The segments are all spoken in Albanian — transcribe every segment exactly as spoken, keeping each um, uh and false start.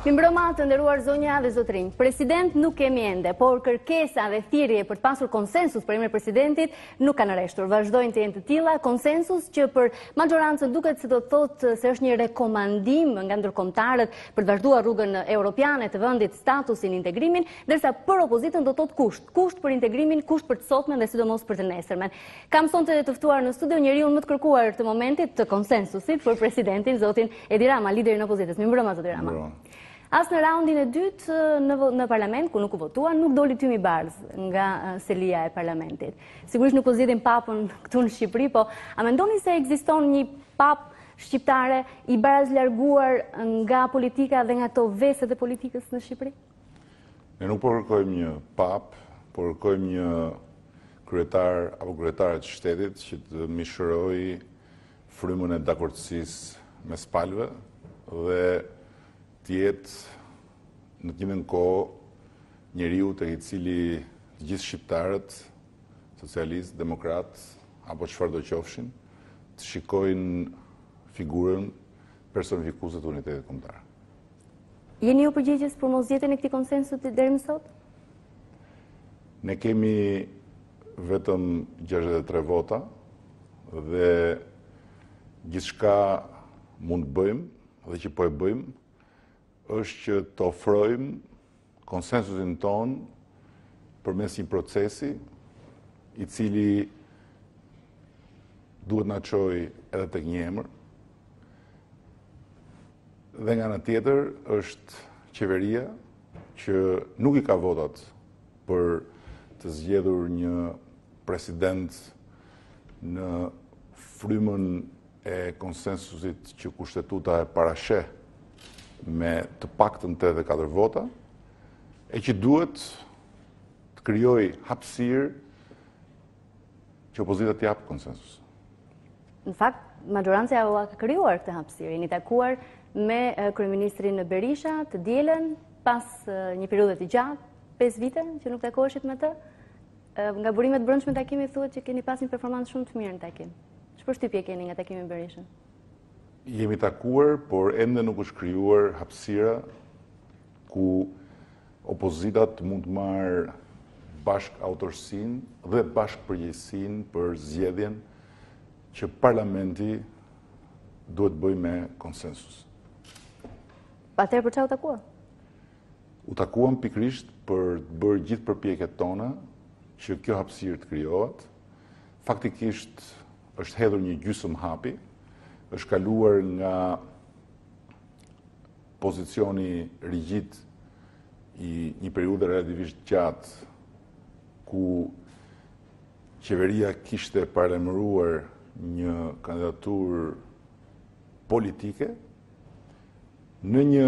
Mimbroma, të nderuar zonja dhe zotrinj, president nuk kemi ende, por kërkesa dhe thirrje për të pasur konsensus për emrin e presidentit nuk kanë rreshtur. Vazhdojnë të jenë të tilla, konsensus që për majorancën duket se do të thotë se është një rekomandim nga ndërkombëtarët për të vazhduar rrugën europiane të vendit, statusin, integrimin, ndërsa për opozitën do të thotë kusht, kusht për integrimin, kusht për të sotmen dhe sidomos për të nesërmen. Kam sonte të ftuar në studio njeriu më të kërkuar të momentit të konsensusit për presidentin, zotin Edi Rama, liderin e opozitës. Mimbroma, zoti Rama. As në raundin e dytë në, në parlament, ku nuk u votua, nuk doli tymi bardhë nga selia e parlamentit. Sigurisht nuk po zgjidhim papën këtu në Shqipëri, po a mendoni se ekziston një pap shqiptare i barazlarguar nga politika dhe nga ato veset e politikës në Shqipëri? Ne nuk po kërkojmë një pap, po kërkojmë një kryetar apo kryetare të shtetit që të mishërojë frymën e dakordësisë mes palëve dhe të jetë në të njëjtën kohë njeriu tek i cili të gjithë shqiptarët, socialistë, demokratë apo çfarë do qofshin, të shikojnë figurën personifikuese të unitetit kombëtar. Jeni ju përgjegjës për mosgjetjen e këtij konsensusi deri më sot? Ne kemi vetëm gjashtëdhjetë e tre vota dhe gjithçka mund të bëjmë dhe që po e bëjmë është që të ofrojmë konsensusin ton përmes një procesi i cili duhet na çojë edhe tek një emër. Dhe nga ana tjetër është qeveria që nuk i ka votat për të zgjedhur një president në frymën e konsensusit që kushtetuta e parasheh me të paktën tetëdhjetë e katër vota, e që duhet të krijojë hapësirë që opozita të japë konsensus. Në fakt, majoranca u ka krijuar këtë hapësirë. Jeni takuar me kryeministrin Berisha të dielën pas një periudhe të gjatë, pesë vite që nuk takoheshit me të. Nga burimet e brendshme të takimit thuhet që keni pas një performancë shumë të mirë në takim. Çfarë përshtypje keni nga takimi me Berishën? Jemi takuar, por ende nuk është krijuar hapësira ku opozitat mund të marrë bashk autorsinë dhe bashk përgjegjësinë për zgjedhjen që parlamenti duhet bëjë me konsensus. Atëherë për çfarë u takua? U takuam pikrisht për të bërë gjithë përpjekjet tona që kjo hapësirë të krijohet. Faktikisht është hedhur një gjysmë hapi, është kaluar nga pozicioni rigjid i një periudhe relativisht gjatë ku qeveria kishte paralajmëruar një kandidaturë politike në një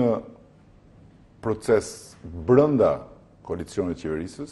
proces brenda koalicionit qeverisës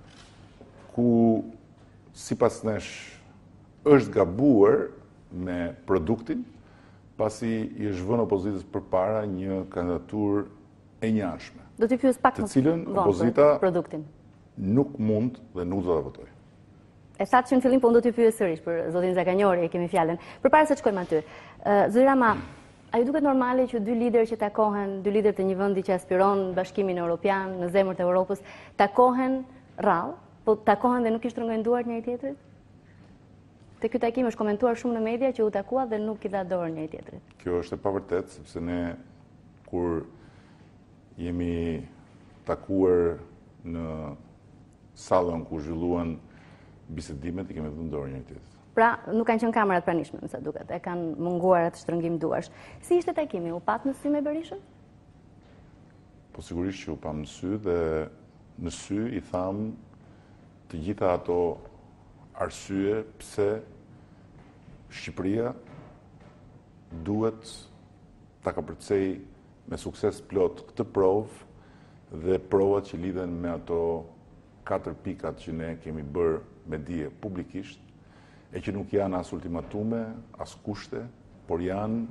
ku sipas nesh është gabuar me produktin, pasi i është vënë opozitës përpara një kandidaturë e njashme, do t'i pyes pak të cilën opozita produktin. Nuk mund dhe nuk do ta votojë. E thatë që në fillim, po do t'i pyes sërish për zotin Zakanjori, e kemi fjalën. Përpara se të shkojmë aty, zoti Rama, a ju duket normale që dy lider që takohen, dy lider të një vendi që aspiron Bashkimin Evropian në zemër të Evropës, takohen rrallë, po takohen dhe nuk i shtrëngojnë duart njëri tjetrit? Te ky takim është komentuar shumë në media që u takua dhe nuk i dha dorë njëri tjetrit. Kjo është e pavërtet, sepse ne kur jemi takuar në sallën ku zhvilluan bisedimet, i kemi dhënë dorë njëri tjetrit. Pra, nuk kanë qenë kamerat pranishme, më sa duket, e kanë munguar atë shtrëngim duarsh. Si ishte takimi? U pat në sy me Berishën? Po sigurisht që u pam në sy dhe në sy i tham të gjitha ato arsye pse Shqipëria duhet ta kapërcej me sukses plot këtë provë dhe provat që lidhen me ato katër pikat që ne kemi bërë me dije publikisht e që nuk janë as ultimatume, as kushte, por janë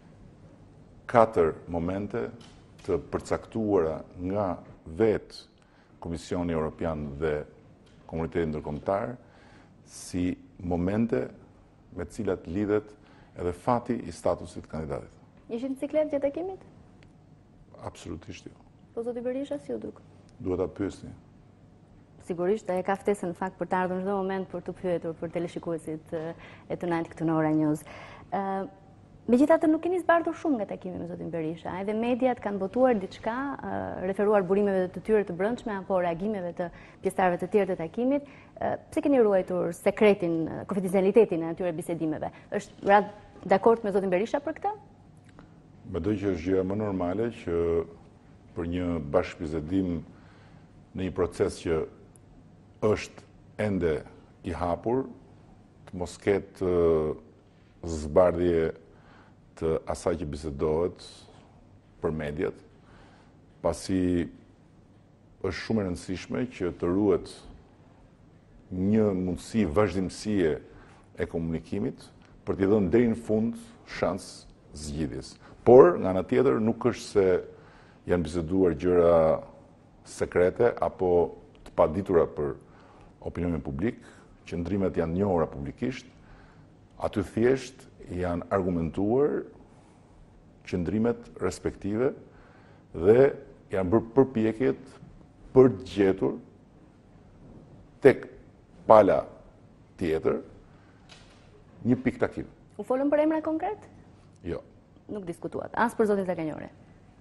katër momente të përcaktuara nga vetë Komisioni Evropian dhe Komuniteti Ndërkombëtar si momente me cilat lidhet edhe fati i statusit kandidatit. Ishin ciklet gjatë takimit? Absolutisht jo. Po zoti Berisha si u duk? Duhet ta pyesni. Sigurisht, e ka ftesën në fakt për të ardhur në çdo moment për të pyetur për teleshikuesit e të Night këtu në Ora News. Ë, Megjithatë nuk keni zbardhur shumë nga takimi me zotin Berisha. Edhe mediat kanë botuar diçka, referuar burimeve të tyre të brendshme apo reagimeve të pjesëtarëve të tjerë të takimit. Pse keni ruajtur sekretin, konfidencialitetin e atyre bisedimeve? Është rad dakord me zotin Berisha për këtë? Mendoj që është gjëja më normale që për një bashkëbisedim në një proces që është ende i hapur, të mos ketë zbardhje të asaj që bisedohet për mediat, pasi është shumë e rëndësishme që të ruhet një mundësi vazhdimësie e komunikimit për t'i dhënë deri në fund shans zgjidhjes. Por, nga ana tjetër, nuk është se janë biseduar gjëra sekrete apo të paditura për opinionin publik, qëndrimet janë njohura publikisht, aty thjesht janë argumentuar qëndrimet respektive dhe janë bërë përpjekjet për të gjetur tek pala tjetër një pikë takim. U folën për emra konkret? Jo. Nuk diskutuat, as për zotin Zaganjori.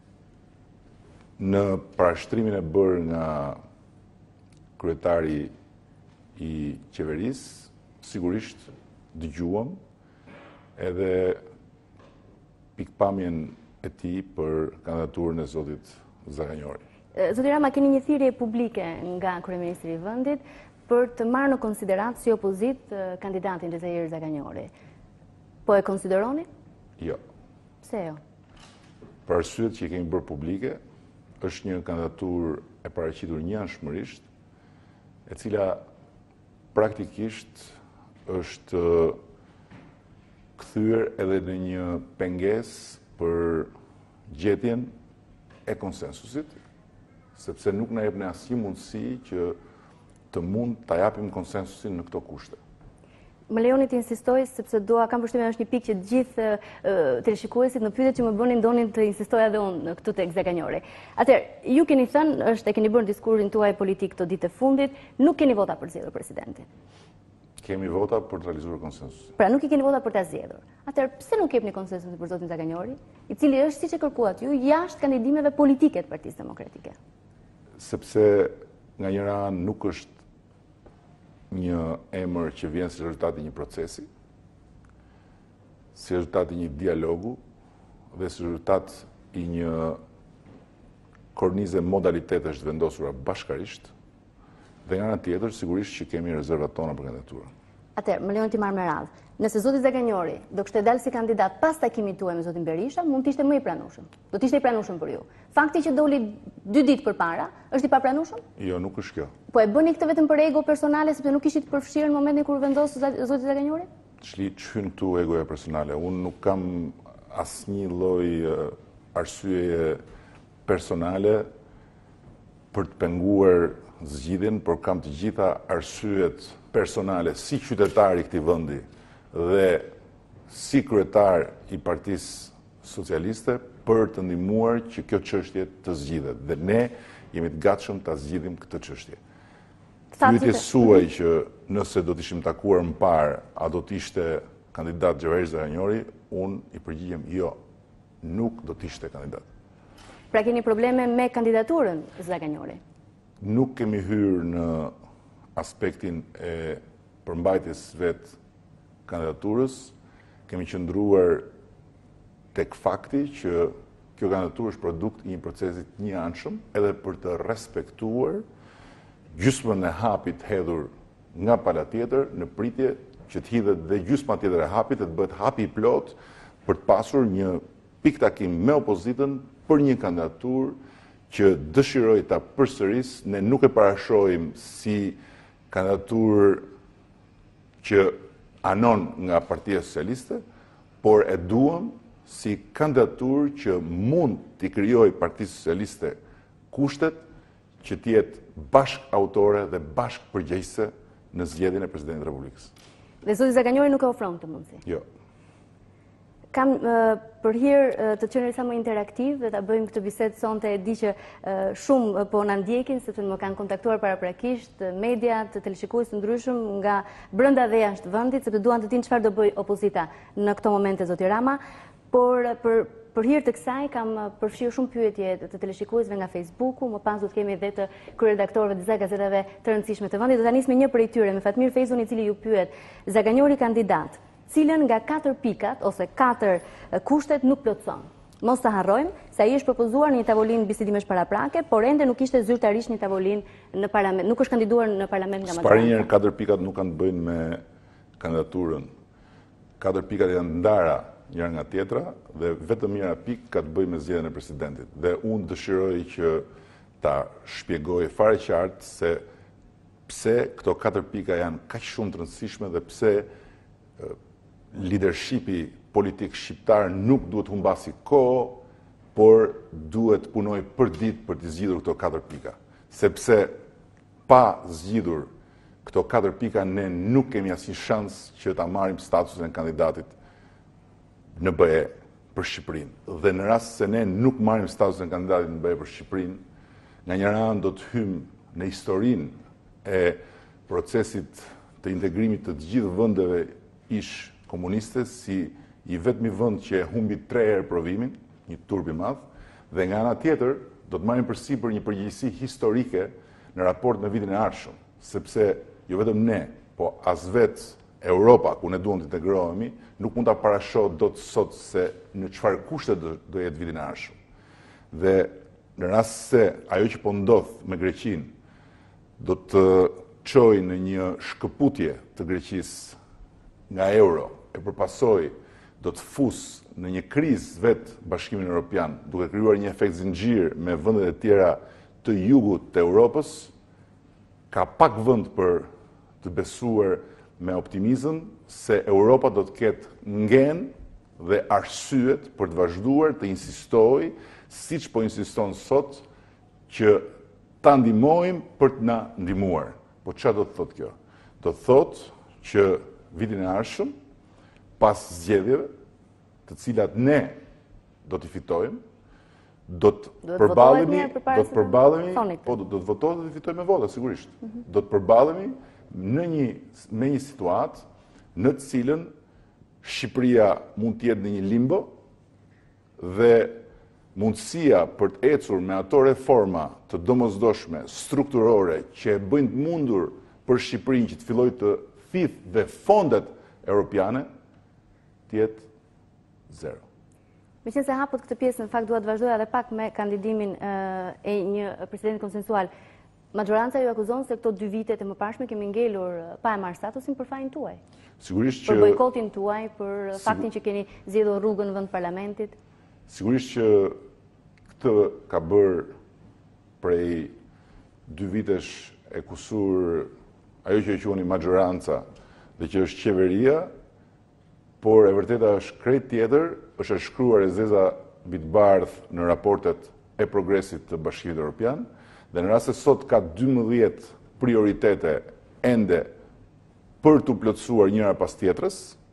Në parashtrimin e bërë nga kryetari i qeverisë, sigurisht dëgjuam edhe pikpamjen e tij për kandidaturën e zotit Zaganjori. Zoti Rama, keni një thirrje publike nga kryeministri i vendit për të marrë në konsiderat si opozit kandidatin Xhaxhair Zaganjori. Po e konsideroni? Jo. Pse jo? Për arsyet që i kemi bërë publike, është një kandidaturë e paraqitur njanshmërisht, e cila praktikisht është kthyer edhe në një pengesë për gjetjen e konsensusit, sepse nuk na jep ne asnjë mundësi që të mund ta japim konsensusin në këto kushte. Më lejoni të insistoj, sepse dua, kam përshtypjen është një pikë që të gjithë teleshikuesit në pyetjet që më bënin donin të insistoja edhe unë këtu tek Zaganjori. Atëherë, ju keni thënë, është e keni bërë diskurin tuaj politik këto ditë të fundit, nuk keni vota për zgjedhur presidentin. Kemi vota për të realizuar konsensusin. Pra nuk i keni vota për ta zgjedhur. Atëherë, pse nuk jepni konsensusin për zotin Zaganjori, i cili është siç e kërkuat ju, jashtë kandidimeve politike të Partisë Demokratike? Sepse nga njëra anë nuk është një emër që vjen si rezultati një procesi, si rezultati një dialogu dhe si rezultat i një kornize modalitetesh të vendosura bashkarisht, dhe nga ana tjetër sigurisht që kemi rezervat tona për kandidaturën. Atëherë, më lejoni të marr me radhë. Nëse zoti Zaganjori do kishte dalë si kandidat pas takimit tuaj me zotin Berisha, mund të ishte më i pranueshëm. Do të ishte i pranueshëm për ju. Fakti që doli dy ditë përpara, është i papranueshëm? Jo, nuk është kjo. Po e bëni këtë vetëm për ego personale sepse nuk ishit përfshirë në momentin kur vendos zoti Zaganjori? Çli çhyn këtu egoja personale. Unë nuk kam asnjë lloj arsyeje personale për të penguar zgjidhjen, por kam të gjitha arsyet personale si qytetar i këtij vendi dhe si kryetar i Partisë Socialiste për të ndihmuar që kjo çështje të zgjidhet dhe ne jemi të gatshëm ta zgjidhim këtë çështje. Pyetja suaj që nëse do të ishim takuar më parë, a do të ishte kandidat Xhaxhair Zaganjori, unë i përgjigjem jo, nuk do të ishte kandidat. Pra keni probleme me kandidaturën Zaganjori? Nuk kemi hyrë në aspektin e përmbajtjes vetë kandidaturës, kemi qëndruar tek fakti që kjo kandidaturë është produkt i një procesit një anshëm, edhe për të respektuar gjysmën e hapit hedhur nga pala tjetër në pritje që të hidhet dhe gjysma tjetër e hapit dhe të bëhet hapi i plot për të pasur një pikë takim me opozitën për një kandidaturë që dëshiroj ta përsëris, ne nuk e parashohim si kandidaturë që anon nga Partia Socialiste, por e duam si kandidaturë që mund t'i krijojë Partisë Socialiste kushtet që t'jetë bashk autore dhe bashk përgjegjëse në zgjedhjen e Presidentit të Republikës. Dhe zoti Zaganjori nuk e ofron këtë mundësi? Jo. kam për hir të qenë sa më interaktiv dhe ta bëjmë këtë bisedë sonte, e di që shumë po na ndjekin sepse më kanë kontaktuar paraprakisht media, të teleshikues të ndryshëm nga brenda dhe jashtë vendit, sepse duan të dinë çfarë do bëj opozita në këto momente, zoti Rama, por për Për hir të kësaj kam përfshirë shumë pyetje të teleshikuesve nga Facebooku, më pas do të kemi edhe të kryeredaktorëve të disa gazetave të rëndësishme të vendit. Do ta nis me një prej tyre, me Fatmir Fezun, i cili ju pyet: zaganjori kandidat, cilën nga katër pikat ose katër kushtet nuk plotëson? Mos ta harrojmë se ai është propozuar në një tavolinë bisedimesh paraprake, por ende nuk ishte zyrtarisht një tavolinë në parlament, nuk është kandiduar në parlament nga majoriteta. Sparinjer katër pikat nuk kanë të bëjnë me kandidaturën. Katër pikat janë ndara njëra nga tjetra dhe vetëm njëra pikë ka të bëjë me zgjedhjen e presidentit. Dhe unë dëshiroj që ta shpjegoj fare qartë se pse këto katër pika janë kaq shumë të rëndësishme dhe pse leadershipi politik shqiptar nuk duhet humbasi kohë, por duhet punoj për ditë për të zgjidhur këto katër pika. Sepse pa zgjidhur këto katër pika ne nuk kemi asnjë shans që ta marrim statusin e kandidatit në B E për Shqipërinë. Dhe në rast se ne nuk marrim statusin e kandidatit në B E për Shqipërinë, nga njëra anë do të hymë në historinë e procesit të integrimit të të gjithë vendeve ish komuniste, si i vetmi vend që e humbi tre herë provimin, një turp i madh, dhe nga ana tjetër do të marrim përsipër një përgjegjësi historike në raport me vitin e ardhshëm, sepse jo vetëm ne, po as vetë Europa, ku ne duam të integrohemi, nuk mund ta parashoh dot sot se në çfarë kushte do, do jetë vitin e ardhshëm. Dhe në rast se ajo që po ndodh me Greqinë do të çojë në një shkëputje të Greqisë nga euro, e përpasoj do të fusë në një krizë vetë Bashkimin Evropian, duke krijuar një efekt zinxhir me vendet e tjera të jugut të Europës, ka pak vend për të besuar me optimizëm se Europa do të ketë ngen dhe arsyet për të vazhduar të insistojë, siç po insiston sot, që ta ndihmojmë për të na ndihmuar. Po çfarë do të thotë kjo? Do të thotë që vitin e ardhshëm, pas zgjedhjeve, të cilat ne do të fitojmë, do të përballemi, do të përballemi, po do të votohet dhe të fitojmë me vota, sigurisht. Do të përballemi në një me një situatë në të cilën Shqipëria mund të jetë në një limbo dhe mundësia për të ecur me ato reforma të domosdoshme, strukturore, që e bëjnë të mundur për Shqipërinë që të fillojë të thithë dhe fondet europiane, të jetë zero. Me qenë se hapët këtë pjesë, në fakt dua të vazhdoj edhe pak me kandidimin e një presidenti konsensual. Majoranca ju akuzon se këto dy vitet e mëparshme kemi ngelur pa e marrë statusin për fajin tuaj. Sigurisht që për bojkotin tuaj, për faktin që keni zgjedhur rrugën në vend parlamentit. Sigurisht që këtë ka bërë prej dy vitesh e kusur ajo që e quheni majoranca dhe që është qeveria, por e vërteta është krejt tjetër, është e shkruar e zeza bitbardh në raportet e progresit të Bashkimit Evropian. Dhe në rast se sot ka dymbëdhjetë prioritete ende për të plotësuar njëra pas tjetrës,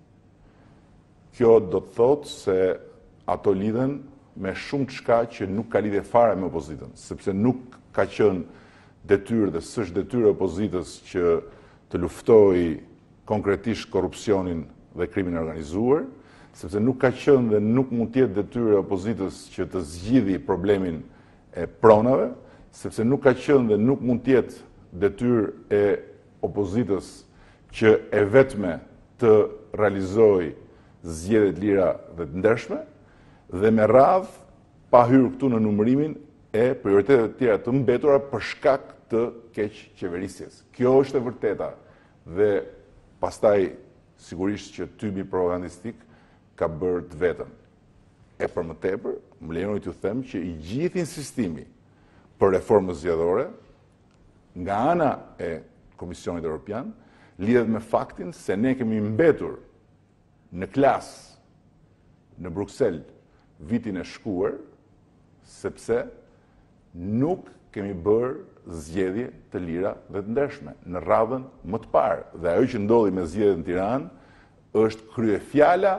kjo do të thotë se ato lidhen me shumë çka që nuk ka lidhje fare me opozitën, sepse nuk ka qenë detyrë dhe s'është detyrë e opozitës që të luftojë konkretisht korrupsionin dhe krimin e organizuar, sepse nuk ka qenë dhe nuk mund të jetë detyrë e opozitës që të zgjidhë problemin e pronave, sepse nuk ka qenë dhe nuk mund të jetë detyrë e opozitës që e vetme të realizojë zgjedhje të lira dhe të ndershme, dhe me radhë pa hyrë këtu në numërimin e prioritetet të tjera të mbetura për shkak të keq qeverisjes. Kjo është e vërteta dhe pastaj sigurisht që tymi propagandistik ka bërë të vetën. E për më tepër, më lejonoj t'ju them që i gjithë insistimi për reformës zgjedhore nga ana e Komisionit Evropian lidhet me faktin se ne kemi mbetur në klasë në Bruksel vitin e shkuar sepse nuk kemi bërë zgjedhje të lira dhe të ndershme në radhën më të parë. Dhe ajo që ndodhi me zgjedhjet në Tiranë është kryefjala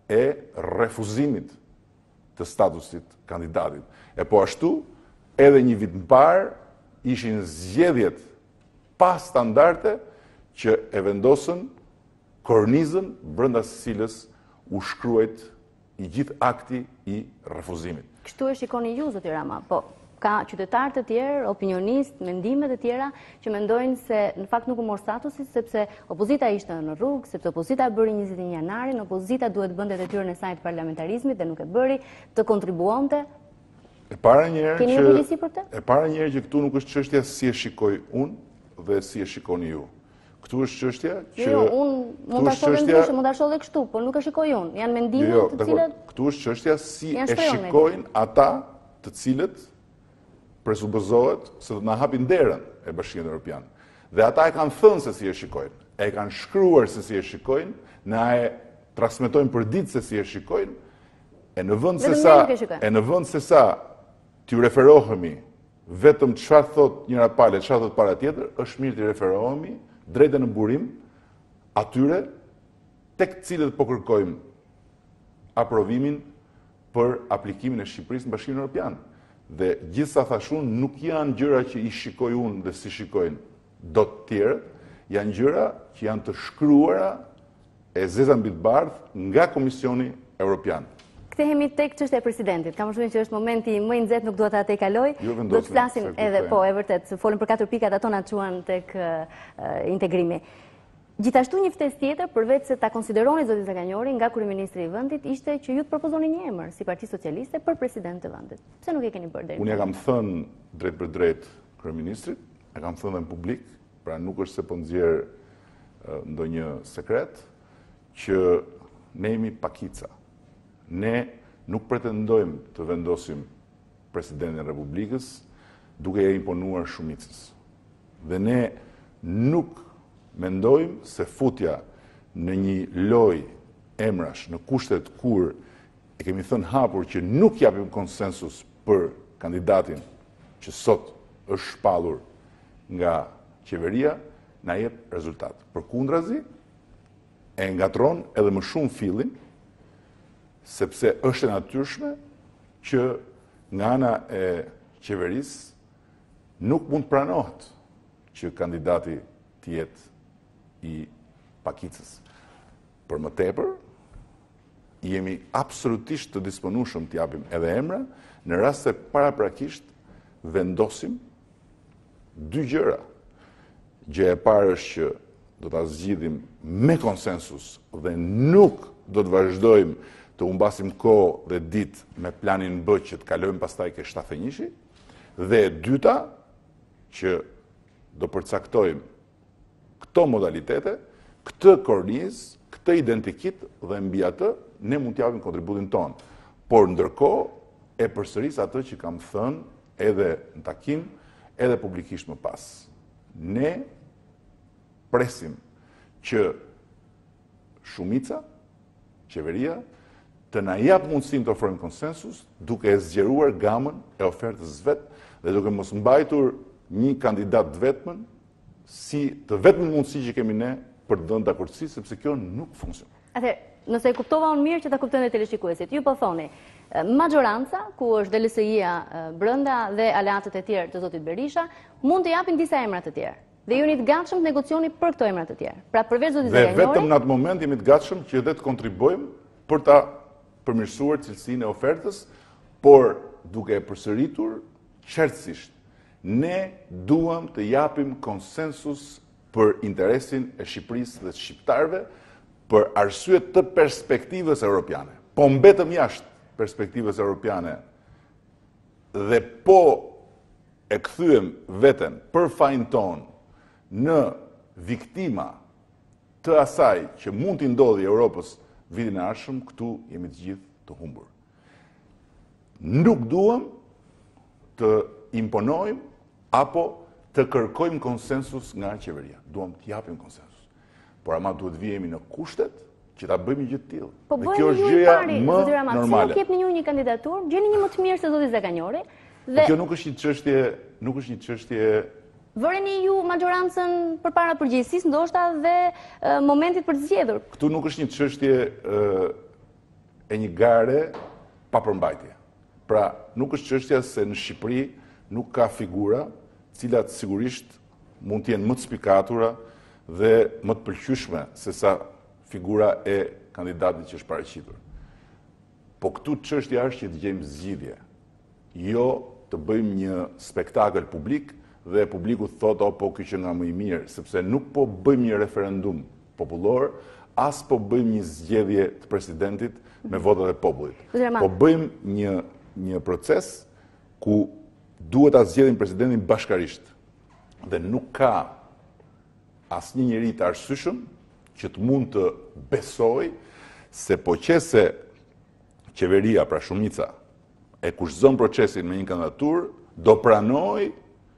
e refuzimit të statusit kandidatit. E po ashtu, edhe një vit më parë, ishin zgjedhjet pa standarde që e vendosën kornizën brenda së cilës u shkruajt i gjithë akti i refuzimit. Kështu e shikoni ju, zoti Rama, po ka qytetarë të tjerë, opinionistë, mendimet të tjera që mendojnë se në fakt nuk u mor statusi sepse opozita ishte në rrugë, sepse opozita bëri njëzet e një janarin, opozita duhet bënte detyrën e saj të parlamentarizmit dhe nuk e bëri, të kontribuonte. E para njerë Keni që një përgjegjësi për të? E para njerë që këtu nuk është çështja si e shikoj unë dhe si e shikoni ju. Këtu është çështja që Jo, unë mund ta shoh edhe ndryshe, mund ta shoh edhe kështu, por nuk e shikoj unë. Janë mendime Jo, të cilat këtu është çështja si Janë e shprehur me shikojnë ata të cilët presupozohet se do të na hapin derën e Bashkimit Evropian. Dhe ata e kanë thënë se si e shikojnë, e kanë shkruar se si e shikojnë, na e transmetojnë për ditë se si e shikojnë, e në vend se Vetëm sa ne nuk e shikojmë. e në vend se sa t'ju referohemi vetëm çfarë thot njëra palë, çfarë thot para tjetër, është mirë t'i referohemi drejtë në burim atyre tek cilët po kërkojmë aprovimin për aplikimin e Shqipërisë në Bashkimin Evropian. Dhe gjithsa thashun nuk janë gjëra që i shikoj unë dhe si shikojnë do të tjerët, janë gjëra që janë të shkruara e zeza mbi të bardhë nga Komisioni Evropian. Kthehemi tek çështja e presidentit. Kam përshtypjen që është momenti më i nxehtë, nuk dua ta tejkaloj. Jo, vendosim, Do të flasim se edhe kuptoj. po, e vërtet, se folëm për katër pikat, ato na çuan tek uh, integrimi. Gjithashtu një ftesë tjetër, përveç se ta konsideroni zoti Zaganjori nga kryeministri i vendit, ishte që ju të propozoni një emër si Parti Socialiste për president të vendit. Pse nuk e keni bërë deri? Unë ja kam thënë drejt për drejt kryeministrit, e kam thënë dhe në publik, pra nuk është se po nxjerr uh, ndonjë sekret, që ne jemi pakica. Ne nuk pretendojmë të vendosim presidentin e Republikës duke e imponuar shumicës. Dhe ne nuk mendojmë se futja në një loj emrash në kushtet kur e kemi thënë hapur që nuk japim konsensus për kandidatin që sot është shpallur nga qeveria, na jep rezultat. Përkundrazi, e ngatron edhe më shumë fillin, sepse është e natyrshme që nga ana e qeverisë nuk mund pranohet që kandidati të jetë i pakicës. Për më tepër, jemi absolutisht të disponueshëm të japim edhe emra, në rast se paraprakisht vendosim dy gjëra. Gjë e parë është që do ta zgjidhim me konsensus dhe nuk do të vazhdojmë të humbasim kohë dhe ditë me planin B që të kalojmë pastaj ke shtatë e njëshi, dhe e dyta që do përcaktojmë këto modalitete, këtë kornizë, këtë identikit dhe mbi atë ne mund t'japim kontributin tonë. Por ndërkohë e përsëris atë që kam thënë edhe në takim, edhe publikisht më pas. Ne presim që shumica, qeveria, të na jap mundësinë të ofrojmë konsensus, duke e zgjeruar gamën e ofertës vetë dhe duke mos mbajtur një kandidat të vetëm si të vetëm mundësi që kemi ne për të dhënë dakordsi, sepse kjo nuk funksionon. Atëherë, nëse e kuptova unë mirë që ta kuptojnë dhe teleshikuesit, ju po thoni, majoranca, ku është D L S I-a brenda dhe aleatët e tjerë të zotit Berisha, mund të japin disa emra të tjerë. Dhe ju jeni të gatshëm të negocioni për këto emra të tjerë. Pra përveç zotit Dhe Zaganjori, vetëm në atë moment jemi të gatshëm që edhe të kontribuojmë për ta përmirësuar cilësinë e ofertës, por duke e përsëritur qartësisht, ne duam të japim konsensus për interesin e Shqipërisë dhe të shqiptarëve për arsye të perspektivës europiane. Po mbetëm jashtë perspektivës europiane dhe po e kthyem veten për fajin ton në viktima të asaj që mund t'i ndodhi Europës vitin e ardhshëm, këtu jemi të gjithë të humbur. Nuk duam të imponojmë apo të kërkojmë konsensus nga qeveria. Duam të japim konsensus. Por ama duhet vijemi në kushtet që ta bëjmë gjë të tillë. po Dhe kjo bëjmë është ju i gjëja pari, më zoti Rama, pse nuk normale. jepni ju një kandidaturë, gjeni një më të mirë se zoti Zaganjori, Po dhe kjo nuk është një çështje, nuk është një çështje vëreni ju majorancën përpara përgjegjësisë ndoshta dhe e, momentit për të zgjedhur. Këtu nuk është një çështje ë e një gare pa përmbajtje. Pra, nuk është çështja se në Shqipëri nuk ka figura, cilat sigurisht mund të jenë më të spikatura dhe më të pëlqyeshme se sa figura e kandidatit që është paraqitur. Po këtu çështja është që të gjejmë zgjidhje, jo të bëjmë një spektakël publik dhe publiku thotë, o po ky që nga më i mirë, sepse nuk po bëjmë një referendum popullor, as po bëjmë një zgjedhje të presidentit me votat e popullit. Po bëjmë një, një proces ku duhet ta zgjedhim presidentin bashkarisht. Dhe nuk ka asnjë njeri të arsyeshëm që të mund të besoj se po qese qeveria, pra shumica, e kushtzon procesin me një kandidaturë, do pranoj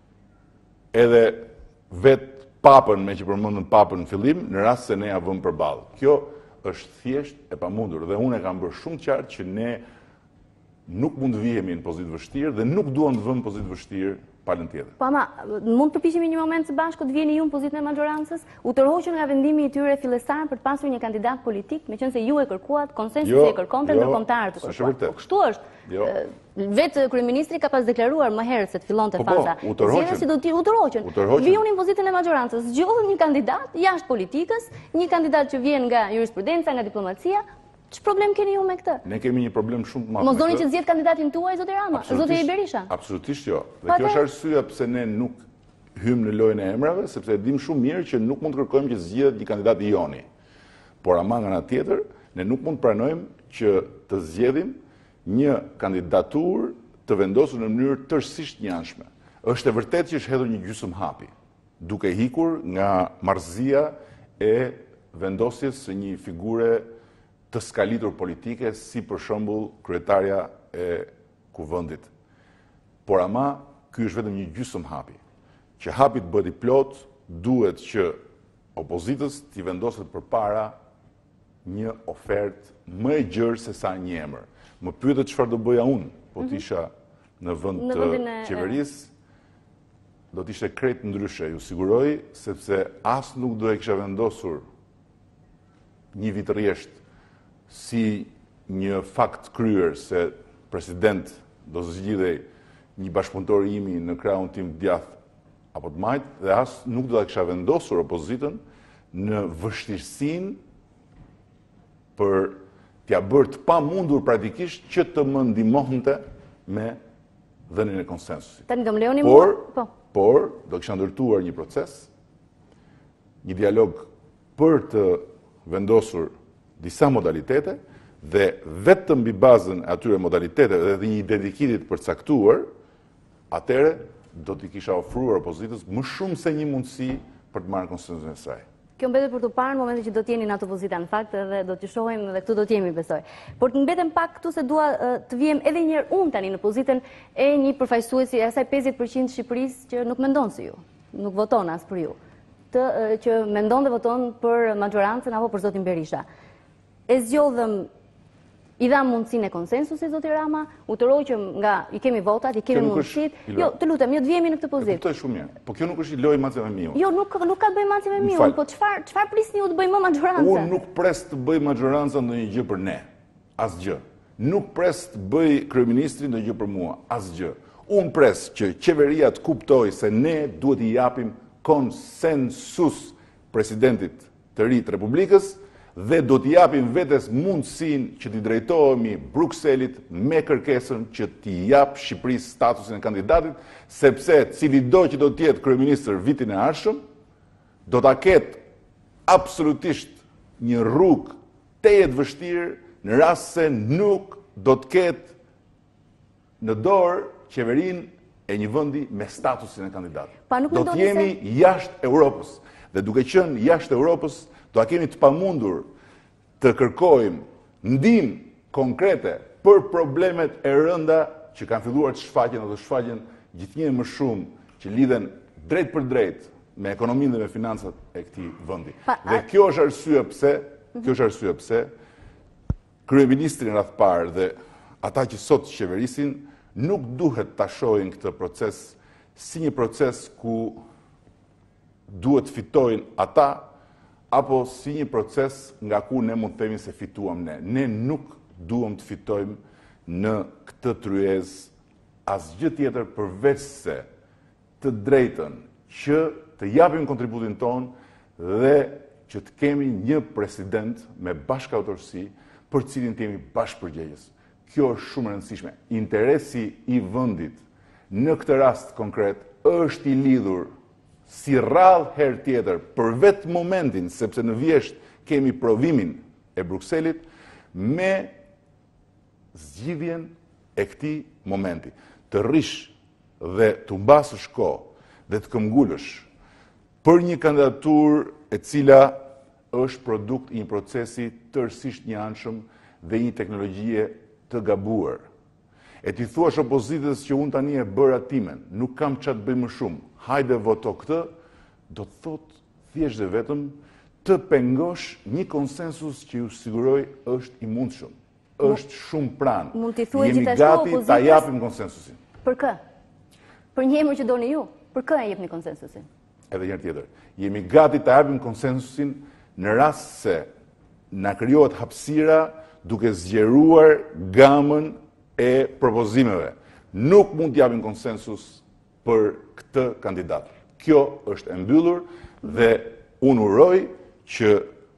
edhe vetë papën, me që përmendën papën në fillim, në rast se ne ja vëmë përballë. Kjo është thjesht e pamundur dhe unë e kam bërë shumë qartë që ne nuk mund të vihemi në pozitë vështirë dhe nuk duam të vëmë pozitë vështirë palën tjetër. Po ama, mund të përpiqemi një moment së bashku të vjeni ju në pozitën e majorancës, u tërhoqën nga vendimi i tyre fillestar për të pasur një kandidat politik, meqense ju e kërkuat, konsensusi jo, e kërkonte, jo, ndërkombëtarët e kërkuat. Po kështu është. Jo. Vetë kryeministri ka pas deklaruar më herët se të fillonte po, faza. Po, u tërhoqën. Si do të u tërhoqën. Vijuni në pozitën e majorancës, zgjohën një kandidat jashtë politikës, një kandidat që vjen nga jurisprudenca, nga diplomacia. Ç'është problem keni ju me këtë? Ne kemi një problem shumë të madh. Mos doni që të zgjedh kandidatin tuaj, zoti Rama, zoti Berisha? Absolutisht jo. Dhe kjo është arsyeja pse ne nuk hymë në lojën e emrave, sepse e dim shumë mirë që nuk mund të kërkojmë që zgjedhet një kandidat i joni. Por ama nga ana tjetër, ne nuk mund të pranojmë që të zgjedhim një kandidaturë të vendosur në mënyrë tërësisht njëanshme. Është e vërtetë që është hedhur një gjysmë hapi, duke hikur nga marrëzia e vendosjes së një figure të skalitur politike, si për shembull kryetarja e kuvendit. Por ama, ky është vetëm një gjysmë hapi. Që hapi të bëhet i plot, duhet që opozitës t'i vendoset përpara një ofertë më e gjerë se sa një emër. Më pyetet çfarë do bëja unë, po t'isha në vend të qeverisë, do t'ishte krejt ndryshe, ju siguroj, sepse as nuk do e kisha vendosur një vit rresht si një fakt kryer se president do zgjidhej një bashkëpunëtor i imi në krahun tim djathtë apo të majt, dhe as nuk do ta kisha vendosur opozitën në vështirësinë për t'ia bërë të pamundur praktikisht që të më ndihmonte me dhënien e konsensusit. Tani do më lejoni por, mua? Po. Por do kisha ndërtuar një proces, një dialog për të vendosur disa modalitete dhe vetëm mbi bazën e atyre modaliteteve dhe një dedikimit përcaktuar, atëre do t'i kisha ofruar opozitës më shumë se një mundësi për të marrë konsensusin e saj. Kjo mbetet për të parë në momentin që do t'jeni në ato pozita në fakt dhe do t'i shohim dhe këtu do t'jemi besoj. Por të mbetem pak këtu se dua të vijem edhe një herë unë tani në pozitën e një përfaqësuesi e asaj pesëdhjetë përqind Shqipërisë që nuk mendon si ju, nuk voton as për ju, të që mendon dhe voton për majorancën apo për zotin Berisha. E zgjodhëm, i dham mundësinë e konsensusit, zoti Rama, u tërhoqëm nga i kemi votat, i kemi mundësitë. Jo, të lutem, jo të vihemi në këtë pozitë. E kuptoj shumë mirë. Po kjo nuk është i lojë mace me miun. Jo, nuk nuk ka të bëjë mace me miun, po çfarë çfarë prisni ju të bëjmë më majorancën? Unë nuk pres të bëj majorancën ndonjë gjë për ne. Asgjë. Nuk pres të bëj kryeministri ndonjë gjë për mua. Asgjë. Unë pres që qeveria të kuptojë se ne duhet i japim konsensus presidentit të ri të Republikës dhe do t'i japim vetes mundësinë që t'i drejtohemi Brukselit me kërkesën që t'i jap Shqipërisë statusin e kandidatit, sepse cili do që do t'jetë kryeministër vitin e ardhshëm, do ta ketë absolutisht një rrugë tejet vështirë në rast se nuk do të ketë në dorë qeverinë e një vendi me statusin e kandidatit. Do të jemi jashtë Europës. Dhe duke qenë jashtë Europës, do a kemi të pamundur të kërkojmë ndihmë konkrete për problemet e rënda që kanë filluar të shfaqen dhe të shfaqen gjithnjë më shumë që lidhen drejt për drejt me ekonominë dhe me financat e këtij vendi. Dhe kjo është arsye pse, kjo është arsye pse kryeministri në radh parë dhe ata që sot qeverisin nuk duhet ta shohin këtë proces si një proces ku duhet fitojnë ata, apo si një proces nga ku ne mund të themi se fituam ne. Ne nuk duam të fitojmë në këtë tryezë asgjë tjetër përveç se të drejtën që të japim kontributin ton dhe që të kemi një president me bashkëautorësi për cilin të jemi bashkëpërgjegjës. Kjo është shumë e rëndësishme. Interesi i vendit në këtë rast konkret është i lidhur si radhë herë tjetër për vetë momentin, sepse në vjesht kemi provimin e Brukselit me zgjidhjen e këtij momenti. Të rish dhe të mbasësh kohë dhe të këmbgulësh për një kandidaturë e cila është produkt i një procesi tërësisht një anshëm dhe një teknologjie të gabuar. E ti thuash opozitës që unë tani e bëra timen, nuk kam çfarë të bëj më shumë, hajde voto këtë, do të thotë thjesht dhe vetëm të pengosh një konsensus që ju siguroj është i mundshëm, është shumë pranë. Mund t'i thuaj Jemi gjithashtu gati opozitës? ta japim konsensusin. Për kë? Për një emër që doni ju, për kë e jepni konsensusin? Edhe njërë tjetër. Jemi gati ta japim konsensusin në rast se na krijohet hapësira duke zgjeruar gamën e propozimeve. Nuk mund të japim konsensus për këtë kandidat. Kjo është e mbyllur dhe unë uroj që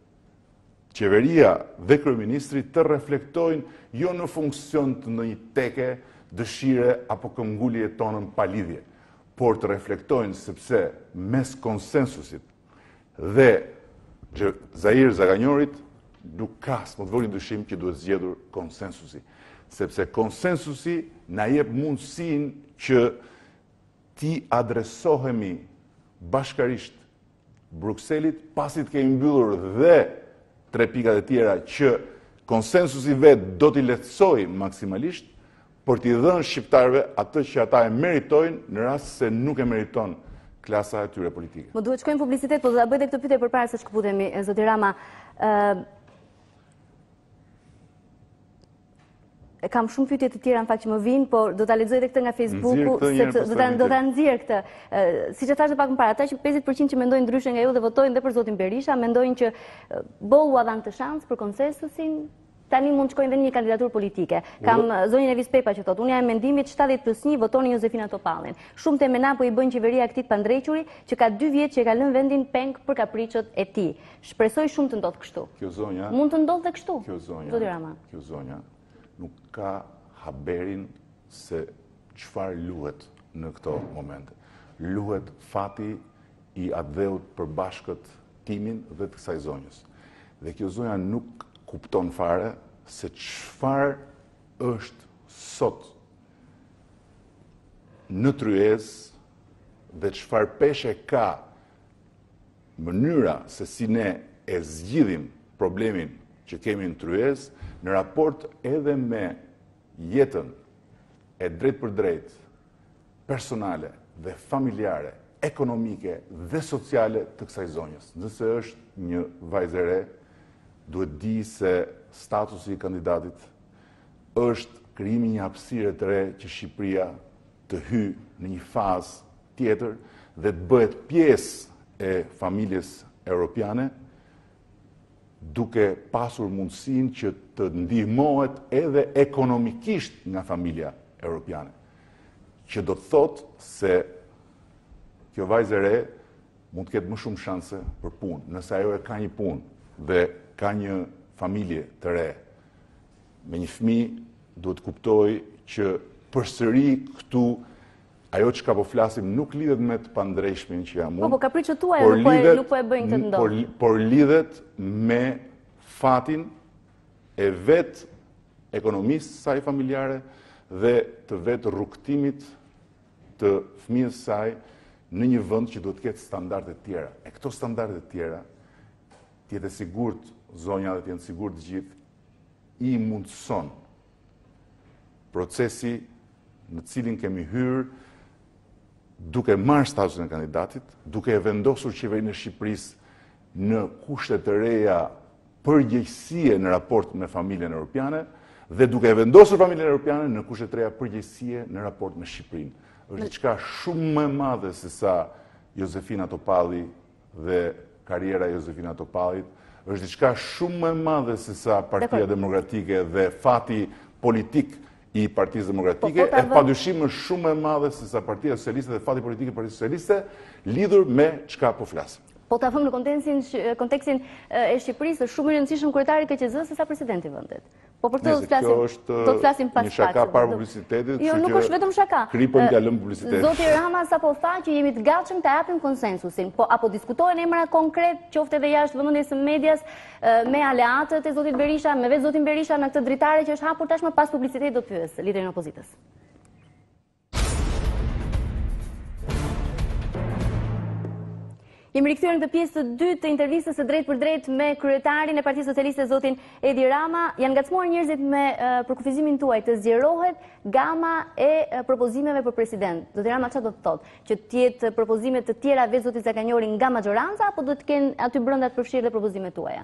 qeveria dhe kryeministri të reflektojnë jo në funksion të ndonjë teke, dëshire apo këmbgulje tonën pa lidhje, por të reflektojnë sepse mes konsensusit dhe Zair Zaganjorit nuk ka s'më të vogël dyshim që duhet zgjedhur konsensusi, sepse konsensusi na jep mundësinë që ti adresohemi bashkarisht Brukselit, pasi të kemi mbyllur dhe tre pikat e tjera që konsensusi vetë do t'i lehtësoj maksimalisht, për t'i dhënë shqiptarëve atë që ata e meritojnë në rast se nuk e meriton klasa e tyre politike. Më duhet shkojmë publicitet, po do ta bëj këtë pyetje përpara se të shkëputemi, zoti Rama. E kam shumë pyetje të tjera në fakt që më vijnë, por do ta lexoj edhe këtë nga Facebooku, sepse do ta do ta nxjerr këtë. Siç e thashë pak më parë, ata që pesëdhjetë përqind që mendojnë ndryshe nga ju dhe votojnë dhe për zotin Berisha, mendojnë që bohu a dhanë të shans për konsensusin, tani mund të shkojnë dhe një kandidaturë politike. Kam zonjën Evis Pepa që thotë, unë jam mendimit shtatëdhjetë plus një votoni Josefina Topallin. Shumë të mena po i bëjnë qeveria këtij pandrequri që ka dy vjet që e ka lënë vendin peng për kapriçot e tij. Shpresoj shumë të ndodhë kështu. Kjo zonja, mund të ndodhë dhe kështu. Kjo zonja, zoti Rama. Kjo zonja nuk ka haberin se çfarë luhet në këto momente. Luhet fati i atdheut për bashkët timin dhe të kësaj zonjës. Dhe kjo zonja nuk kupton fare se çfarë është sot në tryezë dhe çfarë peshe ka mënyra se si ne e zgjidhim problemin që kemi në tryezë në raport edhe me jetën e drejt për drejt, personale dhe familjare, ekonomike dhe sociale të kësaj zonjës. Nëse është një vajzë e re, duhet di se statusi i kandidatit është krijimi një hapësire të re që Shqipëria të hyjë në një fazë tjetër dhe të bëhet pjesë e familjes europiane, duke pasur mundësinë që të ndihmohet edhe ekonomikisht nga familja europiane. Që do të thotë se kjo vajzë e re mund të ketë më shumë shanse për punë, nëse ajo e ka një punë dhe ka një familje të re me një fëmijë, duhet kuptoj që përsëri këtu ajo që ka po flasim nuk lidhet me të pandrejshmin që jam unë. Po, po kapriçet tuaja nuk po e nuk po e bëjnë këtë ndonjë. Por, por lidhet me fatin e vet ekonomisë saj familjare dhe të vet rrugtimit të fëmijës saj në një vend që duhet të ketë standarde të tjera. E këto standarde të tjera, ti jetë sigurt zonja dhe ti jetë sigurt të gjithë, i mundson procesi në cilin kemi hyrë duke marrë statusin e kandidatit, duke e vendosur qeverinë e Shqipërisë në kushte të reja përgjegjësie në raport me familjen europiane dhe duke e vendosur familjen europiane në kushte të reja përgjegjësie në raport me Shqipërinë. Është diçka shumë më e madhe se sa Josefina Topalli dhe kariera e Josefina Topallit, është diçka shumë më e madhe se sa Partia Demokratike dhe fati politik i Partisë Demokratike, e padyshim është shumë e madhe se sa Partia Socialiste dhe fati politik i Partisë Socialiste, lidhur me çka po flasim. Po ta vëmë në kontekstin e Shqipërisë, është shumë i rëndësishëm kryetari K Q Z-s se sa presidenti i vendit. Po për këtë do të flasim pas pak. Një shaka parë publicitetit, jo, nuk është vetëm shaka. Kripën t'ja lëmë publicitetit. Zoti Rama sapo tha që jemi të gatshëm të japim konsensusin, po apo diskutohen emra konkret, qoftë edhe jashtë vëmendjes së medias, me aleatët e zotit Berisha, me vetë zotin Berisha në këtë dritare që është hapur tashmë pas publicitetit do të pyes liderin e opozitës. Jemi rikthyer në këtë pjesë të dytë të intervistës së drejt për drejt me kryetarin e Partisë Socialiste zotin Edi Rama. Janë ngacmuar njerëzit me përkufizimin tuaj të zgjerohet gama e propozimeve për president. Zoti Rama çfarë do të thotë? Që të jetë propozime të tjera vetë zoti Zakanjori nga maxhoranca apo do të kenë aty brenda të përfshirë dhe propozimet tuaja?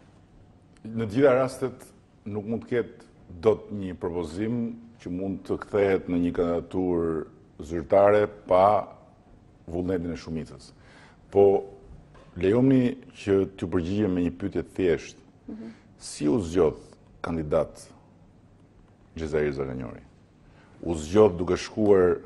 Në gjitha rastet nuk mund të ketë dot një propozim që mund të kthehet në një kandidaturë zyrtare pa vullnetin e shumicës. Po, lejoni që t'ju përgjigjem me një pyetje thjesht. Si u zgjodh kandidat Xhezair Zakanjori? U zgjodh duke shkuar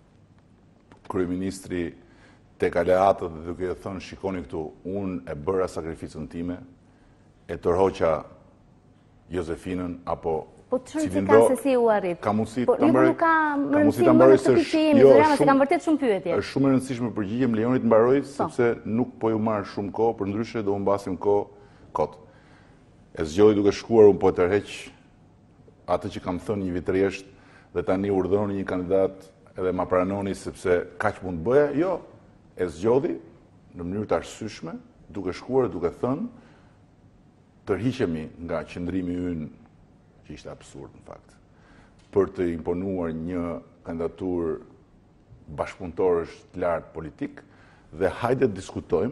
kryeministri tek aleatët dhe duke thënë shikoni këtu, unë e bëra sakrificën time, e tërhoqa Jozefinën apo Po të shumë që ka se si u arrit. Ka mundësi të mbaroj. Ka mundësi të mbaroj se është kam vërtet shumë pyetje. Është shumë e rëndësishme përgjigjem, lejoni të mbaroj sepse nuk po ju marr shumë kohë, për ndryshe do u mbasim kohë kot. E zgjodhi duke shkuar unë po tërheq atë që kam thënë një vit rresht dhe tani urdhëroni një kandidat edhe ma pranoni sepse kaq mund të bëja. Jo, e zgjodhi në mënyrë të arsyeshme, duke shkuar duke thënë tërhiqemi nga qëndrimi ynë që ishte absurd në fakt, për të imponuar një kandidaturë bashkëpunëtorësh të lartë politik dhe hajde të diskutojmë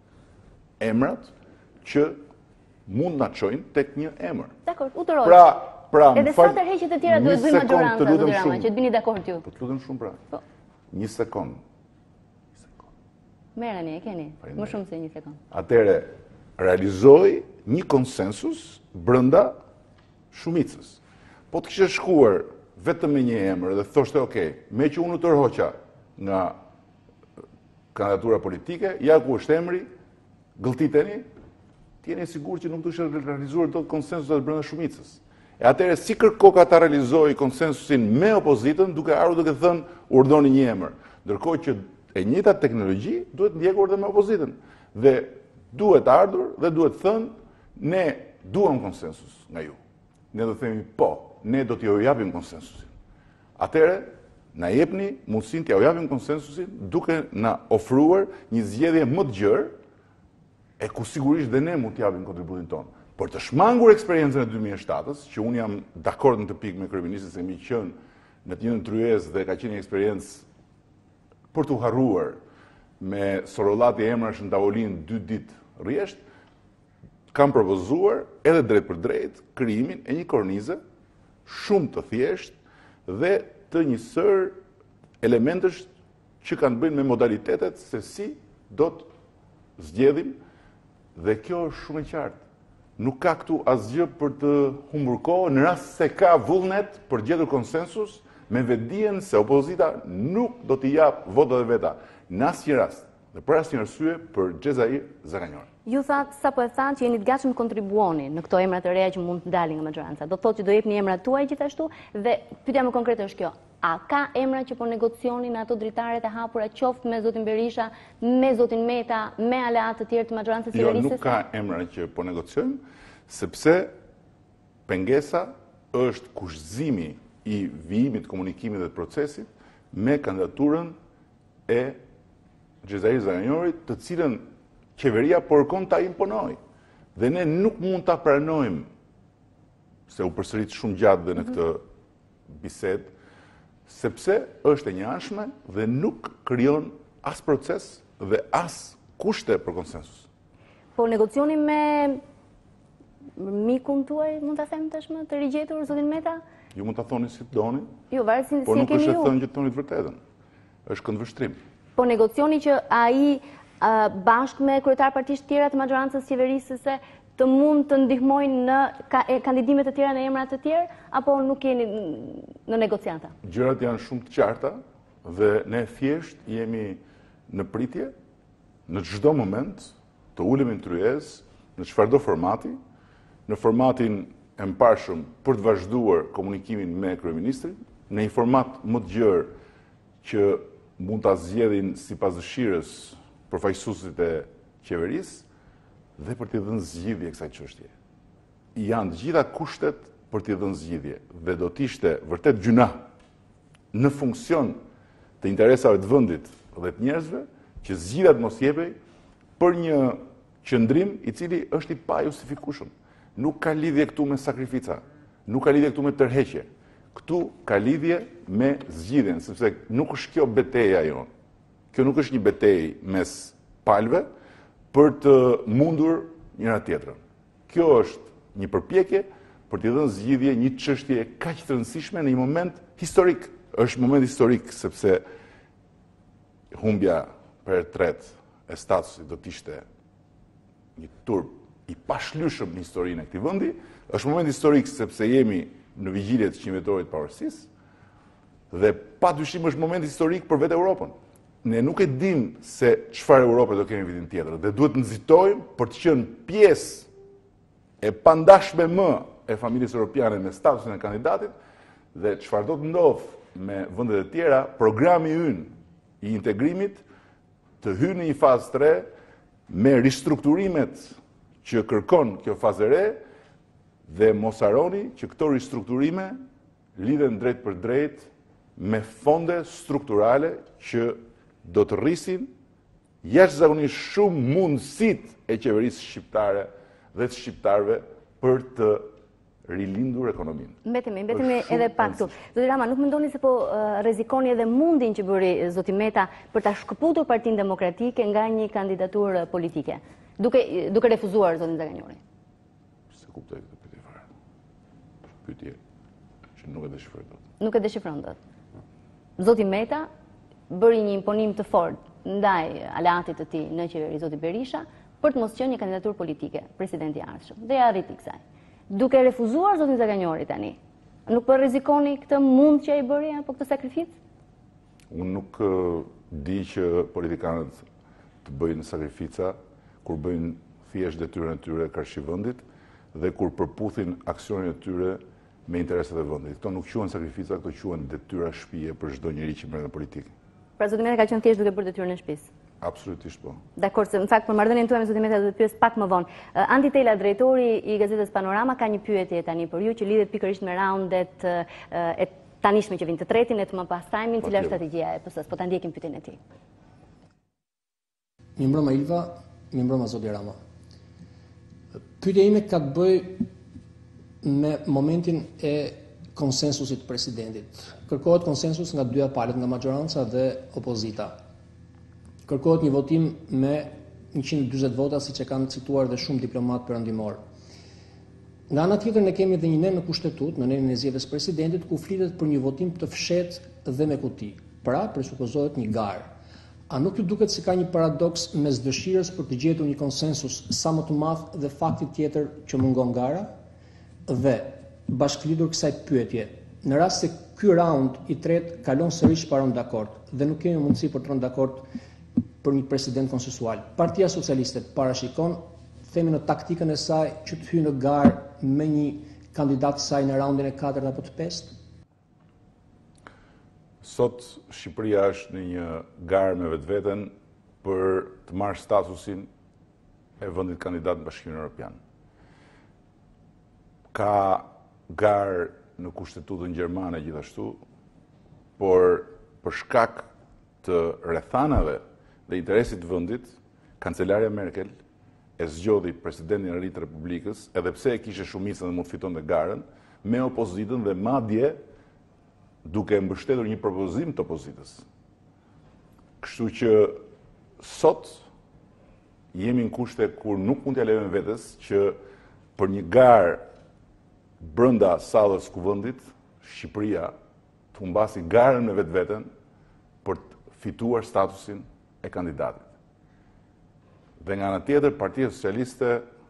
emrat që mund na çojnë tek një emër. Dakor, u tëroj. Pra, pra, edhe sa tërheqjet e tjera duhet bëjmë maxhoranca, zoti Rama, që të bini dakord ju. Po të lutem shumë pra. Një sekond. Një sekond. Merreni, e keni. Më shumë se një sekond. Atëre realizoi një konsensus brenda shumicës. Po të kishe shkuar vetëm me një emër dhe thoshte, okay, me që unë tërhoqa nga kandidatura politike, ja ku është emri, gëlltiteni, t'jeni sigur që nuk të ishe realizuar do të konsensusat brenda shumicës. E atëre si kërkoka ta realizoi konsensusin me opozitën, duke ardhur duke thënë urdhoni një emër. Ndërkohë që e njëjta teknologji duhet ndjekur edhe me opozitën. Dhe duhet ardhur dhe duhet thënë ne duam konsensus nga ju. Ne do themi po, ne do t'ju japim konsensusin. Atëre, na jepni mundësinë t'ju japim konsensusin duke na ofruar një zgjedhje më të gjerë, e ku sigurisht dhe ne mund t'japim kontributin tonë. Por të shmangur eksperiencën e dy mijë e shtatës, që unë jam dakord në të pikë me kryeministin se mi qenë në të njëjtën tryezë dhe ka qenë një eksperiencë për t'u harruar me sorollati emrash në tavolinë dy ditë rresht, kam propozuar edhe drejt për drejt krijimin e një kornize shumë të thjeshtë dhe të një sër elementësh që kanë bëjnë me modalitetet se si do të zgjedhim dhe kjo është shumë e qartë. Nuk ka këtu asgjë për të humbur kohë në rast se ka vullnet për gjetur konsensus me vetdijen se opozita nuk do t'i jap votat e veta në asnjë rast dhe për asnjë arsye për Xhezair Zakanjori. Ju thatë sapo e thanë që jeni të gatshëm kontribuoni në këto emra të reja që mund të dalin nga maxhoranca. Do thotë që do jepni emrat tuaj gjithashtu dhe pyetja më konkrete është kjo. A ka emra që po negocioni në ato dritaret e hapura qoftë me zotin Berisha, me zotin Meta, me aleatë të tjerë të maxhorancës së Verisës? Jo, nuk ka emra që po negociojmë, sepse pengesa është kushtëzimi i vijimit, komunikimit dhe procesit me kandidaturën e Xhezair Zakanjorit, të cilën qeveria përkon ta imponoj. Dhe ne nuk mund ta pranojmë, se u përsërit shumë gjatë dhe në këtë bisedë, sepse është e njëanshme dhe nuk krijon as proces dhe as kushte për konsensus. Po negocioni me mikun tuaj, mund ta them tashmë, të rigjetur zotin Meta? Ju mund ta thoni si të doni. Jo, varet si e keni ju. Po nuk është e thënë që të thoni të vërtetën. Është këndvështrim. Po negocioni që ai bashkë me kryetar partisë tjera të maxhorancës qeverisëse të mund të ndihmojnë në ka, e, kandidime të tjera në emra të tjerë, apo nuk jeni në negociata? Gjërat janë shumë të qarta dhe ne thjesht jemi në pritje në çdo moment të ulemi në tryezë në çfarëdo formati, në formatin e mparshëm për të vazhduar komunikimin me kryeministrin, në një format më të gjerë që mund ta zgjedhin sipas dëshirës përfaqësuesit e qeverisë dhe për t'i dhënë zgjidhje kësaj çështje. Janë të gjitha kushtet për t'i dhënë zgjidhje dhe do të ishte vërtet gjuna në funksion të interesave të vendit dhe të njerëzve që zgjidhja të mos jepej për një qëndrim i cili është i pa justifikueshëm. Nuk ka lidhje këtu me sakrifica, nuk ka lidhje këtu me tërheqje. Këtu ka lidhje me zgjidhjen, sepse nuk është kjo betejë jonë. Kjo nuk është një betejë mes palëve për të mundur njëra tjetrën. Kjo është një përpjekje për t'i dhënë zgjidhje një çështje kaq të rëndësishme në një moment historik. Është moment historik sepse humbja për herë të tretë e statusit do të ishte një turp i pashlyeshëm në historinë e këtij vendi. Është moment historik sepse jemi në vigjilje të qind vjetorit të pavarësisë dhe padyshim është moment historik për vetë Europën. Ne nuk e dim se çfarë Europe do kemi vitin tjetër dhe duhet nxitojmë për të qenë pjesë e pandashme më e familjes europiane me statusin e kandidatit dhe çfarë do të ndodhë me vendet e tjera, programi ynë i integrimit të hyjë në një fazë tre me ristrukturimet që kërkon kjo fazë e re dhe mos harroni që këto ristrukturime lidhen drejt për drejt me fonde strukturale që do të rrisin jashtëzakonisht shumë mundësitë e qeverisë shqiptare dhe të shqiptarëve për të rilindur ekonominë. Mbetemi, mbetemi edhe pak këtu. Zoti Rama, nuk mendoni se po uh, rrezikoni edhe mundin që bëri zoti Meta për ta shkëputur Partinë Demokratike nga një kandidaturë politike, duke duke refuzuar zotin Zaganjori? Se kuptoj këtë pyetje fare. Pyetje që nuk e deshifroj dot. Nuk e deshifron dot. Zoti Meta bëri një imponim të fortë ndaj aleatit të tij në qeveri, zoti Berisha, për të mos qenë një kandidaturë politike, presidenti i ardhshëm. Dhe ja arriti kësaj. Duke refuzuar zotin Zaganjori tani, nuk po rrezikoni këtë mund që ai bëri apo këtë sakrificë? Unë nuk uh, di që politikanët të bëjnë sakrifica kur bëjnë thjesht detyrën e tyre karshi vendit dhe kur përputhin aksionin e tyre me interesat e vendit. Këto nuk quhen sakrifica, këto quhen detyra shtëpie për çdo njeri që merret në politikë. Pra zoti Meta ka qenë thjesht duke bërë detyrën e shtëpisë. Absolutisht po. Dakor, se në fakt për marrëdhënien tuaj me zotin Meta do të pyes pak më vonë. Uh, Andi Tela, drejtori i gazetës Panorama, ka një pyetje tani për ju që lidhet pikërisht me raundet uh, e tanishme që vinë të tretin e të më pastajmin, cila është strategjia e P S-s. Po ta ndjekim pyetjen e tij. Mirëmbrëma Ilva, mirëmbrëma zoti Rama. Pyetja ime ka të bëjë me momentin e konsensusit presidentit. Kërkohet konsensus nga dyja palët, nga maggjoranca dhe opozita. Kërkohet një votim me njëqind e dyzet vota, siç e kanë cituar dhe shumë diplomat perëndimor. Nga ana tjetër ne kemi edhe një nen në kushtetut, në nenin e zgjedhjes presidentit, ku flitet për një votim të fshehtë dhe me kuti. Pra, presupozohet një garë. A nuk ju duket se ka një paradoks mes dëshirës për të gjetur një konsensus sa më të madh dhe faktit tjetër që mungon gara? Dhe bashkëlidhur kësaj pyetje, në rast se ky raund i tretë kalon sërish pa rënë dakord dhe nuk kemi mundësi për të rënë dakord për një president konsensual, Partia Socialiste parashikon, themi në taktikën e saj, që të hyjë në garë me një kandidat të saj në raundin e katërt apo të pestë? Sot Shqipëria është në një garë me vetveten për të marrë statusin e vendit kandidat në Bashkimin Evropian. Ka garë në kushtetutën gjermane gjithashtu, por për shkak të rrethanave dhe interesit të vendit, kancelarja Merkel e zgjodhi presidentin e ri të Republikës, edhe pse e kishte shumicën dhe mund të fitonte garën, me opozitën dhe madje duke mbështetur një propozim të opozitës. Kështu që sot jemi në kushte kur nuk mund t'ja lejojmë vetes që për një garë brenda sallës kuvendit, Shqipëria të humbasi garën me vetveten për të fituar statusin e kandidatit. Dhe nga ana tjetër, Partia Socialiste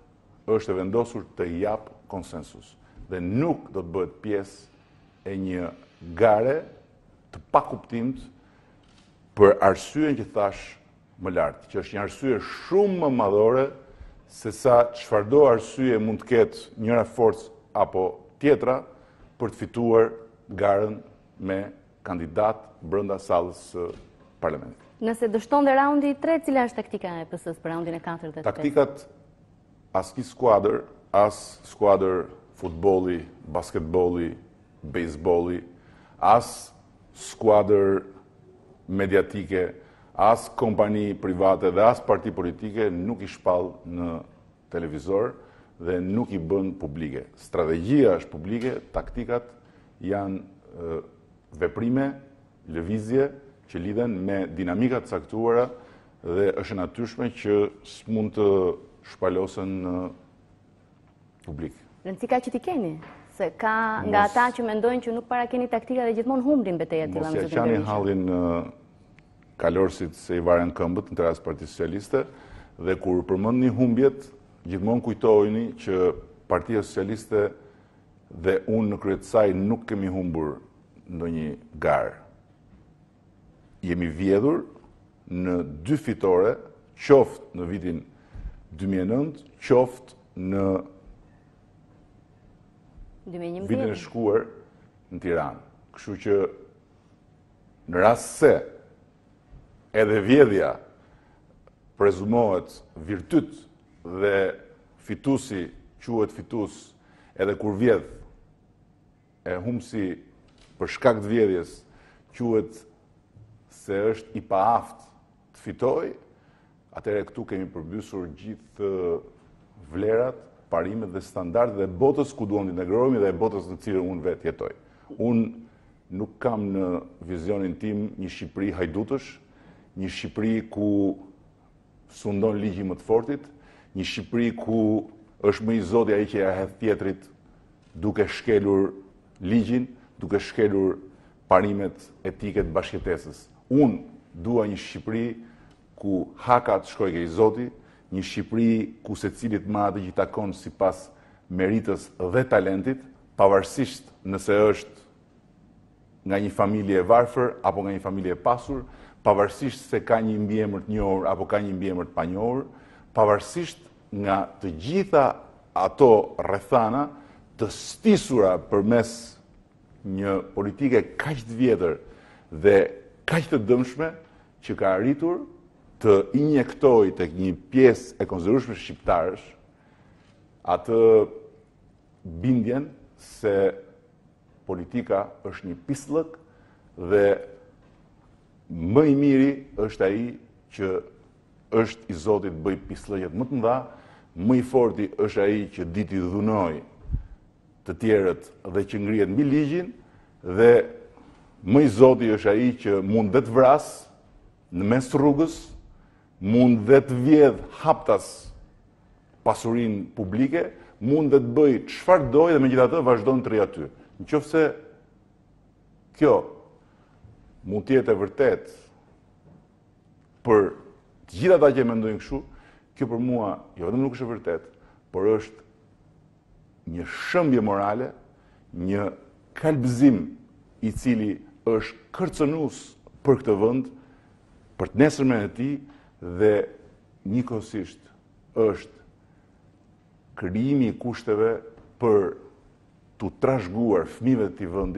është e vendosur të jap konsensus dhe nuk do të bëhet pjesë e një gare të pakuptimt për arsyen që thash më lartë, që është një arsye shumë më madhore se sa çfarëdo arsye mund të ketë njëra forcë apo tjetra për të fituar garën me kandidat brenda sallës së parlamentit. Nëse dështon dhe raundi i tretë, cila është taktika e P S-s për raundin e katërt dhe të pestë? Taktikat asnjë skuadër, as skuadër futbolli, basketbolli, bejsbolli, as skuadër mediatike, as kompani private dhe as parti politike nuk i shpall në televizor dhe nuk i bën publike. Strategjia është publike, taktikat janë e, veprime, lëvizje që lidhen me dinamikat caktuara dhe është e natyrshme që s'mund të shpalosen në publik. Rëndësi ka që t'i keni, se ka nga ata që mendojnë që nuk para keni taktika dhe gjithmonë humbrin betejat tilla. Mos ja qani hallin kalorësit se i varen këmbët në teras Partisë Socialiste dhe kur përmendni humbjet, gjithmonë kujtojeni që Partia Socialiste dhe unë në krye të saj nuk kemi humbur ndonjë garë. Jemi vjedhur në dy fitore, qoftë në vitin dy mijë e nëntë, qoftë në vitin e shkuar në Tiranë. Kështu që në rast se edhe vjedhja prezumohet virtyt dhe fitusi quhet fitus edhe kur vjedh e humsi për shkak të vjedhjes quhet se është i paaft të fitoj, atëherë këtu kemi përbysur gjithë vlerat, parimet dhe standardet dhe botës ku duam të integrohemi dhe botës në cilën unë vetë jetoj. Unë nuk kam në vizionin tim një Shqipëri hajdutësh, një Shqipëri ku sundon ligji më të fortit, një Shqipëri ku është më i zoti ai që ja hedh tjetrit duke shkelur ligjin, duke shkelur parimet etike të bashkëjetesës. Unë dua një Shqipëri ku hakat shkojnë i zoti, një Shqipëri ku secilit marrë atë që i takon sipas meritës dhe talentit, pavarësisht nëse është nga një familje e varfër apo nga një familje e pasur, pavarësisht se ka një mbiemër të njohur apo ka një mbiemër të panjohur, pavarësisht nga të gjitha ato rrethana të stisura përmes një politike kaq të vjetër dhe kaq të dëmshme që ka arritur të injektoj tek një pjesë e konsiderueshme shqiptarësh atë bindjen se politika është një pislëk dhe më i miri është ai që është i Zotit bëj pislëqet më të mëdha, më i forti është ai që di t'i dhunoj të tjerët dhe që ngrihet mbi ligjin dhe më i Zoti është ai që mund dhe të vras në mes të rrugës, mund dhe të vjedh haptas pasurinë publike, mund dhe të bëj çfarë dojë dhe megjithatë vazhdon të rri aty. Nëse kjo mund të jetë e vërtet për të gjithë ata që mendojnë kështu, kjo për mua jo vetëm nuk është e vërtet, por është një shëmbje morale, një kalbëzim i cili është kërcënues për këtë vend, për të nesërmen e tij dhe njëkohësisht është krijimi i kushteve për t'u trashëguar fëmijëve të këtij vendi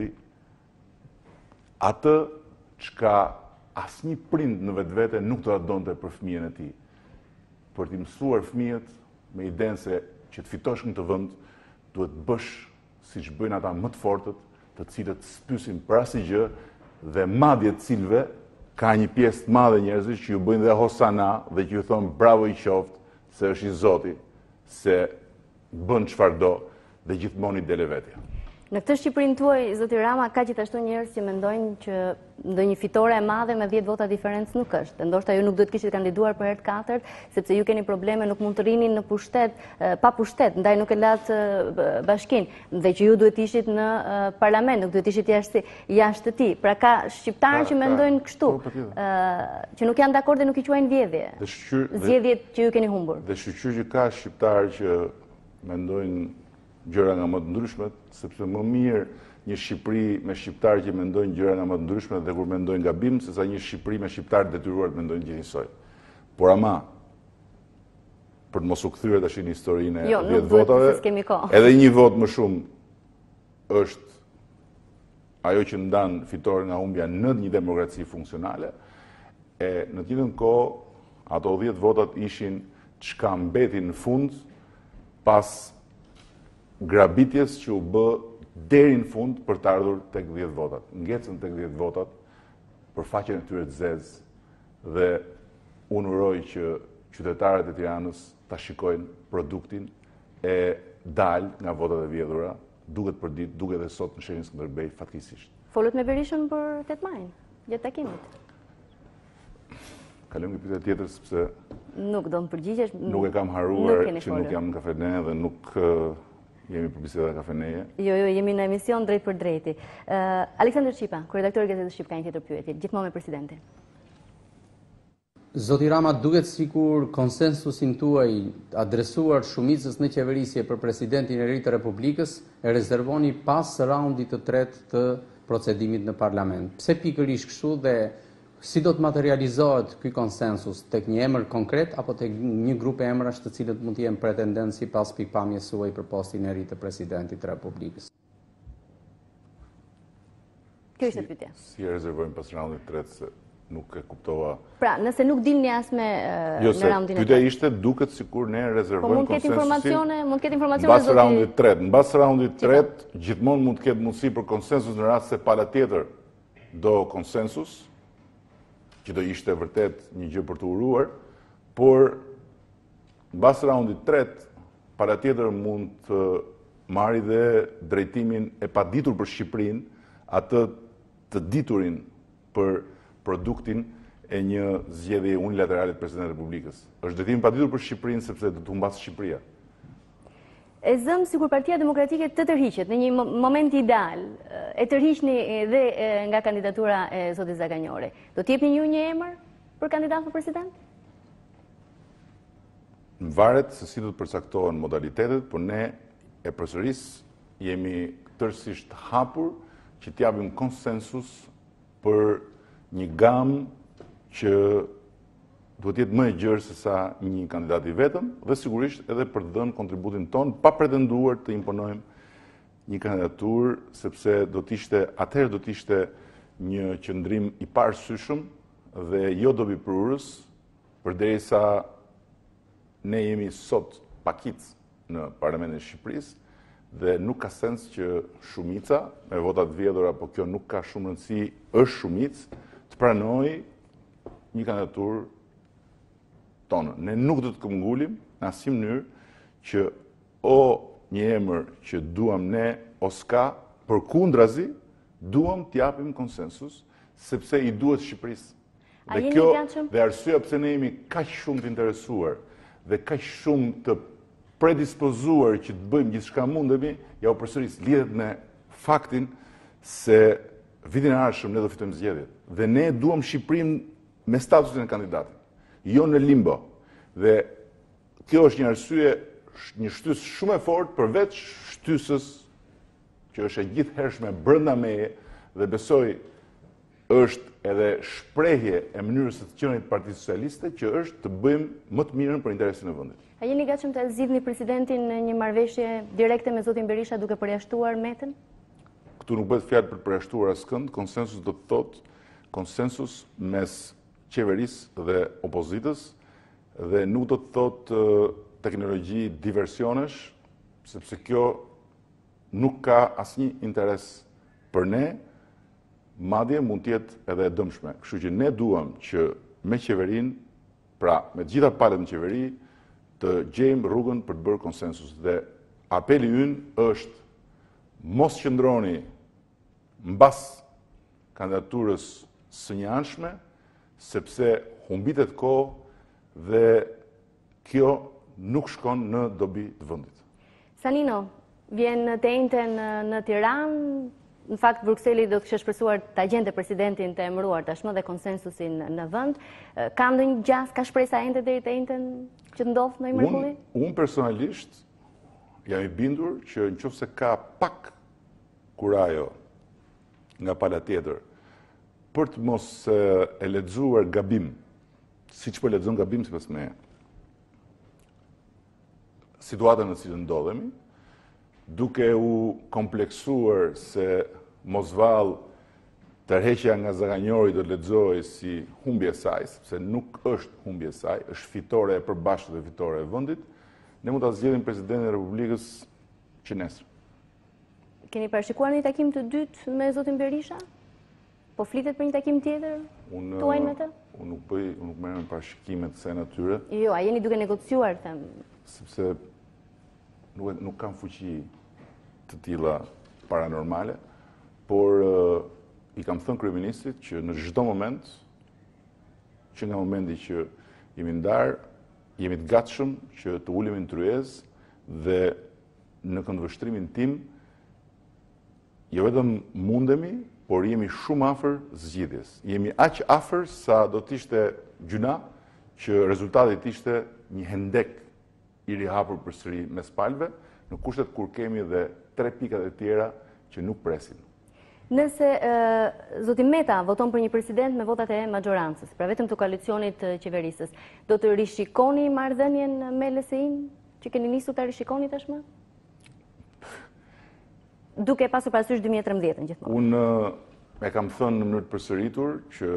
atë çka asnjë prind në vetvete nuk do ta donte për fëmijën e tij. Për t'i mësuar fëmijët me idenë se që të fitosh në këtë vend duhet bësh siç bëjnë ata më të fortët, të cilët spysin për asnjë gjë dhe madje të cilëve ka një pjesë të madhe njerëzish që ju bëjnë dhe hosana dhe që ju thonë bravo i qoftë se është i Zoti, se bën çfarë do dhe gjithmonë i dele vetja. Në këtë Shqipërinë tuaj, zoti Rama, ka gjithashtu njerëz që mendojnë që ndonjë fitore e madhe me dhjetë vota diferencë nuk është. Ndoshta ju nuk duhet kishit kandiduar për herë të katërt, sepse ju keni probleme, nuk mund të rrini në pushtet, pa pushtet, ndaj nuk e latë bashkinë, dhe që ju duhet ishit në parlament, nuk duhet ishit jashtë jashtë të tij. Pra ka shqiptarë që mendojnë kështu, që nuk janë dakord dhe nuk i quajnë vjedhje. Zgjedhjet që ju keni humbur. Dhe shqyr që ka shqiptarë që mendojnë gjëra nga më të ndryshmet, sepse më mirë një Shqipëri me shqiptarë që mendojnë gjëra nga më të ndryshmet dhe kur mendojnë gabim, sesa një Shqipëri me shqiptarë detyruar të mendojnë gjithësoj. Por ama, për të mos u kthyer tash në historinë e dhjetë votave, edhe një vot më shumë është ajo që ndan fitoren nga humbja në një demokraci funksionale, e në të njëjtën kohë ato dhjetë votat ishin çka mbeti në fund pas grabitjes që u bë deri në fund për të ardhur tek dhjetë votat. Ngecën tek dhjetë votat për faqen e tyre të zezë dhe unë uroj që qytetarët e Tiranës ta shikojnë produktin e dal nga votat e vjedhura, duket për ditë, duket edhe sot në shenjën Skënderbej fatkeqësisht. Folët me Berishën për tetë majin, gjatë takimit. Kalojmë një pyetje tjetër sepse nuk do më përgjigjesh. Nuk e kam haruar që nuk jam në kafene dhe nuk jemi për biseda kafeneje. Jo, jo, jemi në emision drejt për drejti. Aleksandër Qipa, kryeredaktori i Gazetës Shqip, ka një tjetër pyetje, gjithmonë me presidentin. Zoti Rama, duket sikur konsensusin tuaj adresuar shumicës në qeverisje për presidentin e ri të Republikës e rezervoni pas raundit të tretë të procedimit në parlament. Pse pikërisht kështu dhe si do të materializohet ky konsensus, tek një emër konkret apo tek një grup emrash të cilët mund të jenë pretendentë sipas pikpamjes suaj për postin e ri të presidentit të Republikës? Kjo ishte pyetja. Si e rezervojmë pas raundit të tretë se nuk e kuptova. Pra, nëse nuk dilni as me jo, në raundin e tretë. Pyetja ishte duket sikur ne rezervojmë konsensusin. Po mund të ketë informacione, mund të ketë informacione mbas raundit të tretë. Mbas raundit të tretë gjithmonë mund të ketë mundësi për konsensus në rast se pala tjetër do konsensus, që do ishte vërtet një gjë për të uruar, por mbas raundit tretë, para tjetër mund të marrë dhe drejtimin e paditur për Shqipërinë, atë të diturin për produktin e një zgjedhje unilaterale të Presidentit të Republikës. Është drejtimi paditur për Shqipërinë sepse do të humbas Shqipëria. E zëm sikur Partia Demokratike të tërhiqet në një moment ideal, e tërhiqni dhe nga kandidatura e zotit Zaganjori. Do t'jepni ju një emër për kandidat për president? Varet se si do të përcaktohen modalitetet, por ne e përsëris jemi tërësisht hapur që t'japim konsensus për një gamë që duhet jetë më e gjerë se sa një kandidat i vetëm dhe sigurisht edhe për të dhënë kontributin ton pa pretenduar të imponojmë një kandidaturë sepse do të ishte atëherë do të ishte një qëndrim i parësyshëm dhe jo dobi prurës, përderisa ne jemi sot pakic në Parlamentin e Shqipërisë dhe nuk ka sens që shumica me votat vjedhura, apo kjo nuk ka shumë rëndësi, është shumicë të pranojë një kandidaturë tonë. Ne nuk do të këmbgulim në asnjë mënyrë që o një emër që duam ne o s'ka, përkundrazi duam t'japim konsensus sepse i duhet Shqipërisë. Dhe kjo dhe arsyeja pse ne jemi kaq shumë të interesuar dhe kaq shumë të predispozuar që të bëjmë gjithçka mundemi, ja u përsëris lidhet me faktin se vitin e ardhshëm ne do fitojmë zgjedhjet dhe ne duam Shqipërinë me statusin e kandidatit, jo në limbo. Dhe kjo është një arsye, një shtys shumë e fortë përveç shtysës që është e gjithhershme brenda meje dhe besoj është edhe shprehje e mënyrës së të qenit të Partisë Socialiste që është të bëjmë më të mirën për interesin e vendit. A jeni gatshëm të zgjidhni presidentin në një marrëveshje direkte me zotin Berisha duke përjashtuar Metën? Këtu nuk bëhet fjalë për përjashtuar askënd, konsensus do të thotë konsensus mes qeverisë dhe opozitës dhe nuk do të thotë teknologji diversionesh, sepse kjo nuk ka asnjë interes për ne, madje mund të jetë edhe e dëmshme. Kështu që ne duam që me qeverinë, pra me të gjitha palët në qeveri, të gjejmë rrugën për të bërë konsensus. Dhe apeli ynë është mos qëndroni mbas kandidaturës së një anshme, sepse humbitet kohë dhe kjo nuk shkon në dobi të vendit. Sanino, vjen të njëjtën në Tiranë, në fakt Brukseli do të kishte shpresuar ta gjente presidentin të emëruar tashmë dhe konsensusin në vend. Ka ndonjë gjast, ka shpresa ende deri të njëjtën që ndodh në mrekulli? Unë personalisht jam i bindur që nëse ka pak kurajo nga pala tjetër për të mos e lexuar gabim, siç po lexon gabim sipas me situatën në cilën ndodhemi, duke u kompleksuar se mos vallë tërheqja nga Zaganjori do të lexohej si humbje e saj, sepse nuk është humbje e saj, është fitore e përbashkët dhe fitore e vendit, ne mund ta zgjedhim presidentin e Republikës që nesër. Keni parashikuar një takim të dytë me zotin Berisha? Po flitet për një takim tjetër? Unë Tuajnë me të? Unë nuk bëj, unë nuk merrem parashikimet se natyre. Jo, a jeni duke negociuar, them. Sepse nuk, nuk kam fuqi të tilla paranormale, por uh, i kam thënë kryeministrit që në çdo moment, që nga momenti që jemi ndarë, jemi të gatshëm që të ulemi në tryezë dhe në këndvështrimin tim, jo vetëm mundemi, por jemi shumë afër zgjidhjes. Jemi aq afër sa do të ishte gjuna që rezultati të ishte një hendek i rihapur përsëri mes palëve, në kushtet kur kemi edhe tre pikat e tjera që nuk presin. Nëse uh, zoti Meta voton për një president me votat e majorancës, pra vetëm të koalicionit të qeverisës, do të rishikoni marrëdhënien me L S I-n që keni nisur ta rishikoni tashmë? Duke pasur parasysh dy mijë e trembëdhjetën gjithmonë. Unë e kam thënë në mënyrë të përsëritur që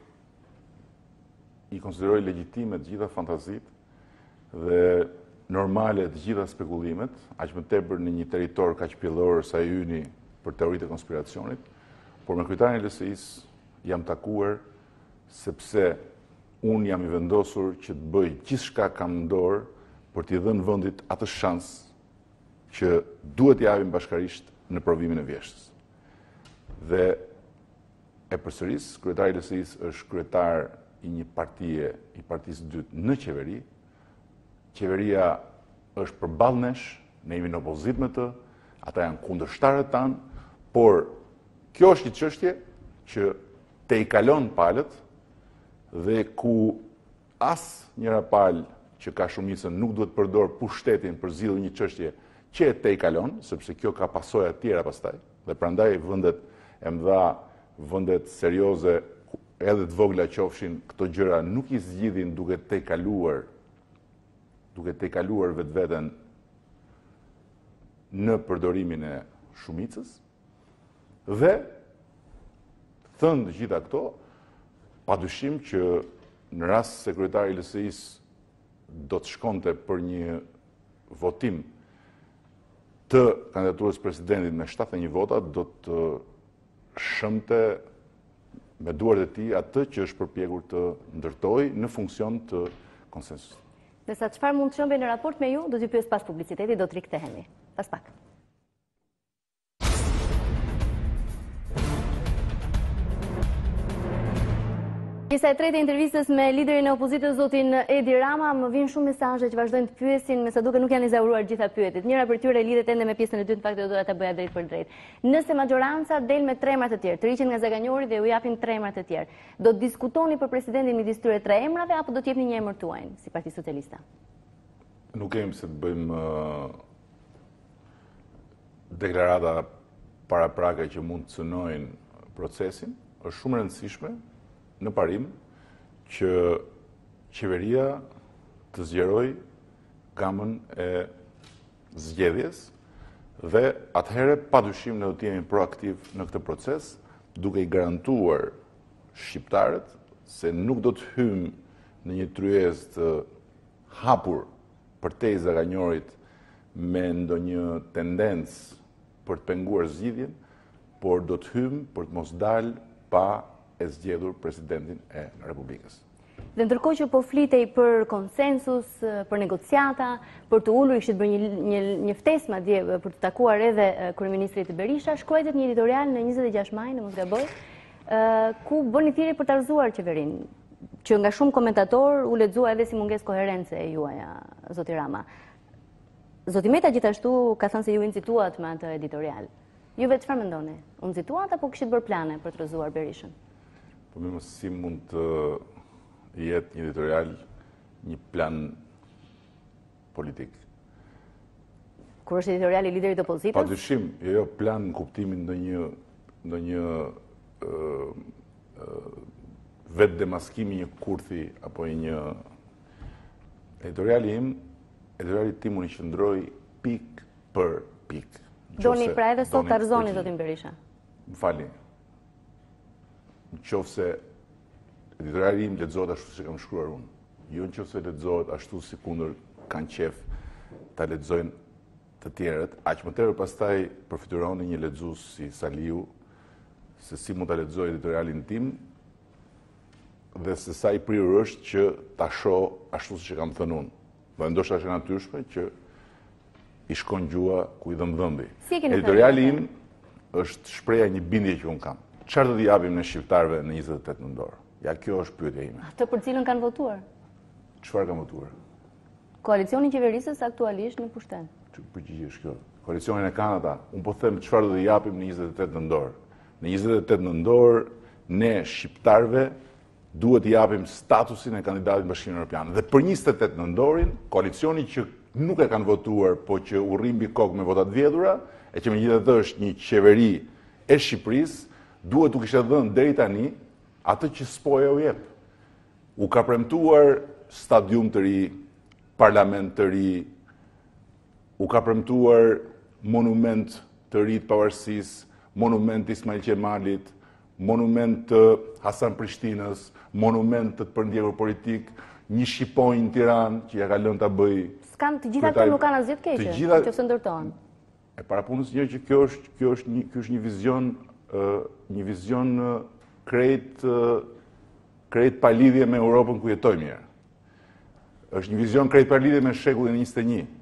i konsideroj legjitime të gjitha fantazitë dhe normale të gjitha spekullimet, aq më tepër në një territor kaq pjellor sa i yni për teoritë e konspiracionit, por me kryetarin e L S I-s jam takuar sepse unë jam i vendosur që të bëj gjithçka kam në dorë për t'i dhënë vendit atë shans që duhet t'i japim bashkarisht në provimin e vjeshtës. Dhe e përsëris, kryetari i L S I-s është kryetar i një partie, i partisë dytë në qeveri. Qeveria është përballë nesh, ne jemi në opozit me të, ata janë kundërshtarët tanë, por kjo është një çështje që te i kalon palët dhe ku as njëra palë që ka shumicën nuk duhet përdor pushtetin për zgjidhur një çështje që te i kalon, sepse kjo ka pasoja të tjera pastaj, dhe prandaj vendet e mëdha, vendet serioze, edhe të vogla qofshin, këto gjëra nuk i zgjidhin duke te i kaluar, duke te i kaluar vetveten në përdorimin e shumicës, dhe thënë të gjitha këto, padyshim që në rast se kryetari i L S I-s do të shkonte për një votim të kandidaturës presidentit me shtatëdhjetë e një vota, do të shëmte me duart e tij atë që është përpjekur të ndërtojë në funksion të konsensusit. Ndërsa çfarë mund të shëmbej në raport me ju, do t'ju pyes pas publicitetit, do të rikthehemi. Pas pak. Pjesa e tretë e intervistës me liderin e opozitës zotin Edi Rama, më vijnë shumë mesazhe që vazhdojnë të pyesin, me sa duke nuk janë izauruar gjitha pyetjet. Njëra për tyre lidhet ende me pjesën e dytë, në fakt do doja ta bëja drejt për drejt. Nëse majoranca del me tre emra të tjerë, të riqen nga Zaganjori dhe u japin tre emra të tjerë, do të diskutoni për presidentin midis tyre tre emrave apo do të jepni një emër tuaj si Parti Socialista? Nuk kemi se të bëjmë uh, deklarata paraprake që mund të cënojnë procesin. Është shumë e rëndësishme në parim që qeveria të zgjeroj gamën e zgjedhjes dhe atëherë padyshim ne do të jemi proaktiv në këtë proces, duke i garantuar shqiptarët se nuk do të hymë në një tryezë të hapur përtej Zaganjorit me ndonjë tendencë për të penguar zgjidhjen, por do të hymë për të mos dalë pa e zgjedhur presidentin e Republikës. Dhe ndërkohë që po flitej për konsensus, për negociata, për të ulur, kishte bërë një, një, një ftesë madje për të takuar edhe kryeministrit Berisha, shkruajtet një editorial në njëzet e gjashtë maj, në mos gaboj, ku bëni thirrje për të arzuar qeverinë, që nga shumë komentator u lexua edhe si mungesë koherence e juaja, zoti Rama. Zoti Meta gjithashtu ka thënë se ju incituat me atë editorial. Juve çfarë mendoni? U incituat apo kishit bërë plane për të rrëzuar Berishën? Po më si mund të jetë një editorial, një plan politik. Kur është editoriali i liderit të opozitës? Pa dyshim, jo plan në kuptimin në një, në një uh, uh, vetë demaskimi një kurthi apo një editoriali im, editoriali tim unë i qëndroj pik për pik. Doni pra edhe sot të arzoni, zotin Berisha? Më fali. Në qofë se editoriali im lexohet ashtu si kam shkruar unë. Jo në qofë se lexohet ashtu si kundër kanë qef ta lexojnë të tjerët, aq më tepër pastaj përfituroni një lexues si Saliu se si mund ta lexoj editorialin tim dhe se sa i prirur është që ta shoh ashtu siç e kam thënë unë. Dhe ndoshta është e natyrshme që i shkon gjua ku i dhëm dhëmbi. Si editoriali im është shpreha një bindje që unë kam. Çfarë do t'i japim në shqiptarëve në njëzet e tetë nëntor? Ja, kjo është pyetja ime. Atë për cilën kanë votuar? Çfarë kanë votuar? Koalicioni qeverisës aktualisht në pushtet. Përgjigje është kjo. Koalicionin e kanë ata. Unë po them çfarë do t'i japim në njëzet e tetë nëntor. Në njëzet e tetë nëntor ne shqiptarëve duhet t'i japim statusin e kandidatit në Bashkimin Evropian. Dhe për njëzet e tetë nëntorin, koalicioni që nuk e kanë votuar, po që u rrim mbi kokë me votat vjedhura, e që megjithatë është një qeveri e Shqipërisë, duhet u kishte dhënë deri tani atë që s'po e u jep. U ka premtuar stadium të ri, parlament të ri, u ka premtuar monument të ri të pavarësisë, monument të Ismail Qemalit, monument të Hasan Prishtinës, monument të të përndjekur politik, një shqiponjë në Tiranë që ja ka lënë ta bëj. S'kan të gjitha këto nuk kanë asgjë të keqe, gjitha... nëse ndërtohen. E parapunës një që kjo është kjo është një ky është një vizion uh, një vizion uh, krejt uh, krejt pa lidhje me Europën ku jetojmë mirë. Është një vizion krejt pa lidhje me shekullin e njëzet e një.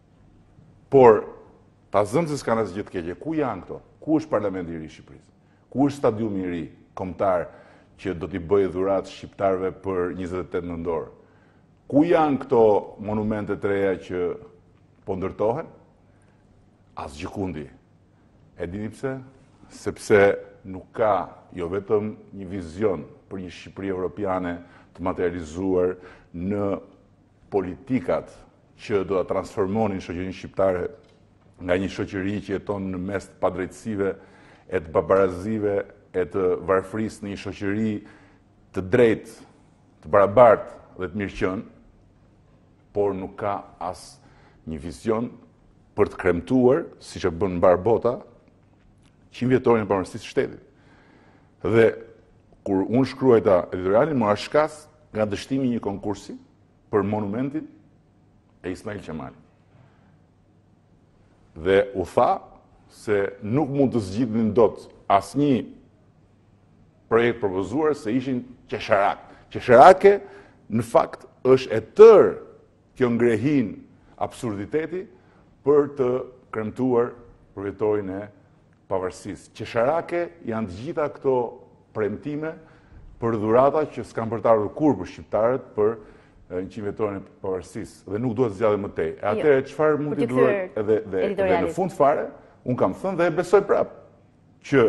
Por ta zëmë se s'kan asgjë të keqe. Ku janë këto? Ku është Parlamenti i ri i Shqipërisë? Ku është stadiumi i ri kombëtar që do t'i bëjë dhuratë shqiptarëve për njëzet e tetë nëntor? Ku janë këto monumente të reja që po ndërtohen? Asgjë kundi. E dini pse? Sepse nuk ka jo vetëm një vizion për një Shqipëri evropiane të materializuar në politikat që do ta transformonin shoqërinë shqiptare nga një shoqëri që jeton në mes të padrejtësive, e të babarazive, e të varfërisë në një shoqëri të drejtë, të barabartë dhe të mirëqënë, por nuk ka as një vizion për të kremtuar, si që bën mbar bota, qind vjetorin e pavarësisë së shtetit. Dhe kur unë shkruajta editorialin, më shkas nga dështimi një konkursi për monumentin e Ismail Qemalit. Dhe u tha se nuk mund të zgjidhnin dot asnjë projekt propozuar se ishin qesharak. Qesharake në fakt është e tërë kjo ngrehin absurditeti për të kremtuar përvjetorin e pavarësisë. Qesharake janë të gjitha këto premtime për dhurata që s'kan për të ardhur kur për shqiptarët për në qind vjetorin e pavarësisë dhe nuk duhet zgjidhje më tej. E atëherë çfarë mund të duhet edhe dhe, dhe në fund fare, un kam thënë dhe e besoj prap që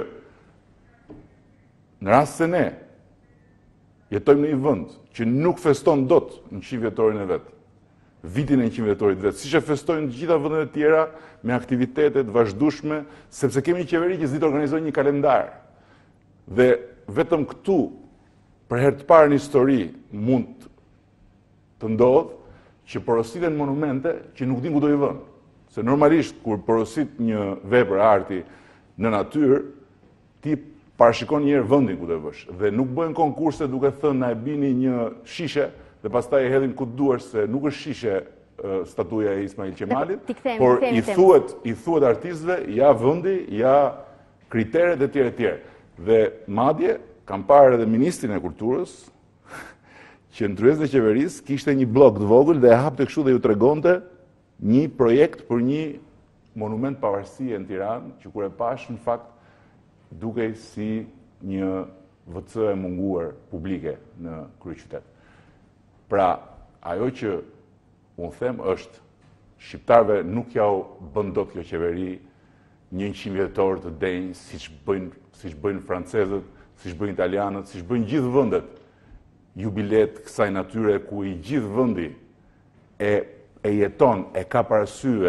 në rast se ne jetojmë në një vend që nuk feston dot në qind vjetorin e vet, vitin e qind vjetorit vet, siç e festojnë të gjitha vendet e tjera me aktivitete të vazhdueshme, sepse kemi një qeveri që s'di të organizojë një kalendar. Dhe vetëm këtu, për herë të parë në histori, mund të ndodhë që porositen monumente që nuk din ku do i vënë. Se normalisht, kur porosit një vepër arti në natyrë, ti parashikon njerë vendin ku do i vësh. Dhe nuk bëjnë konkurse duke thënë na e bini një shishe, dhe pastaj e hedhin ku duar se nuk është shishe uh, statuja e Ismail Qemalit, por i thuhet, i thuhet artistëve, ja vendi, ja kriteret e tjera e tjera. Dhe madje, kam parë edhe Ministrin e Kulturës, që në tryezën e qeverisë kishte një blog të vogël dhe e hapte kështu dhe ju tregonte një projekt për një monument pavarësie në Tiranë, që kur e pash në fakt dukej si një V C e munguar publike në kryeqytet. Pra, ajo që unë them është shqiptarëve nuk ja u bën dot kjo qeveri njëqind vjetor të denjë siç bëjnë siç bëjnë francezët, siç bëjnë italianët, siç bëjnë gjithë vendet. Jubilet kësaj natyre ku i gjithë vendi e, e jeton, e ka parasysh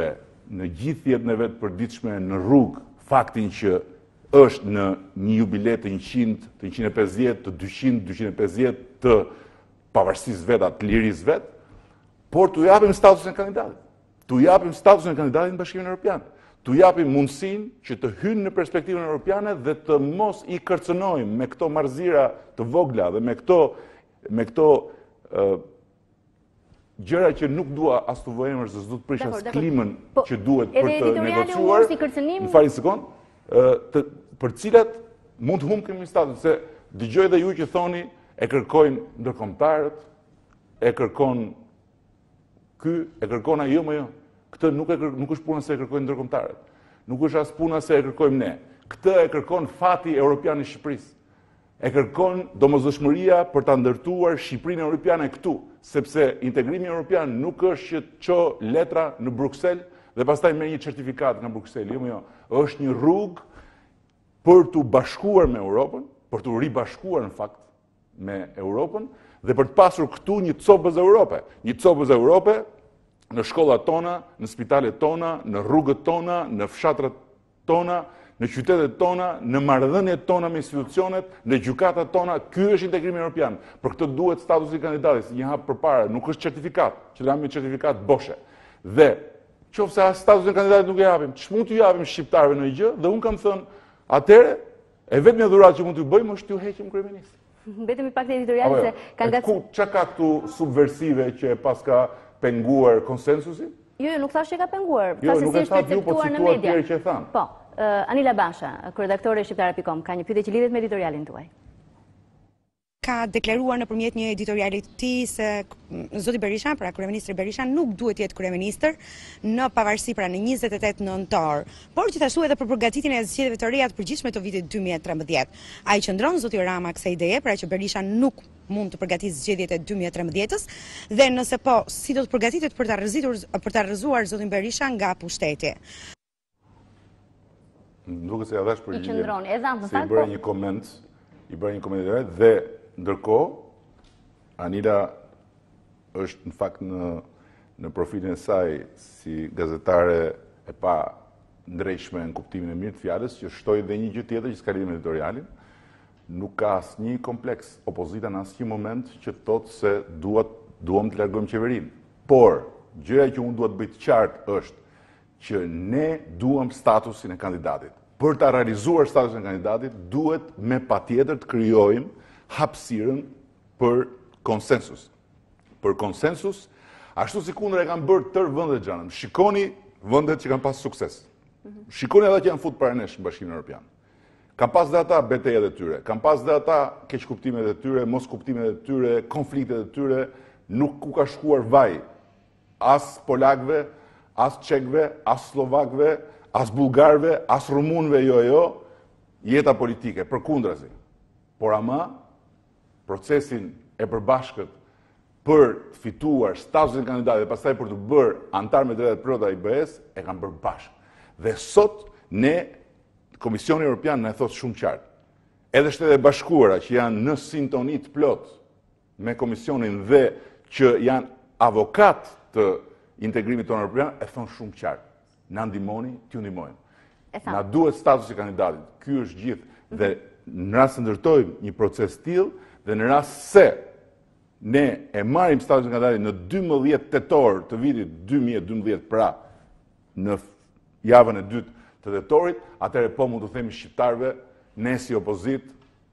në gjithë jetën e vetë përditshme në rrugë faktin që është në një jubilet të njëqind, të njëqind e pesëdhjetë, të dyqind, dyqind e pesëdhjetë të pavarësisë vetë, të lirisë vetë, por t'u japim statusin e kandidatit. T'u japim statusin e kandidatit në Bashkimin Evropian. T'u japim mundësinë që të hynë në perspektivën europiane dhe të mos i kërcënojmë me këto marrëzira të vogla dhe me këto me këto uh, gjëra që nuk dua as të vojemër se s'du të prish as klimën që duhet për të negociuar. Më falni një sekond, të për cilat mund të humbim kemi status, se dëgjoj dhe ju që thoni e kërkojnë ndërkombëtarët, e kërkon ky, e kërkon ajo më jo. Këtë nuk e nuk është puna se e kërkojnë ndërkombëtarët. Nuk është as puna se e kërkojmë ne. Këtë e kërkon fati evropian i Shqipërisë. E kërkon domosdoshmëria për ta ndërtuar Shqipërinë europiane këtu, sepse integrimi europian nuk është që të ço letra në Bruksel dhe pastaj merr një certifikat nga Brukseli. Jo, jo. Është një rrugë për t'u bashkuar me Europën, për t'u ribashkuar në fakt me Europën dhe për të pasur këtu një copëz Europe, një copëz Europe në shkollat tona, në spitalet tona, në rrugët tona, në fshatrat tona, në qytetet tona, në marrëdhëniet tona me institucionet, në gjykatat tona. Ky është integrimi evropian. Për këtë duhet statusi i kandidatit, një hap përpara, nuk është certifikat, që jam një certifikat boshe. Dhe qofse as statusin e kandidatit nuk e japim, ç'mund t'ju japim shqiptarëve në gjë, dhe un kam thënë, atëre e vetmja dhuratë që mund t'ju bëjmë është t'ju heqim kryeministin. Mbetemi pak te editoriali se kanë gatë. Çka ka këtu subversive që pas ka penguar konsensusin? Jo, jo, nuk thash që ka penguar. Jo, nuk e thash ju, po cituar tjerë që thanë. Po, Anila Basha, kryedaktore e shqiptare pikë kom, ka një pyetje që lidhet me editorialin tuaj. Ka deklaruar nëpërmjet një editoriali të tij se zoti Berisha, pra kryeministri Berisha, nuk duhet të jetë kryeministër në pavarësi pra në njëzet e tetë nëntor, por gjithashtu edhe për përgatitjen e zgjedhjeve të reja të përgjithshme të vitit dy mijë e trembëdhjetë. Ai qëndron zoti Rama kësaj ideje, pra që Berisha nuk mund të përgatisë zgjedhjet e dy mijë e trembëdhjetës dhe nëse po, si do të përgatitet për ta rrëzitur për ta rrëzuar zotin Berisha nga pushteti. Duket se ja dhash përgjigje. I qëndron, e dhanë, se i bëra një koment, i bëra një koment dhe ndërkohë, Anila është në fakt në, në profilin e saj si gazetare e pa ndrejshme në kuptimin e mirë të fjalës, që shtoi dhe një gjë tjetër që s'ka lidhje me editorialin. Nuk ka asnjë kompleks opozita në asnjë moment që thotë se duat duam të largojmë qeverinë. Por gjëja që unë dua të bëj të qartë është që ne duam statusin e kandidatit. Për ta realizuar statusin e kandidatit, duhet me patjetër të krijojmë hapësirën për konsensus. Për konsensus, ashtu si kundër e kanë bërë tërë vendet xhanëm. Shikoni vendet që kanë pas sukses. Shikoni ata që janë futur para nesh në Bashkimin Evropian. Kanë pas dhe ata betejat e tyre, kanë pas dhe ata keq kuptimet e tyre, mos kuptimet e tyre, konfliktet e tyre, nuk ku ka shkuar vaj as polakëve, as çekëve, as slovakëve, as bullgarëve, as rumunëve, jo jo, jeta politike, përkundrazi. Por ama procesin e përbashkët për të fituar statusin e kandidatit dhe pastaj për të bërë antar me drejtat plota i B E-s e kanë bërë bashkë. Dhe sot ne Komisioni Evropian na e thot shumë qartë. Edhe Shtetet e Bashkuara që janë në sintoni të plot me Komisionin dhe që janë avokat të integrimit tonë evropian e thon shumë qartë. Na ndihmoni, t'ju ndihmojmë. Na duhet statusi i kandidatit. Ky është gjithë dhe në rast se ndërtojmë një proces tillë dhe në rast se ne e marrim statusin e kandidatit në dymbëdhjetë tetor të vitit dy mijë e dymbëdhjetë, pra në javën e dytë të tetorit, atëherë po mund të themi shqiptarëve, ne si opozit,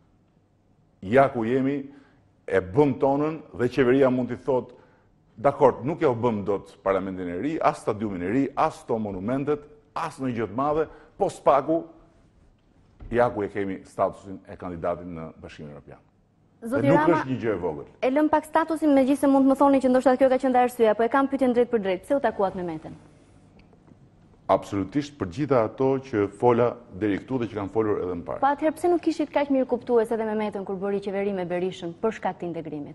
ja ku jemi, e bëm tonën dhe qeveria mund t'i thotë, dakord, nuk e u bëm dot parlamentin e ri, as stadiumin e ri, as to monumentet, as në gjë të madhe, po spaku, ja ku e kemi statusin e kandidatit në Bashkimin Evropian. Zoti Rama, nuk Rama, është një gjë e vogël. E lëm pak statusin, megjithëse mund të më thoni që ndoshta kjo ka qenë arsyeja, po e kam pyetjen drejt për drejt, pse u takuat me Meten? Absolutisht për gjitha ato që fola deri këtu dhe që kanë folur edhe më parë. Po atëherë pse nuk kishit kaq mirë kuptues edhe me Meten kur bëri qeveri me Berishën për shkak të integrimit?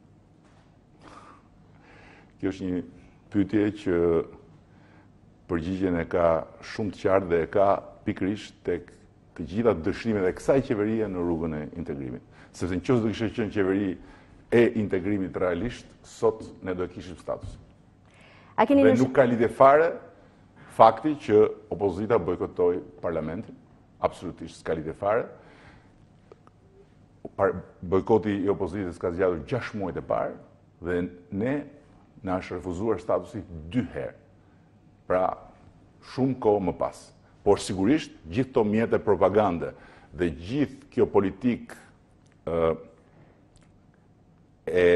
Kjo është një pyetje që përgjigjen e ka shumë të qartë dhe e ka pikërisht tek të gjitha dëshimet e kësaj qeverie në rrugën e integrimit. Sepse nëse do kishte qenë qeveri e integrimit realisht, sot ne do të kishim status. A keni dhe nuk ka lidhje fare fakti që opozita bojkotoi parlamentin, absolutisht s'ka lidhje fare. Bojkoti i opozitës ka zgjatur gjashtë muajt e parë dhe ne na është refuzuar statusi dy herë. Pra, shumë kohë më pas. Por sigurisht, gjithë to mjete propagande dhe gjithë kjo politik uh, e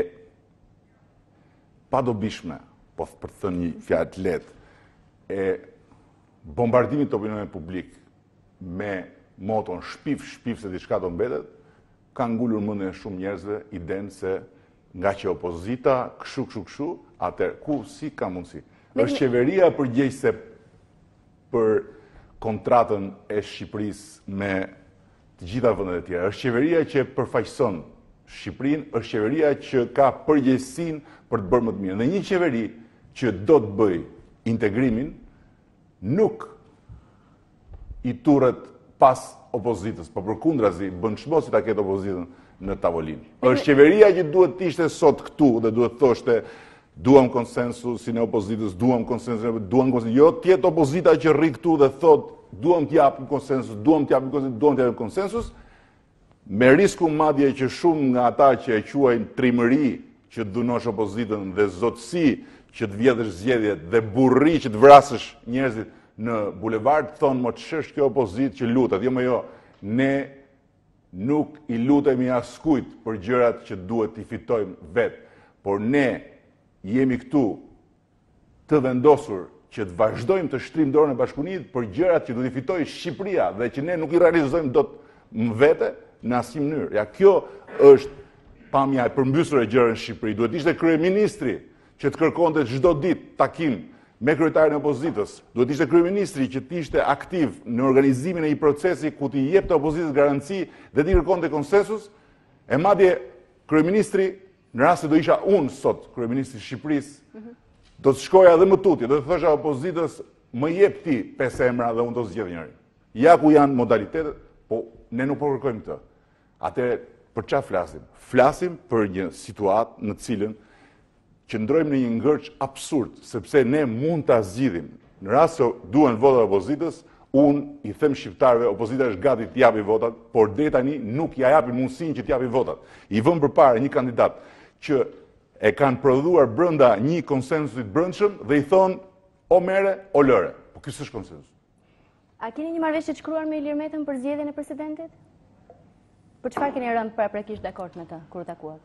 padobishme, po për të thënë një fjalë të lehtë, e bombardimit të opinionit publik me moton shpif, shpif se diçka do mbetet, ka ngulur mendjen e shumë njerëzve idenë se nga që opozita kshu kshu kshu, atëherë ku si ka mundësi? Është qeveria përgjegjëse për kontratën e Shqipërisë me të gjitha vendet e tjera. Është qeveria që përfaqëson Shqipërinë, është qeveria që ka përgjegjësinë për të bërë më të mirë. Dhe një qeveri që do të bëjë integrimin nuk i turret pas opozitës, po përkundrazi bën çdo si ta ketë opozitën në tavolinë. Është qeveria që duhet të ishte sot këtu dhe duhet të thoshte duam konsensusin e opozitës, duam konsensusin, duam konsensusin. Jo të jetë opozita që rri këtu dhe thot duam të japim konsensus, duam të japim konsensus, duam të japim konsensus, me risku madje që shumë nga ata që e quajnë trimëri që të dhunosh opozitën dhe zotësi që të vjedhësh zgjedhjet dhe burri që të vrasësh njerëzit në bulevard, thonë më ç'është kjo opozitë që lutet. Jo më jo, ne nuk i lutemi askujt për gjërat që duhet t'i fitojmë vetë, por ne jemi këtu të vendosur që të vazhdojmë të shtrim dorën e bashkëpunimit për gjërat që do t'i fitojë Shqipëria dhe që ne nuk i realizojmë dot më vete në asnjë mënyrë. Ja, kjo është pamja e përmbysur e gjërave në Shqipëri. Duhet ishte kryeministri që të kërkonte çdo ditë takim me kryetarin e opozitës. Duhet ishte kryeministri që të ishte aktiv në organizimin e një procesi ku t'i jepte opozitës garanci dhe t'i kërkonte konsensus. E madje kryeministri, në rast se do isha unë sot kryeministri i Shqipërisë, do të shkoja edhe më tutje, do të thosha opozitës, më jep ti pesë emra dhe unë do zgjedh njërin. Ja ku janë modalitetet, po ne nuk po kërkojmë këtë. Atëherë për çfarë flasim? Flasim për një situatë në cilën qëndrojmë në një ngërç absurd, sepse ne mund ta zgjidhim. Në rast se duhen votat opozitës, unë i them shqiptarëve, opozita është gati të japi votat, por deri tani nuk ja japin mundësinë që të japi votat. I vëm përpara një kandidat që e kanë prodhuar brenda një konsensusit brendshëm dhe i thonë o mere o lëre. Po ky s'është konsensus. A keni një marrëveshje të shkruar me Ilir Metën për zgjedhjen e presidentit? Për çfarë keni rënë paraprakisht dakord me të kur u takuat?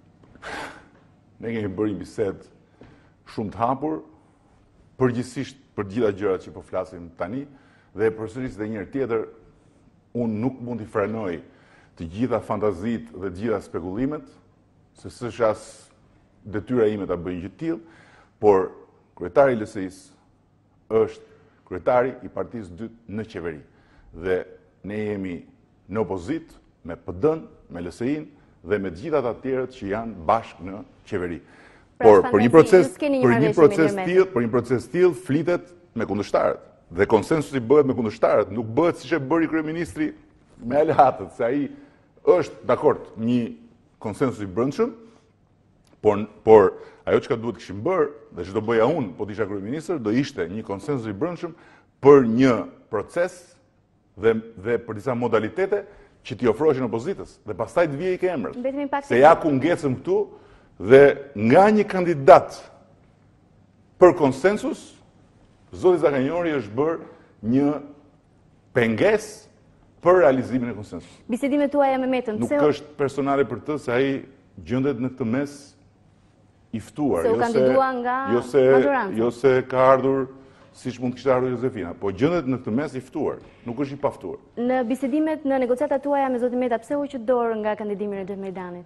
Ne kemi bërë një bisedë shumë të hapur, përgjithsisht për gjitha gjërat që po flasim tani, dhe përsëris dhe njëherë tjetër, unë nuk mund t'i frenoj të gjitha fantazit dhe të gjitha spekullimet, se s'është as detyra ime ta bëj gjë të tillë, por kryetari i L S I-s është kryetari i partisë dytë në qeveri. Dhe ne jemi në opozitë me P D-n, me L S I-n dhe me të gjitha ata të tjerët që janë bashkë në qeveri. Por për një proces, për një proces tillë, për një proces tillë flitet me kundërshtarët. Dhe konsensusi bëhet me kundërshtarët, nuk bëhet siç e bëri kryeministri me aleatët, se ai është dakord një konsensus i brendshëm, por por ajo çka duhet kishim bërë dhe çdo bëja unë, po të isha kryeministër, do ishte një konsensus i brendshëm për një proces dhe dhe për disa modalitete që t'i ofroheshin opozitës dhe pastaj të vijej ke emrat. Se ja ku ngecëm këtu dhe nga një kandidat për konsensus, zoti Zakanjori është bërë një pengesë për realizimin e konsensusit. Bisedimet tuaja me Metën, nuk është personale për të se ai gjendet në këtë mes i ftuar, se u kandidua nga majoranca. Jo se ka ardhur siç mund të kishte ardhur Jozefina, po gjendet në këtë mes i ftuar, nuk është i paftuar. Në bisedimet, në negociatat tuaja me zotin Meta, pse u që dorë nga kandidimi i Recep Mejdanit?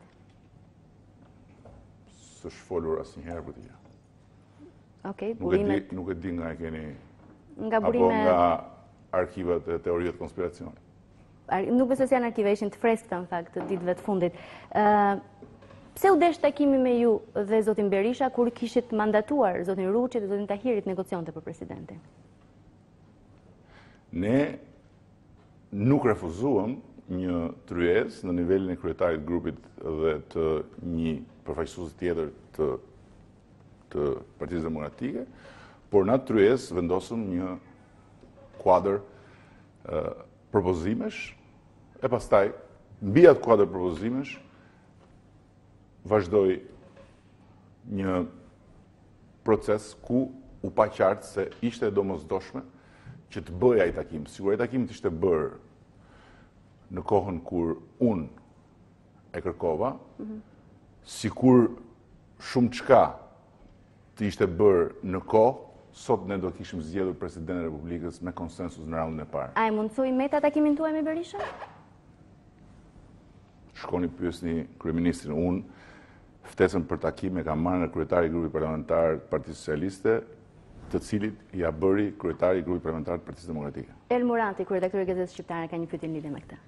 S'është folur asnjëherë për të. Okej, burimet. Nuk e di nga e keni nga burime apo nga arkivat e teorive të konspiracionit. Nuk besoj se janë arkive, ishin të freskëta në fakt të ditëve të fundit. Ë Pse u desh takimi me ju dhe zotin Berisha kur kishit mandatuar zotin Ruçi dhe zotin Tahirit negocionte për presidentin? Ne nuk refuzuam një tryezë në nivelin e kryetarit të grupit dhe të një përfaqësuesi tjetër të të Partisë Demokratike, por në atë tryezë vendosëm një kuadër uh, propozimesh, e pastaj, mbi atë kuadër propozimesh, vazhdoi një proces ku u pa qartë se ishte e domosdoshme që të bëj ai takim. Sigur ai takim të ishte bërë në kohën kur unë e kërkova, mm-hmm. sikur shumë çka të ishte bërë në kohë, sot ne do kishim zgjedhur presidentin e Republikës me konsensus në raundin e parë. A e mundsoi Meta takimin tuaj me Berishën? Shkoni pyesni kryeministrin. Unë ftesën për takim e kam marrë në kryetari i grupit parlamentar të Partisë Socialiste, të cilit ja bëri kryetari i grupit parlamentar të Partisë Demokratike. El Muranti, kryeredaktori i Gazetës Shqiptare, ka një pyetje në lidhje me këtë.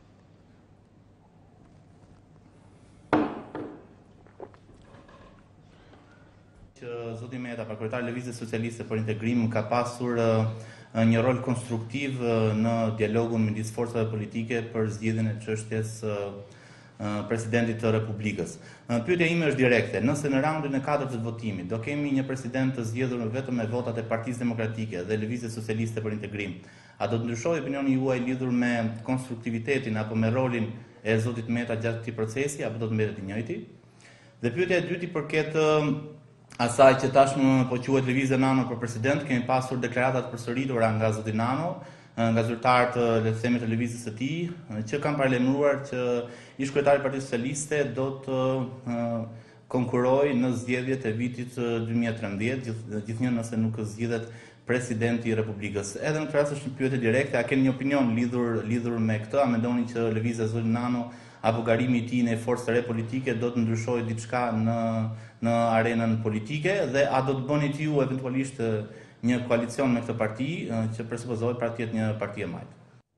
Zoti Meta, pa kryetari i Lëvizjes Socialiste për Integrim, ka pasur një rol konstruktiv në dialogun midis forcave politike për zgjedhjen e çështjes presidentit të Republikës. Pyetja ime është direkte. Nëse në raundin e katërt të votimit do kemi një president të zgjedhur vetëm me votat e Partisë Demokratike dhe Lëvizjes Socialiste për Integrim, a do të ndryshojë opinioni juaj lidhur me konstruktivitetin apo me rolin e zotit Meta gjatë këtij procesi, apo do të mbetet i njëjti? Dhe pyetja e dytë i përket asaj që tashmë po quhet lëvizje Nano për president, kemi pasur deklaratat përsëritura nga zoti Nano, nga zyrtarët le të themi të lëvizjes së tij, që kanë paralajmëruar që ish kryetari i Partisë Socialiste do të konkurojë në zgjedhjet e vitit dy mijë e trembëdhjetë, gjithnjë nëse nuk zgjidhet presidenti i Republikës. Edhe në këtë rast është një pyetje direkte, a keni një opinion lidhur lidhur me këtë? A mendoni që lëvizja e zotit Nano apo garimi i tij në forcë të re politike do të ndryshojë diçka në në arenën politike dhe a do të bëni ti ju eventualisht një koalicion me këtë parti që presupozohet pra të jetë një parti e majtë?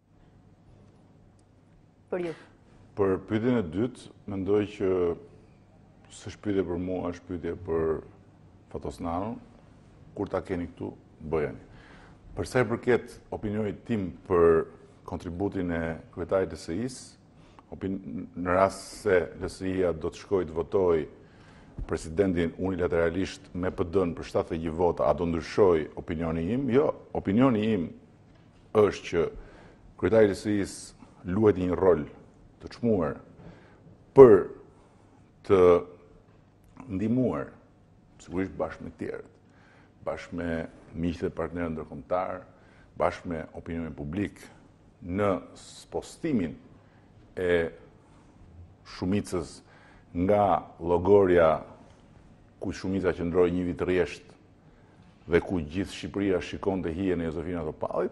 Për ju. Për pyetjen e dytë, mendoj që s'është pyetje për mua, është pyetje për Fatos Nanon. Kur ta keni këtu, bëjeni. Për sa i përket opinionit tim për kontributin e kryetarit të S I-s, në rast se L S I-ja do të shkojë të votojë presidentin unilateralisht me P D-n për shtatëdhjetë e një vota, a do ndryshoj opinioni im? Jo, opinioni im është që kryetari i L S I-s luajti një rol të çmuar për të ndihmuar, sigurisht bashkë me të tjerët, bashkë me miqtë e partnerët ndërkombëtar, bashkë me opinionin publik në spostimin e shumicës nga llogoria ku shumica qëndroi një vit rresht dhe ku gjithë Shqipëria shikonte hijen e Jozefina Topallit.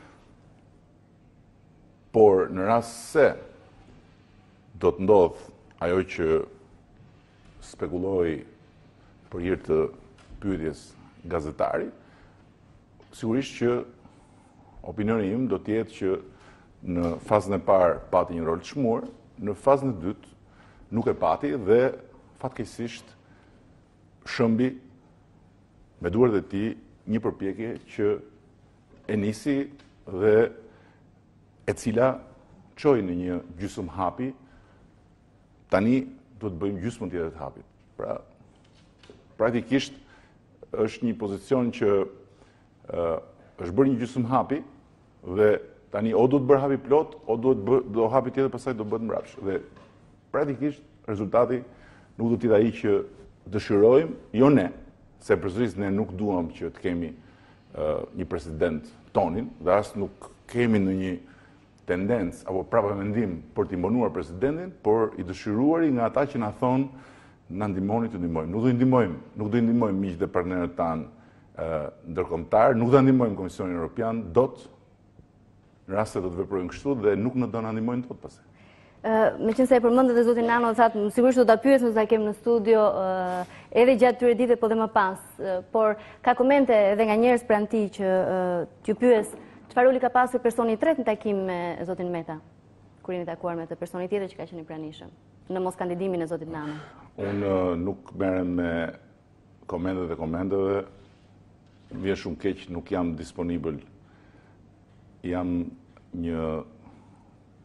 Por në rast se do të ndodh ajo që spekuloi për hir të pyetjes gazetari, sigurisht që opinioni im do të jetë që në fazën e parë pati një rol të çmuar, në fazën e dytë nuk e pati dhe fatkeqësisht shëmbi me duart e tij një përpjekje që e nisi dhe e cila çoi në një gjysmë hapi. Tani do të bëjmë gjysmën tjetër të hapit. Pra, praktikisht është një pozicion që uh, është bërë një gjysmë hapi dhe tani o do të bërë hapi plot, o do të bërë, do hapi tjetër pastaj do bëhet mbrapsht. Dhe praktikisht rezultati nuk do të jetë ai që dëshirojmë, jo ne, se përsëris ne nuk duam që të kemi uh, një president tonin, dhe as nuk kemi në një tendencë apo prapë mendim për të imponuar presidentin, por i dëshiruari nga ata që na thonë na ndihmoni të ndihmojmë. Nuk do i ndihmojmë, nuk do i ndihmojmë miqtë dhe partnerët tanë uh, ndërkombëtar, nuk do ndihmojmë Komisionin Evropian dot, në rast se do të veprojmë kështu dhe nuk në do na ndihmojnë dot pastaj. Uh, me qënë se e përmëndet dhe zotin Nano, thatë, sigurisht do të pyes nëse kem në studio uh, edhe gjatë tyre ditëve, po dhe më pas, uh, por ka komente edhe nga njerëz pranë tij që uh, t'ju pyes çfarë roli ka pasur personi i tretë në takim me zotin Meta, kur jeni takuar me të personi tjetër që ka qenë i pranishëm, në mos kandidimin e zotit Nano. Unë uh, nuk merrem me komentet e komenteve, vjen shumë keq, nuk jam disponibël. Jam një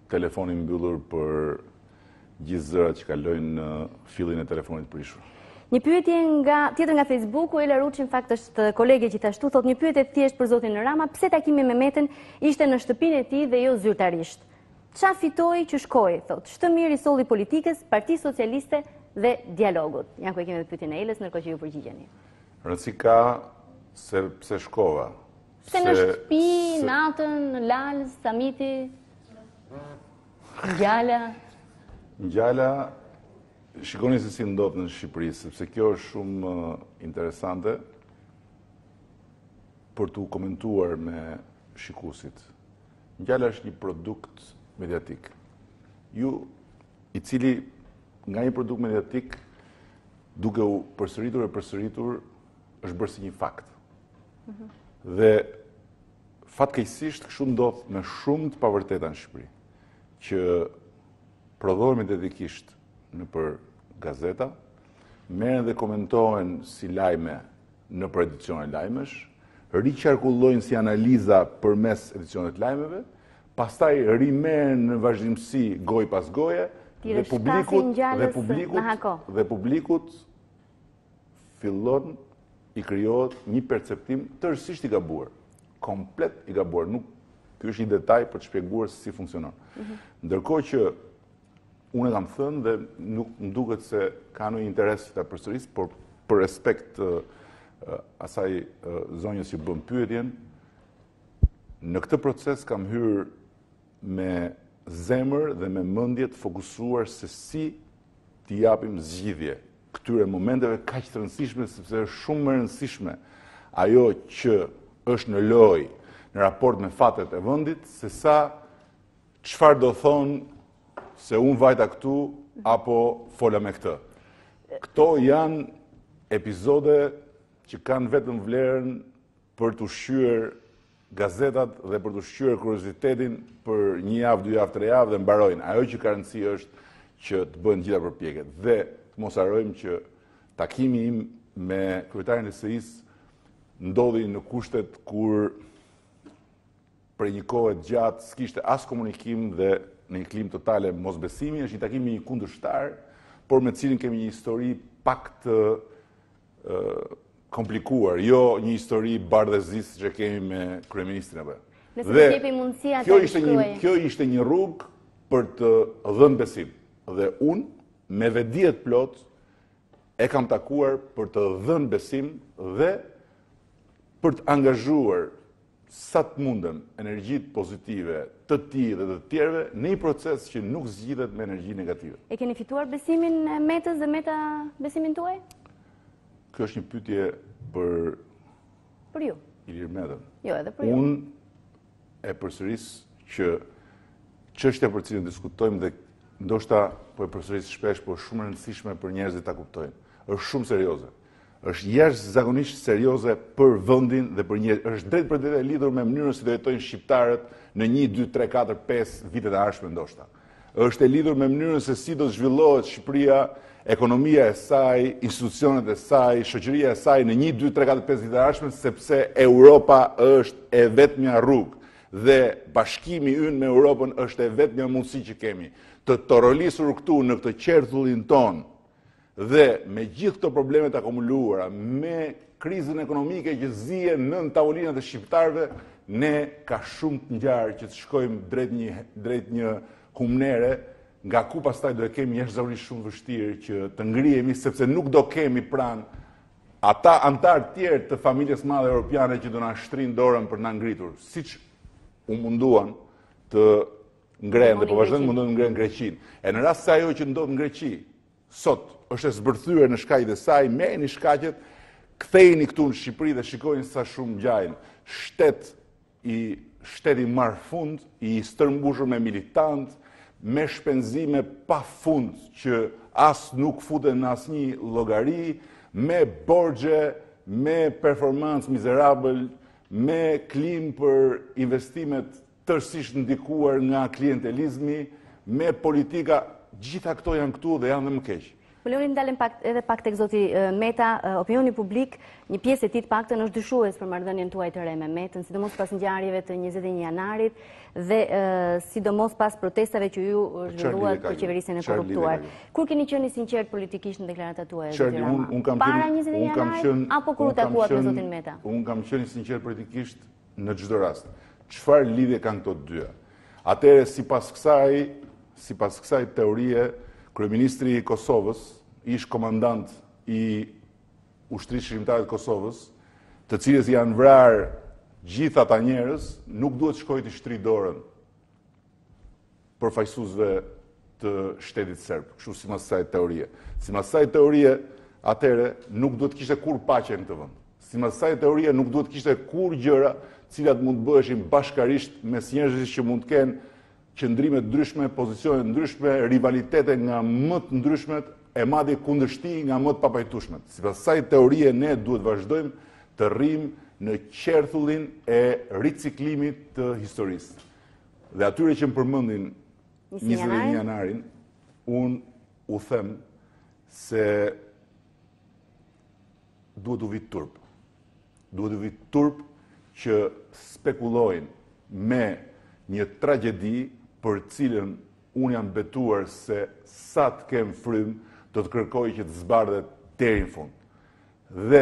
telefonin mbyllur për gjithë zërat që kalojnë në fillin e telefonit prishur. Një pyetje nga tjetër nga Facebooku, Ela Ruçi, në fakt është kolege gjithashtu, thotë një pyetje thjesht për zotin Rama, pse takimi me Metën ishte në shtëpinë e tij dhe jo zyrtarisht? Qa fitoi që shkoi, thotë, Shtëmir i solli politikës, Parti Socialiste dhe dialogut. Janë ku e kemi dhe pyetjen e Elës, ndërkohë që ju përgjigjeni. Rëndësi ka se pse shkova. Pse në shtëpi, natën, në Lalës, Samiti, Ngjala. Ngjala, shikoni se si ndodh në Shqipëri, sepse kjo është shumë interesante për t'u komentuar me shikuesit. Ngjala është një produkt mediatik. Ju, i cili nga një produkt mediatik, duke u përsëritur e përsëritur, është bërë si një fakt. Mm-hmm. Dhe fatkeqësisht kështu ndodh me shumë të pavërteta në Shqipëri, që prodhohen mediatikisht në për gazeta, merren dhe komentohen si lajme në për edicione lajmesh, riqarkullojnë si analiza përmes edicionet lajmeve, pastaj rimeren në vazhdimsi goj pas goje, dhe publikut, dhe publikut, dhe publikut fillon i krijohet një perceptim tërësisht i gabuar, komplet i gabuar. Nuk, ky është një detaj për të shpjeguar se si funksionon. Mm-hmm. Ndërkohë që unë e kam thënë dhe nuk më duket se ka ndonjë interes të përsëris, por për respekt uh, uh, asaj uh, zonjës që bën pyetjen, në këtë proces kam hyrë me zemër dhe me mendje të fokusuar se si t'i japim zgjidhje këtyre momenteve kaq të rëndësishme, sepse është shumë më rëndësishme ajo që është në lojë në raport me fatet e vendit, se sa çfarë do thonë se unë vajta këtu apo fola me këtë. Këto janë epizode që kanë vetëm vlerën për të ushqyer gazetat dhe për të ushqyer kuriozitetin për një javë, dy javë, tre javë dhe mbarojnë. Ajo që ka rëndësi është që të bëhen gjitha përpjekjet. Dhe të mos harrojmë që takimi im me kryetarin e S I S ndodhi në kushtet kur për një kohë gjatë s'kishte as komunikim dhe në një klim totale mosbesimi, është një takim me një kundërshtar, por me cilin kemi një histori pak të uh, komplikuar, jo një histori bardhëzisë që kemi me kryeministrin apo. Dhe kjo ishte një kjo ishte një rrugë për të dhënë besim. Dhe unë me vetdijet plot e kam takuar për të dhënë besim dhe për të angazhuar sa të mundem energjitë pozitive të ti dhe të tjerëve në një proces që nuk zgjidhet me energji negative. E keni fituar besimin Metës dhe Meta besimin tuaj? Kjo është një pyetje për për ju. Ilir Metën. Jo, edhe për ju. Unë e përsëris që çështja për cilën diskutojmë dhe ndoshta po e përsëris shpesh, por shumë e rëndësishme për njerëzit ta kuptojnë. Është shumë serioze. Është jashtëzakonisht serioze për vendin dhe për njerëzit. Është drejt për drejtë e lidhur me mënyrën si do jetojnë shqiptarët në një, dy, tre, katër, pesë vitet e ardhshme ndoshta. Është e lidhur me mënyrën se si do të zhvillohet Shqipëria, ekonomia e saj, institucionet e saj, shoqëria e saj në një, dy, tre, katër, pesë vitet e ardhshme, sepse Europa është e vetmja rrugë dhe bashkimi ynë me Europën është e vetmja mundësi që kemi të torolisur këtu në këtë qerthullin ton dhe me gjithë këto problemet akumuluara, me krizën ekonomike që zihen nën tavolinat e shqiptarëve, ne ka shumë të ngjarë që të shkojmë drejt një drejt një humnere, nga ku pastaj do e kemi jashtëzakonisht shumë vështirë që të ngrihemi, sepse nuk do kemi pranë ata antarë tjerë të familjes madhe europiane që do na shtrinë dorën për na ngritur, siç u munduan të ngrenë dhe po vazhdojnë mundon të ngrenë Greqinë. E në rast se ajo që ndodh në Greqi sot është e zbërthyer në shkaqjet e saj, merrni shkaqet, ktheheni këtu në Shqipëri dhe shikojni sa shumë ngjajnë. Shtet i shteti marrfund, i stërmbushur me militant, me shpenzime pafund që as nuk futen në asnjë llogari, me borxhe, me performancë mizerabël, me klim për investimet tërësisht ndikuar nga klientelizmi, me politika, gjitha këto janë këtu dhe janë dhe më keq. Më leoni ndalem pak, edhe pak tek zoti Meta, opinioni publik, një pjesë e tij të paktën është dyshues për marrëdhënien tuaj të re me Metën, sidomos pas ngjarjeve të njëzet e një janarit dhe sidomos pas protestave që ju zhvilluat për qeverisjen e korruptuar. Kur keni qenë sinqert politikisht në deklaratat tuaja, zoti Rama? Para njëzet e një janarit apo kur u takuat me zotin Meta? Unë kam qenë sinqert politikisht në çdo rast. Çfarë lidhje kanë këto të dyja? Atëherë sipas kësaj, sipas kësaj teorie, kryeministri i Kosovës, ish komandant i ushtrisë shqiptare të Kosovës, të cilës janë vrarë gjithë ata njerëz, nuk duhet shkojë të shtri dorën përfaqësuesve të shtetit serb, kështu sipas kësaj teorie. Sipas kësaj teorie, atëherë nuk duhet kishte kur paqe në këtë vend. Sipas kësaj teorie nuk duhet kishte kur gjëra cilat mund të bëheshin bashkarisht mes njerëzve që mund të kenë qëndrime të ndryshme, pozicione të ndryshme, rivalitete nga më të ndryshmet, e madje kundërshti nga më të papajtueshmet. Sipas kësaj teorie ne duhet vazhdojmë të rrim në qerthullin e riciklimit të historisë. Dhe atyre që më përmendin njëzet e një janarin, unë u them se duhet u vit turp. Duhet u vit turp që spekulojnë me një tragjedi për cilën unë jam betuar se sa të kem frym do të kërkoj që të zbardhet deri në fund. Dhe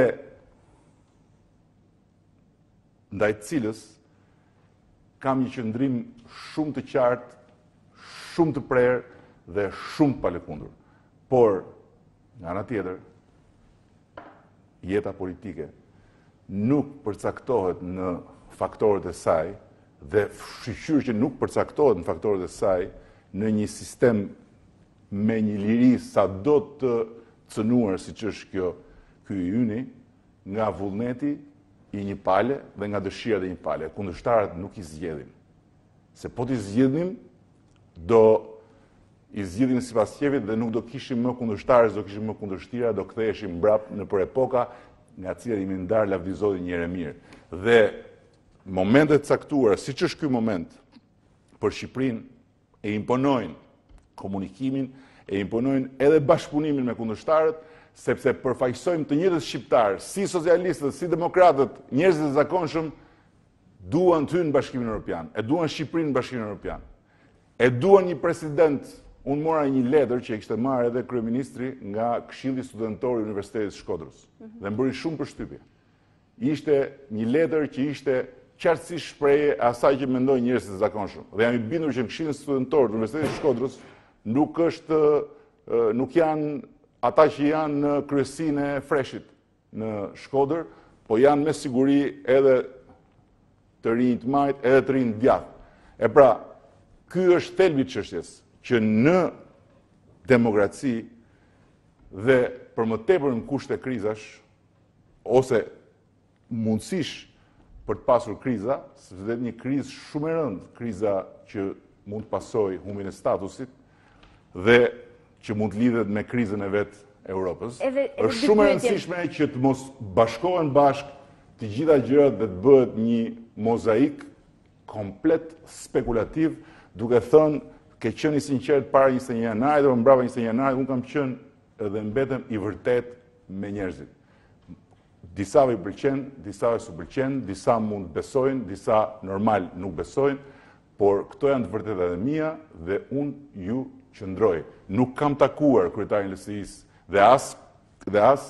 ndaj cilës kam një qëndrim shumë të qartë, shumë të prerë dhe shumë të palëkundur. Por, nga ana tjetër, jeta politike nuk përcaktohet në faktorët e saj dhe shqyqyr që nuk përcaktohet në faktorët e saj në një sistem me një liri sa do të cënuar si që është kjo ky i yni, nga vullneti i një pale dhe nga dëshira dhe një pale. Kundërshtarët nuk i zgjedhin. Se po t'i zgjedhnim, do i zgjedhin sipas qevit dhe nuk do kishim më kundërshtarës, do kishim më kundërshtira, do ktheheshim mbrap në për epoka nga cilat jemi ndarë lavdizodi një herë mirë. Dhe momentet caktuara, siç është ky moment për Shqipërinë, e imponojnë komunikimin, e imponojnë edhe bashkëpunimin me kundërshtarët, sepse përfaqësojmë të njëjtët shqiptarë, si socialistët, si demokratët, njerëzit e zakonshëm, duan të hynë në Bashkimin Evropian, e duan Shqipërinë në Bashkimin Evropian. E duan një president, unë mora një letër që e kishte marrë edhe kryeministri nga Këshilli Studentor i Universitetit Shkodrës, dhe më bëri shumë përshtypje. Ishte një letër që ishte qartësisht shprehje e asaj që mendojnë njerëzit e zakonshëm. Dhe jam i bindur që në Këshillin Studentor të Universitetit Shkodrës nuk është, nuk janë ata që janë në kryesinë e Freshit në Shkodër, po janë me siguri edhe të rinj të majt, edhe të rinj të djathtë. E pra, ky është thelbi i çështjes, që në demokraci dhe për më tepër në kushte krizash, ose mundësish për të pasur kriza, sepse dhe një krizë shumë e rëndë, kriza që mund të pasojë humbjen e statusit dhe që mund të lidhet me krizën e vetë Europës. Është shumë e rëndësishme që të mos bashkohen bashk të gjitha gjërat dhe të bëhet një mozaik komplet spekulativ, duke thënë ke qenë i sinqert para njëzet e një janarit dhe mbrapa njëzet e një janarit, unë kam qenë edhe mbetem i vërtet me njerëzit. Disave i pëlqen, disave s'u pëlqen, disa mund besojnë, disa normal nuk besojnë, por këto janë të vërteta dhe mia dhe unë ju qëndroj. Nuk kam takuar kryetarin e L S I-s dhe as dhe as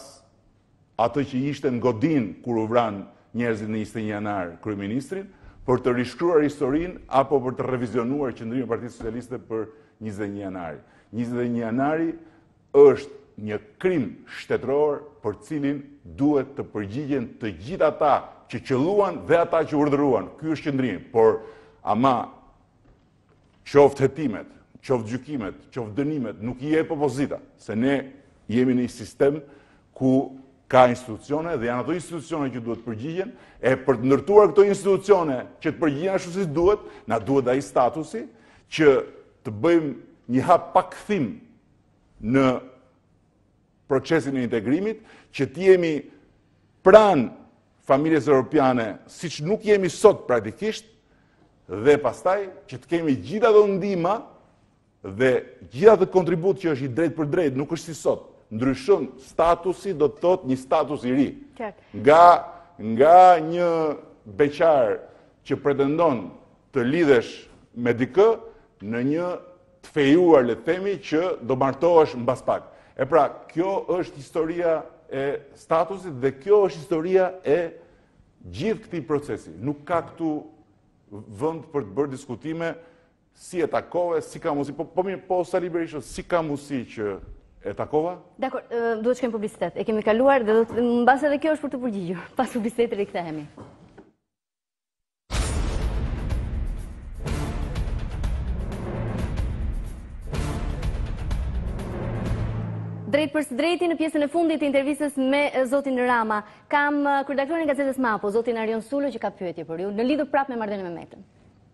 atë që ishte në godin kur u vran njerëzit në njëzet e një janar kryeministrin, për të rishkruar historinë apo për të revizionuar qëndrimin e Partisë Socialiste për njëzet e një janari. njëzet e një janari është një krim shtetëror për cilin duhet të përgjigjen të gjithë ata që qëlluan dhe ata që urdhëruan. Ky është qëndrimi, por ama qoftë hetimet, qoftë gjykimet, qoftë dënimet, nuk i jep opozita, se ne jemi në një sistem ku ka institucione dhe janë ato institucione që duhet përgjigjen, e për të ndërtuar këto institucione që të përgjigjen ashtu si duhet, na duhet ai statusi që të bëjmë një hap pakthim në procesin e integrimit, që të jemi pranë familjes europiane, siç nuk jemi sot praktikisht, dhe pastaj që të kemi gjitha ato ndihma dhe gjitha ato kontribut që është i drejt për drejt, nuk është si sot. ndryshon statusi, do të thot një status i ri. Qartë. Nga, nga një beqar që pretendon të lidhesh me dikë në një të fejuar, le të themi, që do martohesh mbas pak. E pra, kjo është historia e statusit dhe kjo është historia e gjithë këtij procesi. Nuk ka këtu vend për të bërë diskutime si e takove, si ka mundësi, po, po mirë, po Sali Berisha, si ka mundësi që e takova? Dakor, duhet shkojmë publicitet. E kemi kaluar dhe do të mbas edhe kjo është për të përgjigjur. Pas publicitetit rikthehemi. Drejt për së drejti në pjesën e fundit të intervistës me zotin Rama, kam kryedaktorin e gazetës Mapo, zotin Arion Sulo, që ka pyetje për ju, në lidhur prapë me marrëdhënien me Metën.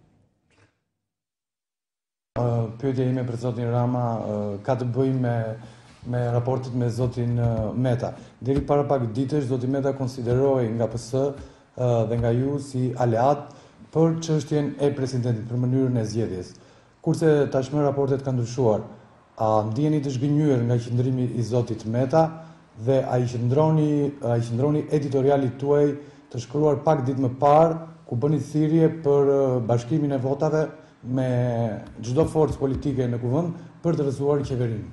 Pyetja ime për zotin Rama ka të bëjë me me raportet me zotin Meta. Deri para pak ditësh zoti Meta konsideroi nga P S dhe nga ju si aleat për çështjen e presidentit, për mënyrën e zgjedhjes. Kurse tashmë raportet kanë ndryshuar. A ndjeni të zhgënjur nga qëndrimi i zotit Meta dhe a i qëndroni, a i qëndroni editorialit tuaj të shkruar pak ditë më parë ku bëni thirrje për bashkimin e votave me çdo forcë politike në kuvend për të rrethuar qeverinë?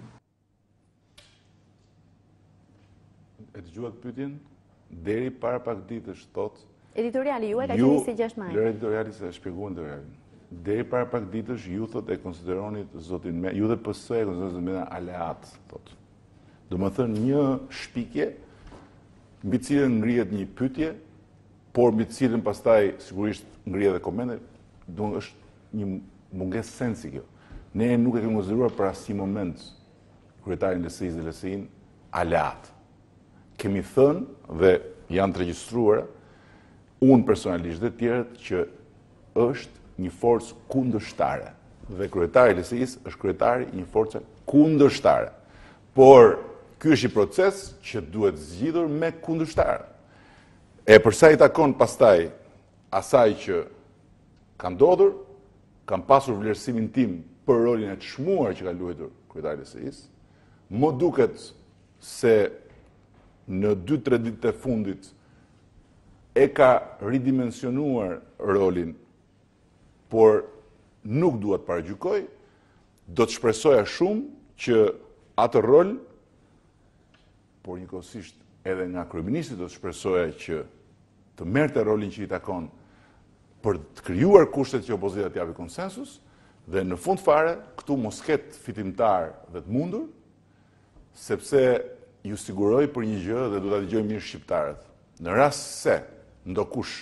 E dëgjuat pyetjen? Deri para pak ditësh thotë Editoriali juaj ka qenë njëzet e gjashtë maj. Lër editoriali se shpjeguan editorialin. Deri para pak ditësh ju thot e konsideronit zotin Meta, ju dhe P S e konsideronit zotin Meta aleat, thot. Do më thënë një shpikje, mbi cilën ngrihet një pyetje, por mbi cilën pastaj sigurisht ngrihet edhe komente, do është një mungesë sensi kjo. Ne nuk e kemi konsideruar për asnjë moment kryetarin e L S I-s dhe L S I-n aleat. Kemi thënë dhe janë të regjistruara, unë personalisht dhe tjerët, që është një forcë kundërshtare. Dhe kryetari i L S I-s është kryetari i një force kundërshtare. Por ky është një proces që duhet zgjidhur me kundërshtar. E përsa i takon pastaj asaj që ka ndodhur, kam pasur vlerësimin tim për rolin e çmuar që ka luajtur kryetari i L S I-s. Më duket se në dy tre ditët e fundit e ka ridimensionuar rolin, por nuk duhet paragjykoj, do të shpresoja shumë që atë rol, por njëkohësisht edhe nga kryeministri do të shpresoja që të merrte rolin që i takon për të krijuar kushtet që opozita të japi konsensus, dhe në fund fare këtu mos ketë fitimtar dhe të mundur, sepse ju siguroj për një gjë dhe do ta dëgjojmë mirë shqiptarët. Në rast se ndokush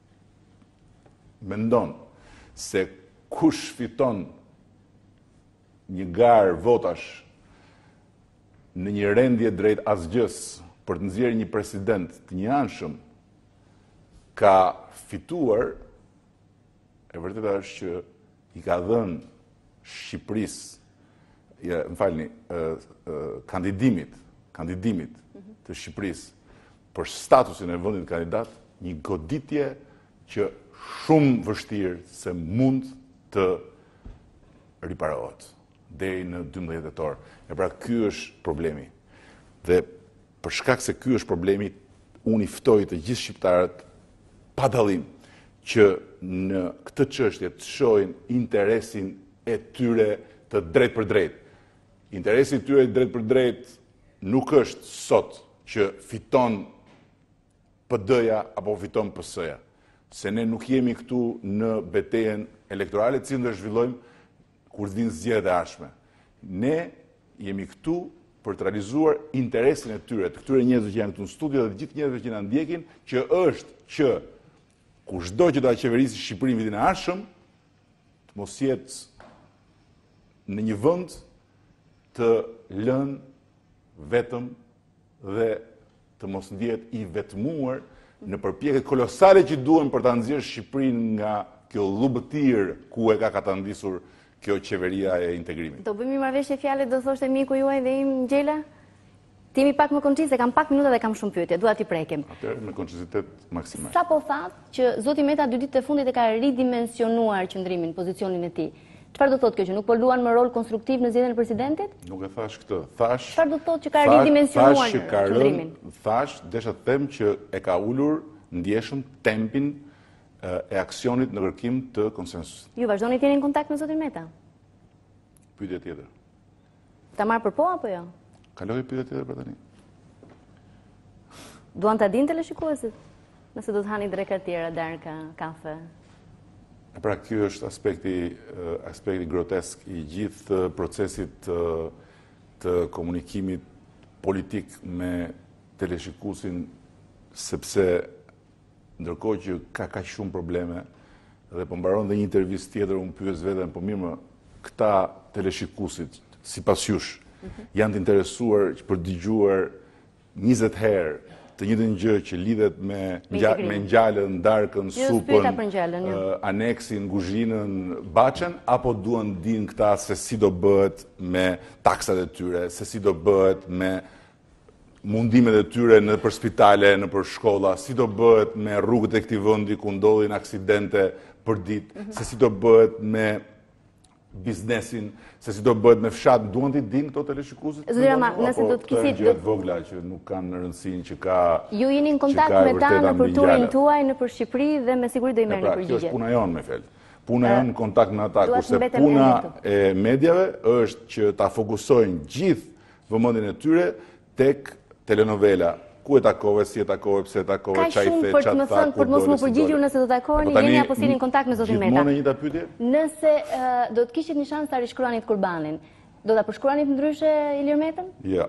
mendon se kush fiton një garë votash në një rendje drejt asgjës për të nxjerrë një president të njëanshëm ka fituar, e vërteta është që i ka dhënë Shqipërisë, ja, më falni, kandidimit, kandidimit të Shqipërisë për statusin e vendit kandidat, një goditje që shumë vështirë se mund të riparohet deri në dymbëdhjetë tetor. E pra ky është problemi. Dhe për shkak se ky është problemi, unë i ftoj të gjithë shqiptarët pa dallim që në këtë çështje të shohin interesin e tyre të drejt për drejt. Interesi i tyre drejt për drejt nuk është sot që fiton P D-ja apo fiton P S-ja. Se ne nuk jemi këtu në betejën elektorale, të cilën do zhvillojmë kur të vinë zgjedhjet e ardhshme. Ne jemi këtu për të realizuar interesin e tyre, të këtyre njerëzve që janë këtu në studio dhe të gjithë njerëzve që na ndjekin, që është që kushdo që do ta qeverisë Shqipërinë vitin e ardhshëm, të mos jetë në një vend të lënë vetëm dhe të mos ndihet i vetmuar në përpjekjet kolosale që duhen për ta nxjerrë Shqipërinë nga kjo llubëtir ku e ka katandisur kjo qeveria e integrimit. Do bëjmë një marrëveshje fjalë, do thoshte miku juaj dhe im Gjela? Timi pak më koncis, se kam pak minuta dhe kam shumë pyetje, dua t'i prekem. Atëherë me konċisitet maksimal. Sa po thatë që zoti Meta dy ditët e fundit e ka ridimensionuar qëndrimin, pozicionin e tij. Çfarë do thotë kjo, që nuk po luan me rol konstruktiv në zgjedhjen e presidentit? Nuk e thash këtë. Thash. Çfarë do thotë që ka ridimensionuar Thash që ka qëndrimin? rënë, thash, desha të them që e ka ulur ndjeshëm tempin e aksionit në kërkim të konsensusit. Ju vazhdoni të jeni në kontakt me zotin Meta? Pyetje tjetër. Ta marrë për po apo jo? Kaloj pyetje tjetër për tani. Duan ta dinë teleshikuesit? Nëse do të hani drekë të tjera, darka, kafe. Pra, kjo është aspekti, aspekti grotesk i gjithë procesit të, të komunikimit politik me teleshikuesin, sepse ndërkohë që ka kaq shumë probleme dhe po mbaron dhe një intervistë tjetër, unë pyes veten, po mirë më këta teleshikuesit, sipas jush, janë të interesuar për dëgjuar njëzet herë të njëjtën gjë që lidhet me me ngjalën, darkën, supën, aneksin, kuzhinën, baçën, apo duan dinë këta se si do bëhet me taksat e tyre, se si do bëhet me mundimet e tyre në për spitale, në për shkolla, si do bëhet me rrugët e këtij vendi ku ndodhin aksidente për ditë, se si do bëhet me biznesin, se si do bëhet me fshat, duan t'i dinë këto teleshikuesit? Zoti Rama, nëse do të kisit gjëra të vogla që nuk kanë rëndësinë që ka. Ju jeni në kontakt me ta në për turin tuaj në për Shqipëri dhe me siguri do i merrni përgjigje. Kjo është puna jonë me fjalë. Puna jonë në kontakt me ata, kurse puna e medjave është që ta fokusojnë gjithë vëmendjen e tyre tek telenovela. Ku e takove, si e takove, pse e takove, çaj the, çat tha, për të më thënë, për të mos më përgjigjur nëse do takoheni, jeni apo sini në kontakt me zotin Meta. Gjithmonë e njëjta pyetje? Nëse do të kishit një shans ta rishkruanit Kurbanin, do ta përshkruanit ndryshe Ilir Metën? Jo.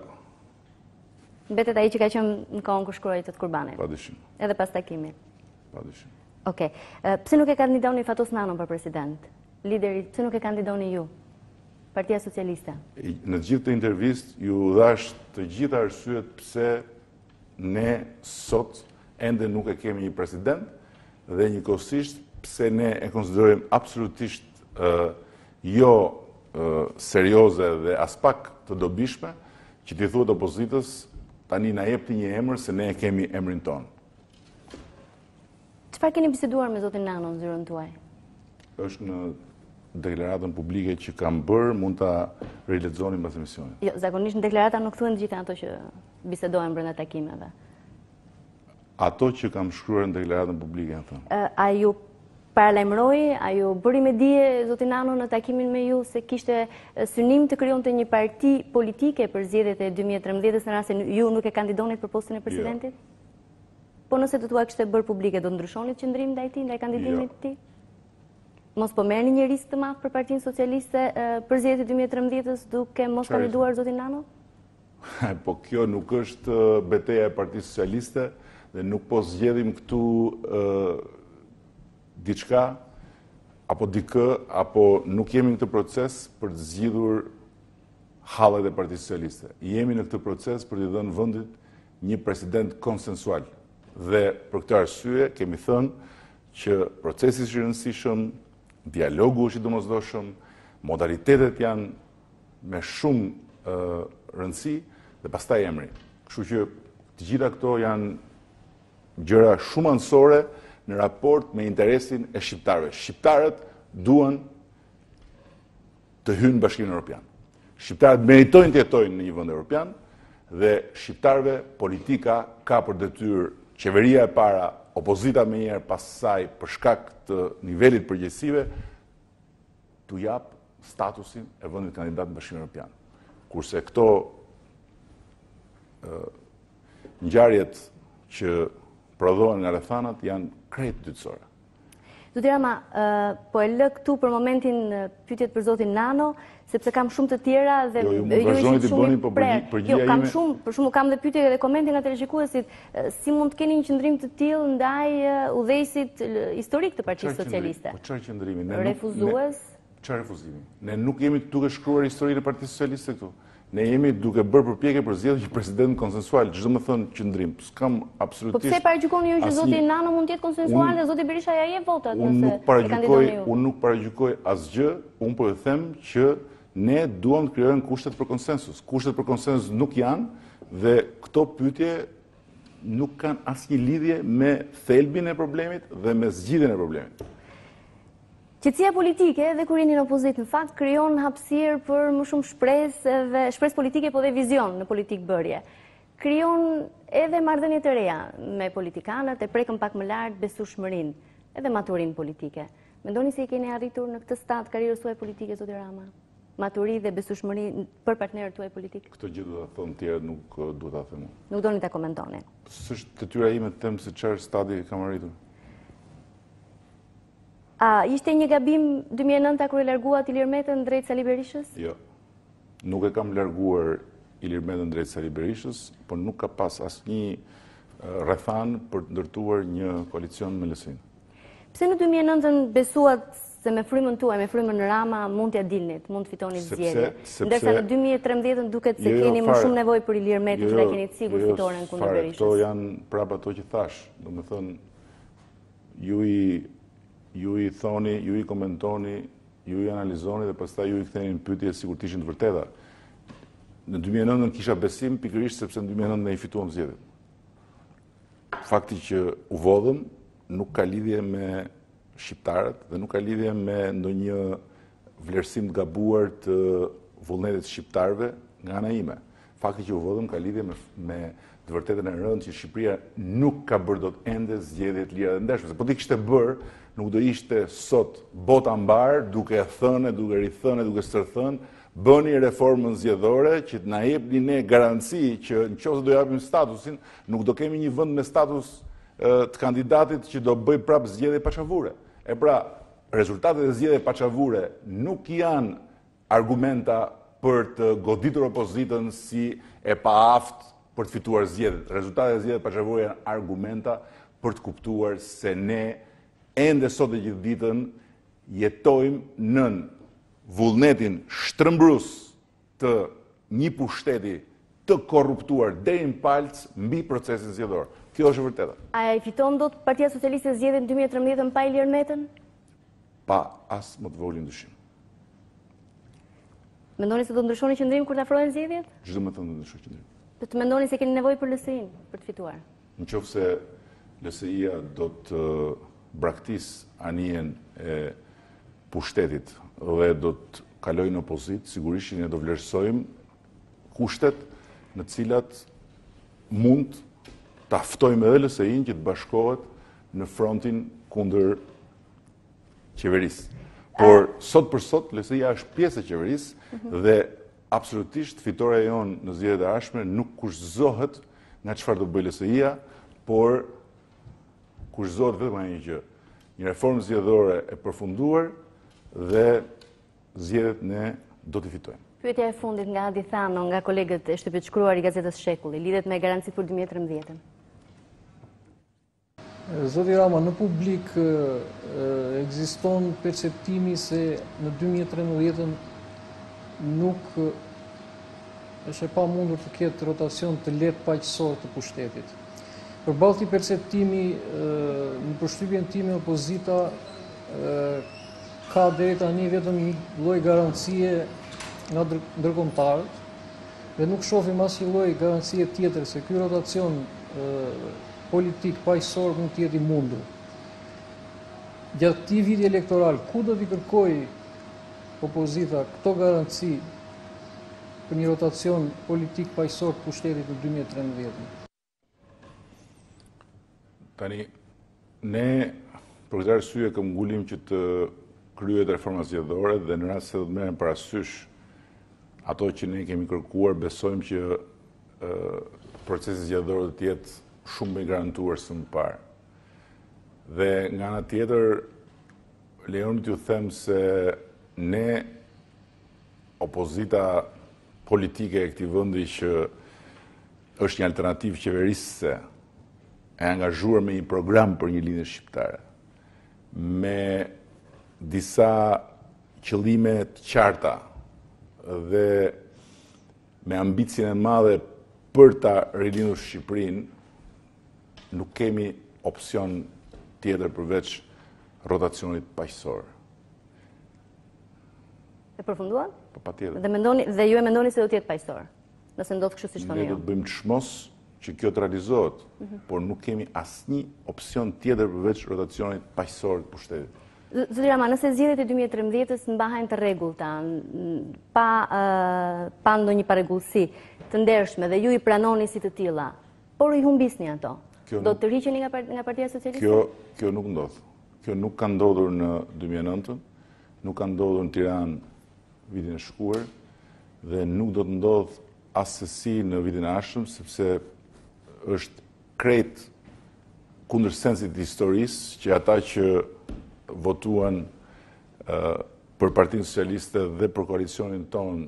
Mbetet ai që ka qenë në kohën kur shkruaj të Kurbanit. Padyshim. Edhe pas takimit. Padyshim. Okej. Pse nuk e kandidoni Fatos Nanon për president? Lideri, pse nuk e kandidoni ju? Partia Socialiste. Në të gjithë të intervistë ju dhash të gjitha arsyet pse ne sot ende nuk e kemi një president dhe njëkohësisht pse ne e konsiderojmë absolutisht uh, jo uh, serioze dhe as pak të dobishme që t'i thuhet opozitës tani na jepni një emër se ne e kemi emrin ton. Çfarë keni biseduar me zotin Nanon zyrën tuaj? Është në deklaratën publike që kam bërë, mund ta rilexoni mbas emisionit. Jo, zakonisht në deklarata nuk thuhen gjitha ato që bisedohen brenda takimeve. Ato që kam shkruar në deklaratën publike, janë thënë. A ju paralajmëroi, a ju bëri me dije zoti Nanon në takimin me ju se kishte synim të krijonte një parti politike për zgjedhjet e dy mijë e trembëdhjetës në rast se ju nuk e kandidonit për postin e presidentit? Jo. Po nëse do t'ua kishte bërë publike, do ndryshonit qëndrim ndaj tij, ndaj kandidimit të tij? Mos po merrni një risk të madh për Partinë Socialiste për zgjedhjet e dy mijë e trembëdhjetës duke mos kandiduar zotin Nanon? Po kjo nuk është betejë e Partisë Socialiste dhe nuk po zgjedhim këtu uh, diçka apo dikë, apo nuk jemi në këtë proces për të zgjidhur hallet e Partisë Socialiste. Jemi në këtë proces për t'i dhënë vendit një president konsensual. Dhe për këtë arsye kemi thënë që procesi është i rëndësishëm, dialogu është i domosdoshëm, modalitetet janë me shumë uh, rëndësi dhe pastaj emri. Kështu që të gjitha këto janë gjëra shumë anësore në raport me interesin e shqiptarëve. Shqiptarët duan të hynë në Bashkimin Evropian. Shqiptarët meritojnë të jetojnë në një vend evropian dhe shqiptarëve politika ka për detyrë, qeveria e para, opozita me njerë pas saj për shkak të nivelit përgjegjësive, t'u jap statusin e vendit kandidat në Bashkimin Evropian. Kurse këto uh, ngjarjet që prodhohen nga rrethanat janë krejt dytësore. Zoti Rama, uh, po e lë këtu për momentin uh, pyetjet për zotin Nano, sepse kam shumë të tjera dhe jo, ju ju ishit shumë i prerë. përgjigja Jo, kam ime... shumë, për shembull kam dhe pyetje dhe komente nga teleshikuesit, uh, si mund të keni një qëndrim të tillë ndaj uh, udhëheqësit uh, historik të Partisë Socialiste? Po çfarë qëndrimi? Refuzues? Çfarë refuzimi? Ne nuk jemi duke shkruar historinë e Partisë Socialiste këtu. Ne jemi duke bërë përpjekje për zgjedhje një president konsensual, çdo më thënë qëndrim. S'kam absolutisht. Po pse paragjykoni ju që zoti Nano mund të jetë konsensual dhe zoti Berisha ja jep votat nëse e kandidoni ju? Unë nuk paragjykoj asgjë, unë po e them që ne duam të krijojmë kushtet për konsensus. Kushtet për konsensus nuk janë dhe këto pyetje nuk kanë asnjë lidhje me thelbin e problemit dhe me zgjidhjen e problemit. Qetësia politike dhe kur jeni në opozitë në fakt krijon hapësirë për më shumë shpresë dhe shpresë politike po dhe vizion në politikë bërje. Krijon edhe marrëdhënie të reja me politikanët, e prekën pak më lart besueshmërinë, edhe maturinë politike. Mendoni se i keni arritur në këtë stad karrierës tuaj politike, zoti Rama? Maturi dhe besueshmëri për partnerët tuaj politik? Këtë gjë do ta thonë tjerë, nuk duhet ta them unë. Nuk doni ta komentoni. S'është detyra ime të them se çfarë stadi kam arritur. A ishte një gabim dy mijë e nënta kur e larguat Ilir Metën drejt Sali Berishës? Jo. Nuk e kam larguar Ilir Metën drejt Sali Berishës, por nuk ka pas asnjë rrethan për të ndërtuar një koalicion me L S I-n. Pse në dy mijë e nëntën besuat se me frymën tuaj, me frymën Rama mund t'ja dilnit, mund të fitoni zgjedhje? Ndërsa në dy mijë e trembëdhjetën duket se keni më shumë nevojë për Ilir Metën, që ta keni të sigurt fitoren kundër Berishës. Këto janë prapë ato që thash. Domethënë, ju i ju i thoni, ju i komentoni, ju i analizoni dhe pastaj ju i ktheni në pyetje sikur të ishin të vërteta. Në dy mijë e nëntën kisha besim pikërisht sepse në dy mijë e nëntën ne i fituam zgjedhjet. Fakti që u vodhëm nuk ka lidhje me shqiptarët dhe nuk ka lidhje me ndonjë vlerësim të gabuar të vullnetit shqiptarëve nga ana ime. Fakti që u vodhëm ka lidhje me, me të vërtetën e rëndë që Shqipëria nuk ka bërë dot ende zgjedhje të lira dhe ndershme. Se po ti kishte bërë, nuk do ishte sot bota mbar, duke thënë, duke rithënë, duke stërthënë, bëni reformën zgjedhore që të na jepni ne garanci që nëse do japim statusin, nuk do kemi një vend me status të kandidatit që do bëj prap zgjedhje paçavure. E pra, rezultatet e zgjedhjeve paçavure nuk janë argumenta për të goditur opozitën si e paaft për të fituar zgjedhjet. Rezultatet e zgjedhjeve paçavure janë argumenta për të kuptuar se ne ende sot e gjithë ditën jetojmë nën vullnetin shtrëmbrus të një pushteti të korruptuar deri në palc mbi procesin zgjedhor. Kjo është e vërteta. A i fiton dot Partia Socialiste zgjedhjen dy mijë e trembëdhjetën pa Ilir Metën? Pa as më të vogël dyshim. Mendoni se do të ndryshoni qëndrim kur të afrohen zgjedhjet? Çdo më thënë do të ndryshoj qëndrim. Do të mendoni se keni nevojë për L S I-n për të fituar? Nëse L S I-ja do të braktis anijen e pushtetit dhe do të kalojë në opozitë, sigurisht ne do vlerësojmë kushtet në të cilat mund ta ftojmë edhe L S I-n që të bashkohet në frontin kundër qeverisë. Por sot për sot L S I-ja është pjesë e qeverisë dhe absolutisht fitoria jonë në zgjedhjet e ardhshme nuk kushtozohet nga çfarë do bëjë L S I-ja, por kushtozohet vetëm një gjë, një reformë zgjedhore e përfunduar dhe zgjedhjet ne do t'i fitojmë. Pyetja e fundit nga Adi Thano, nga kolegët e shtypit shkruar i Gazetës Shekulli, lidhet me garancitë për dy mijë e trembëdhjetën. Zoti Rama, në publik ekziston perceptimi se në dy mijë e trembëdhjetën nuk është e pamundur të ketë rotacion të lehtë paqësor të pushtetit. Përballë këtij perceptimi, në përshtypjen time opozita ka deri tani vetëm një lloj garancie nga ndërkombëtarët dhe nuk shohim asnjë lloj garancie tjetër se ky rotacion politik paqësor mund të jetë i mundur. Gjatë këtij viti elektoral, ku do t'i kërkoj opozita këto garanci për një rotacion politik paqësor të pushtetit në dy mijë e trembëdhjetën? Tani, ne për këtë arsye këm ngulim që të kryet reforma zgjedhore dhe në rast se do të merren parasysh ato që ne kemi kërkuar, besojmë që e, procesi zgjedhor do të jetë shumë më i garantuar se më parë. Dhe nga ana tjetër, lejoni t'ju them se ne opozita politike e këtij vendi që është një alternativë qeverisëse, e angazhuar me një program për një lidhje shqiptare, me disa qëllime të qarta dhe me ambicien e madhe për ta rilindur Shqipërinë, nuk kemi opsion tjetër përveç rotacionit paqësor. E përfunduan? Po patjetër. Dhe mendoni dhe ju e mendoni se do të jetë paqësor. Nëse ndodh kështu siç thoni Ne ju. do të bëjmë çmos që kjo të realizohet, por nuk kemi asnjë opsion tjetër përveç rotacionit paqësor të pushtetit. Zoti Rama, nëse zgjedhjet e dy mijë e trembëdhjetës mbahen të rregullta, pa pa ndonjë paregullsi, të ndershme dhe ju i pranoni si të tilla, por i humbisni ato. Do të rriqeni nga nga Partia Socialiste? Kjo kjo nuk ndodh. Kjo nuk ka ndodhur në dy mijë e nëntë, nuk ka ndodhur në Tiranë vitin e shkuar dhe nuk do të ndodh asesi në vitin e ardhshëm, sepse është krejt kundër sensit të historisë që ata që votuan uh, për Partinë Socialiste dhe për koalicionin ton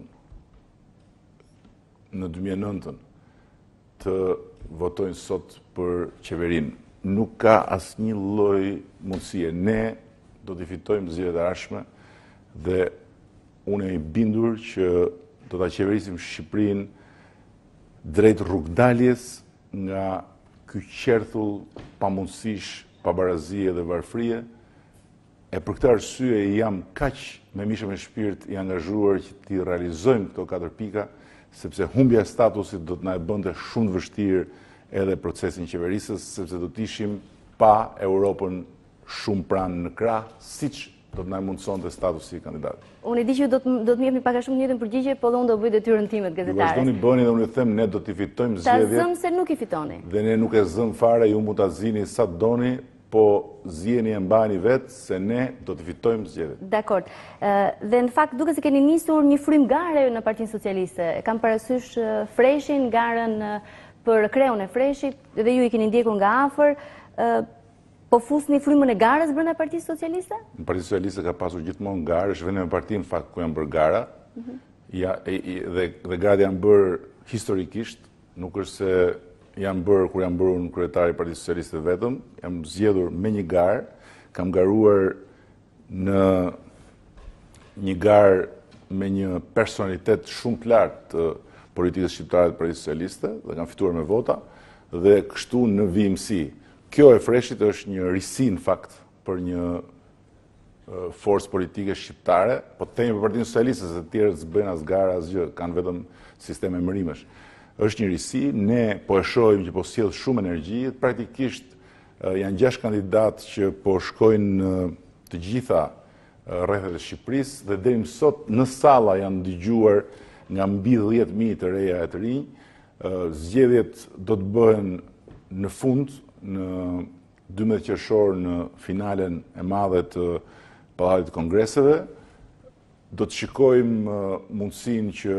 në dy mijë e nëntë të votojnë sot për qeverinë. Nuk ka asnjë lloj mundësie. Ne do të fitojmë zgjedhjet e ardhshme dhe unë jam i bindur që do ta qeverisim Shqipërinë drejt rrugdaljes nga ky qerthull pamundësish, pabarazie dhe varfërie. E për këtë arsye jam kaq me mishë me shpirt i angazhuar që t'i realizojmë këto katër pika, sepse humbja e statusit do të na e bënte shumë të vështirë edhe procesin qeverisës, sepse do të ishim pa Europën shumë pranë në krah, siç do të na mundsonte statusi i kandidat. Unë e di që do të do të më jepni pak a shumë njëjtën përgjigje, por unë do bëj detyrën time të gazetare. Vazhdoni bëni dhe unë them ne do t'i fitojmë zgjedhjet. Ta zëm se nuk i fitoni. Dhe ne nuk e zëm fare, ju mund ta zini sa të doni, po zjeni e mbani vetë se ne do të fitojmë zgjedhjet. Dakor. Dhe në fakt duke se keni nisur një frym gare në Partinë Socialiste. Kam parasysh Freshin, garën për kreun e Freshit, dhe ju i keni ndjekur nga afër. Po fusni frymën e garës brenda Partisë Socialiste? Në Partia Socialiste ka pasur gjithmonë garë, është vetëm në parti në fakt ku janë bërë gara. Ja, e, e, dhe dhe garat janë bërë historikisht, nuk është se janë bërë kur janë bërë në kryetari i Partisë Socialiste vetëm, jam zgjedhur me një garë, kam garuar në një garë me një personalitet shumë të lartë të politikës shqiptare të Partisë Socialiste dhe kam fituar me vota dhe kështu në vimësi. Kjo e Freshit është një risi në fakt për një uh, forcë politike shqiptare, po të themi për Partinë Socialiste se të tjerët s'bëjnë as gara as gjë, kanë vetëm sisteme emërimesh. Është një risi, ne po e shohim që po sjell shumë energji, praktikisht uh, janë gjashtë kandidatë që po shkojnë në uh, të gjitha uh, rrethet e Shqipërisë dhe deri më sot në salla janë dëgjuar nga mbi dhjetë mijë të reja e të rinj. Uh, zgjedhjet do të bëhen në fund në dymbëdhjetë qershor në finalen e madhe të Pallatit të Kongreseve. Do të shikojmë uh, mundësinë që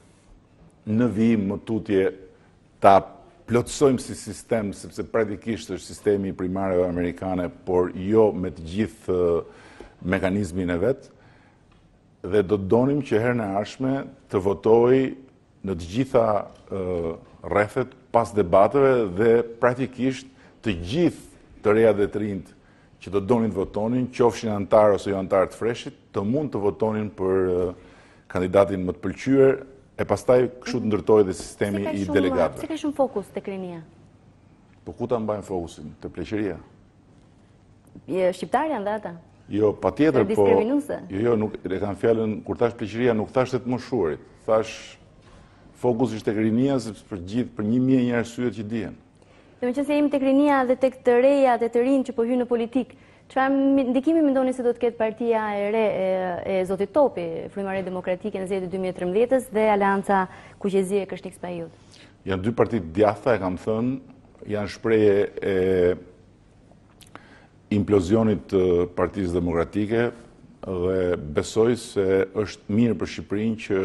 në vijim më tutje ta plotësojmë si sistem, sepse praktikisht është sistemi i primareve amerikane, por jo me të gjithë uh, mekanizmin e vet. Dhe do të donim që herën e ardhshme të votojë në të gjitha uh, rrethet pas debateve dhe praktikisht të gjithë të reja dhe të rinjt që do donin të votonin, qofshin antar ose jo antar të Freshit, të mund të votonin për uh, kandidatin më të pëlqyer, e pastaj kështu të ndërtojë dhe sistemi i delegatëve. Si ka shumë fokus tek rinia? Po ku ta mbajnë fokusin? Te pleqëria. Shqiptar janë dhe ata? Jo, patjetër, po. Diskriminuese? Jo, jo, nuk e kanë fjalën kur thash pleqëria, nuk thash të të moshuarit. Thash fokus ishte tek rinia sepse për gjithë për një mijë një arsye që dihen. Dhe me që se jemi tek rinia dhe tek të reja dhe të rinj që po hyjnë në politikë, çfarë ndikimi mendoni se do të ketë partia e re e, e Zotit Topi, Frymëria Demokratike në zgjedhjet e dy mijë e trembëdhjetës dhe Aleanca Kuqezie e Këshnik Spajut? Janë dy parti të djathta, e kam thënë, janë shprehje e implozionit të Partisë Demokratike dhe besoj se është mirë për Shqipërinë që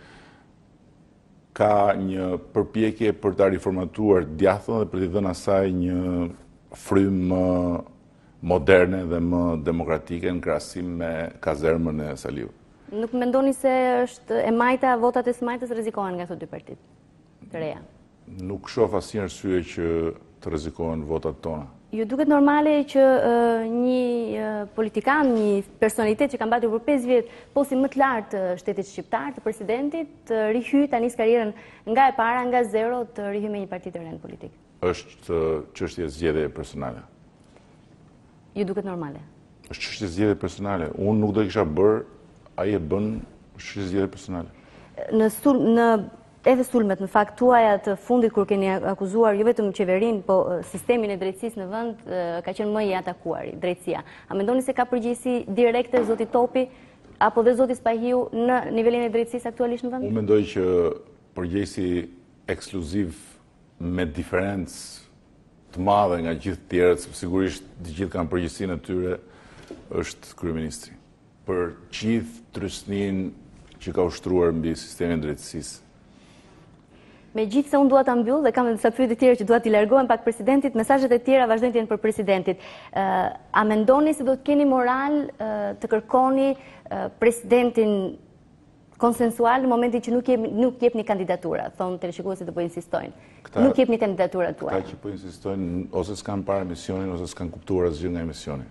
ka një përpjekje për ta riformatuar djathtën dhe për t'i dhënë asaj një frymë moderne dhe më demokratike në krahasim me kazermën e Saliut. Nuk mendoni se është e majta, votat e smajtës rrezikohen nga këto dy partit të reja? Nuk shoh asnjë arsye që të rrezikohen votat tona. Ju duket normale që uh, një uh, politikan, një personalitet që ka mbatur për pesë vjet posti më të lartë të shtetit shqiptar, të presidentit, të rihyj ta nis karrierën nga e para, nga zero, të rihyj me një parti të re në politikë? Është çështje zgjedhje personale. Ju duket normale? Është çështje zgjedhje personale. Unë nuk do e kisha bërë, ai e bën, është çështje zgjedhje personale. Në sul, në edhe sulmet në fakt tuaja të fundit kur keni akuzuar jo vetëm qeverinë, po sistemin e drejtësisë në vend ka qenë më i atakuar, drejtësia. A mendoni se ka përgjegjësi direkte zoti Topi apo dhe zoti Spahiu në nivelin e drejtësisë aktualisht në vend? Unë mendoj që përgjegjësi ekskluziv me diferencë të madhe nga gjithë tjerët, sepse sigurisht të gjithë kanë përgjegjësinë e tyre, është kryeministri. Për gjithë trysninë që ka ushtruar mbi sistemin e drejtësisë. Me gjithë se unë dua ta mbyll dhe kam disa pyetje tjera që dua t'i largohem pak presidentit, mesazhet e tjera vazhdojnë të jenë për presidentit. A mendoni se do të keni moral të kërkoni presidentin konsensual në momentin që nuk jep nuk jepni kandidatura, thonë teleshikuesit të po insistojnë. Nuk jepni kandidaturat tuaja. Ata që po insistojnë ose s'kan parë emisionin ose s'kan kuptuar asgjë nga emisioni.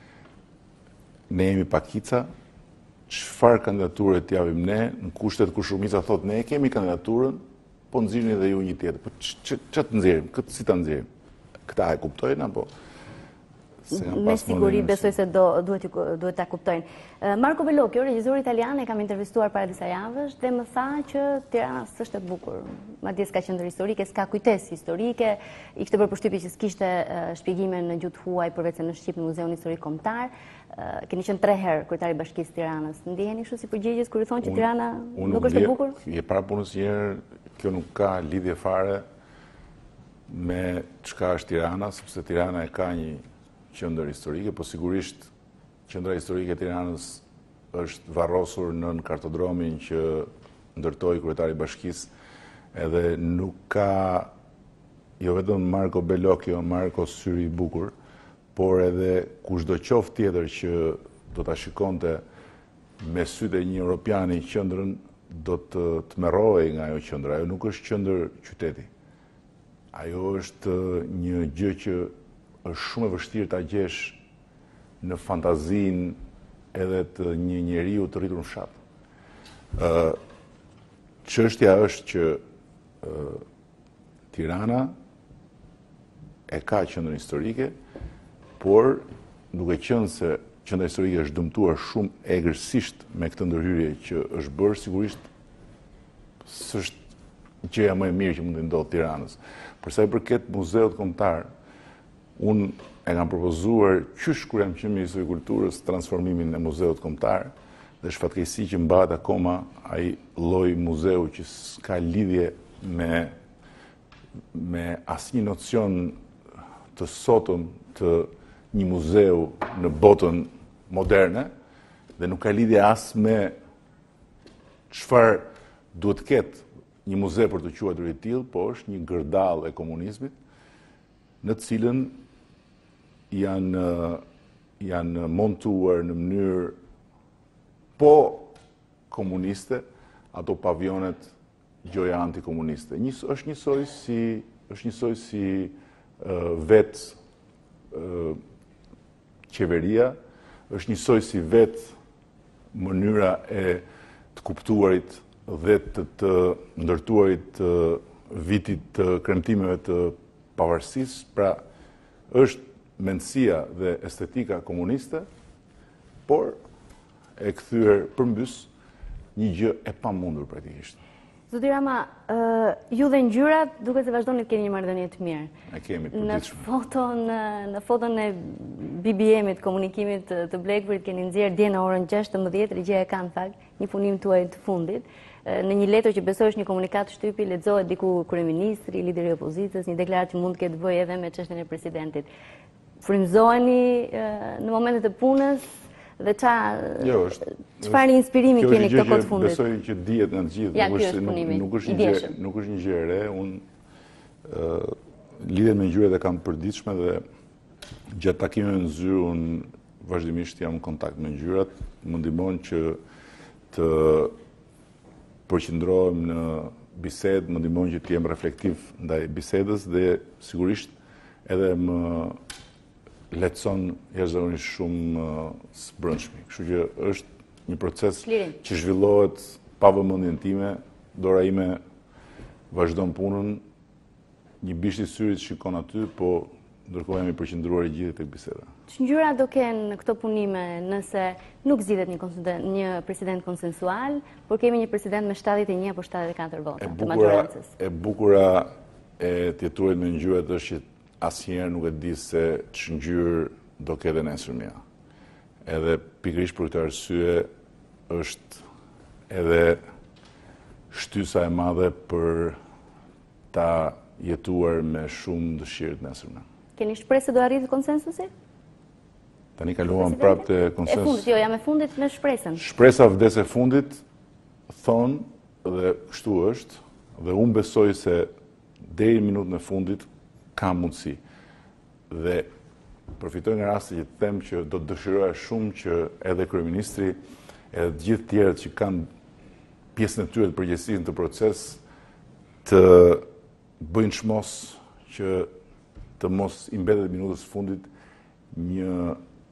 Ne jemi pakica, çfarë kandidature të japim ne, në kushtet ku shumica thotë ne kemi kandidaturën, po nxirrni edhe ju një tjetër. Po ç'a të nxjerrim? Këtë si ta nxjerrim? Këta e kuptojnë apo? Me siguri besoj se do duhet duhet ta kuptojnë. Marco Bellocchio, regjizor italian, e kam intervistuar para disa javësh dhe më tha që Tirana s'është e bukur. Madje s'ka qendër historike, s'ka kujtesë historike, i kishte bërë përshtypje që s'kishte shpjegime në gjuhë huaj përveç se në shqip në Muzeun Historik Kombëtar. Keni qenë tre herë kryetari i Bashkisë Tiranës. Ndiheni kështu si përgjegjës kur i thonë që Tirana nuk është e bukur? Je para punës një herë, kjo nuk ka lidhje fare me çka është Tirana, sepse Tirana e ka një qendër historike, po sigurisht qendra historike e Tiranës është varrosur nën kartodromin që ndërtoi kryetari i Bashkisë, edhe nuk ka jo vetëm Marco Bellocchio, Marco Syri i bukur, por edhe kushdo qoftë tjetër që do ta shikonte me sytë e një europiani qendrën, do të tmerrohej nga ajo qendër. Ajo nuk është qendër qyteti. Ajo është një gjë që është shumë e vështirë ta gjesh në fantazinë edhe të një njeriu të rritur në fshat. Ë Çështja është që ë Tirana e ka qendrën historike, por duke qenë se qendra historike është dëmtuar shumë egërsisht me këtë ndërhyrje që është bërë, sigurisht s'është gjëja më e mirë që mund të ndodhë Tiranës. Për sa i përket muzeut kombëtar, unë e kam propozuar qysh kur jam qenë ministri i kulturës transformimin e muzeut kombëtar, dhe është fatkeqësi që mbahet akoma ai lloj muzeu që s'ka lidhje me me asnjë nocion të sotëm të një muzeu në botën moderne, dhe nuk ka lidhje as me çfarë duhet të ketë një muze për të quajtur i tillë, po është një gërdall e komunizmit, në të cilën janë janë montuar në mënyrë po komuniste ato pavionet gjoja antikomuniste. Një, është njësoj si është njësoj si uh, vetë uh, qeveria, është njësoj si vetë mënyra e të kuptuarit dhe të, të ndërtuarit të vitit të kremtimeve të pavarësisë, pra është mendësia dhe estetika komuniste, por e kthyer përmbys një gjë e pamundur praktikisht. Zoti Rama, uh, ju dhe ngjyrat duket se vazhdoni të keni një marrëdhënie të mirë. Ne kemi në përditshme. foton në foton e B B M-it, komunikimit të, të Blackberry keni nxjerrë dje në orën gjashtëmbëdhjetë, Regjia e ka në fakt një punim tuaj të fundit. Në një letër që besoj është një komunikat shtypi, lexohet diku kryeministri, lideri i opozitës, një deklaratë që mund të ketë bëjë edhe me çështjen e presidentit. Frymëzoheni në momentet e punës dhe qa Jo, është. Çfarë inspirimi keni këto kohë të fundit? Besoj që dihet nga të gjithë, Ja, nuk ky është është nuk, punimi, nuk është i një gjë, djeshëm. nuk është një gjë e re, unë ë lidhen me ngjyrat e kam përditshme dhe gjatë takimeve në zyrë unë vazhdimisht jam në kontakt me ngjyrat, më ndihmon që të përqendrohem në bisedë, më ndihmon që të jem reflektiv ndaj bisedës dhe sigurisht edhe më lehtëson jashtëzakonisht shumë uh, së brendshmi. Kështu që është një proces Lirin. që zhvillohet pa vëmendjen time, dora ime vazhdon punën, një bisht i syrit shikon aty, po ndërkohë jemi përqendruar i gjithë tek biseda. Ç'ngjyra do kenë këto punime nëse nuk zgjidhet një, një president konsensual, por kemi një president me shtatëdhjetë e një apo shtatëdhjetë e katër vota të majorancës? E bukura e tjeturit me ngjyrat është që asnjëherë nuk e di se ç'ngjyrë do ketë nesërmja. Edhe pikërisht për këtë arsye është edhe shtysa e madhe për ta jetuar me shumë dëshirë të nesërme. Keni shpresë se do arritet konsensusi? Tani kaluam prapë te konsensusi. E fundit, jo, jam e fundit në shpresën. Shpresa vdes e fundit, thonë dhe kështu është, dhe unë besoj se deri minutën e fundit ka mundësi. Dhe përfitoj nga rasti që të them që do të dëshiroja shumë që edhe kryeministri, edhe të gjithë tjerët që kanë pjesën e tyre të përgjegjësisë në të proces, të bëjnë çmos që të mos i mbetet minutës fundit një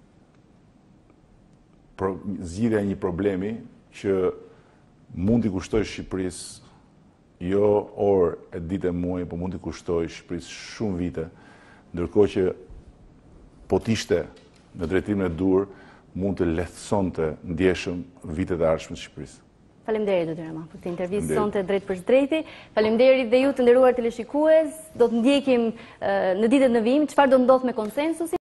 pro, zgjidhja e një problemi që mund t'i kushtojë Shqipërisë jo orë e ditë e muaj, por mund t'i kushtojë Shqipërisë shumë vite, ndërkohë që po t'ishte në drejtimin e dur, mund të lehtësonte ndjeshëm vitet e ardhshme të Shqipërisë. Faleminderit Zoti Rama për këtë intervistë sonte drejt për drejti. Faleminderit dhe ju të nderuar teleshikues. Do të ndjekim në ditët në vijim çfarë do ndodh me konsensusin.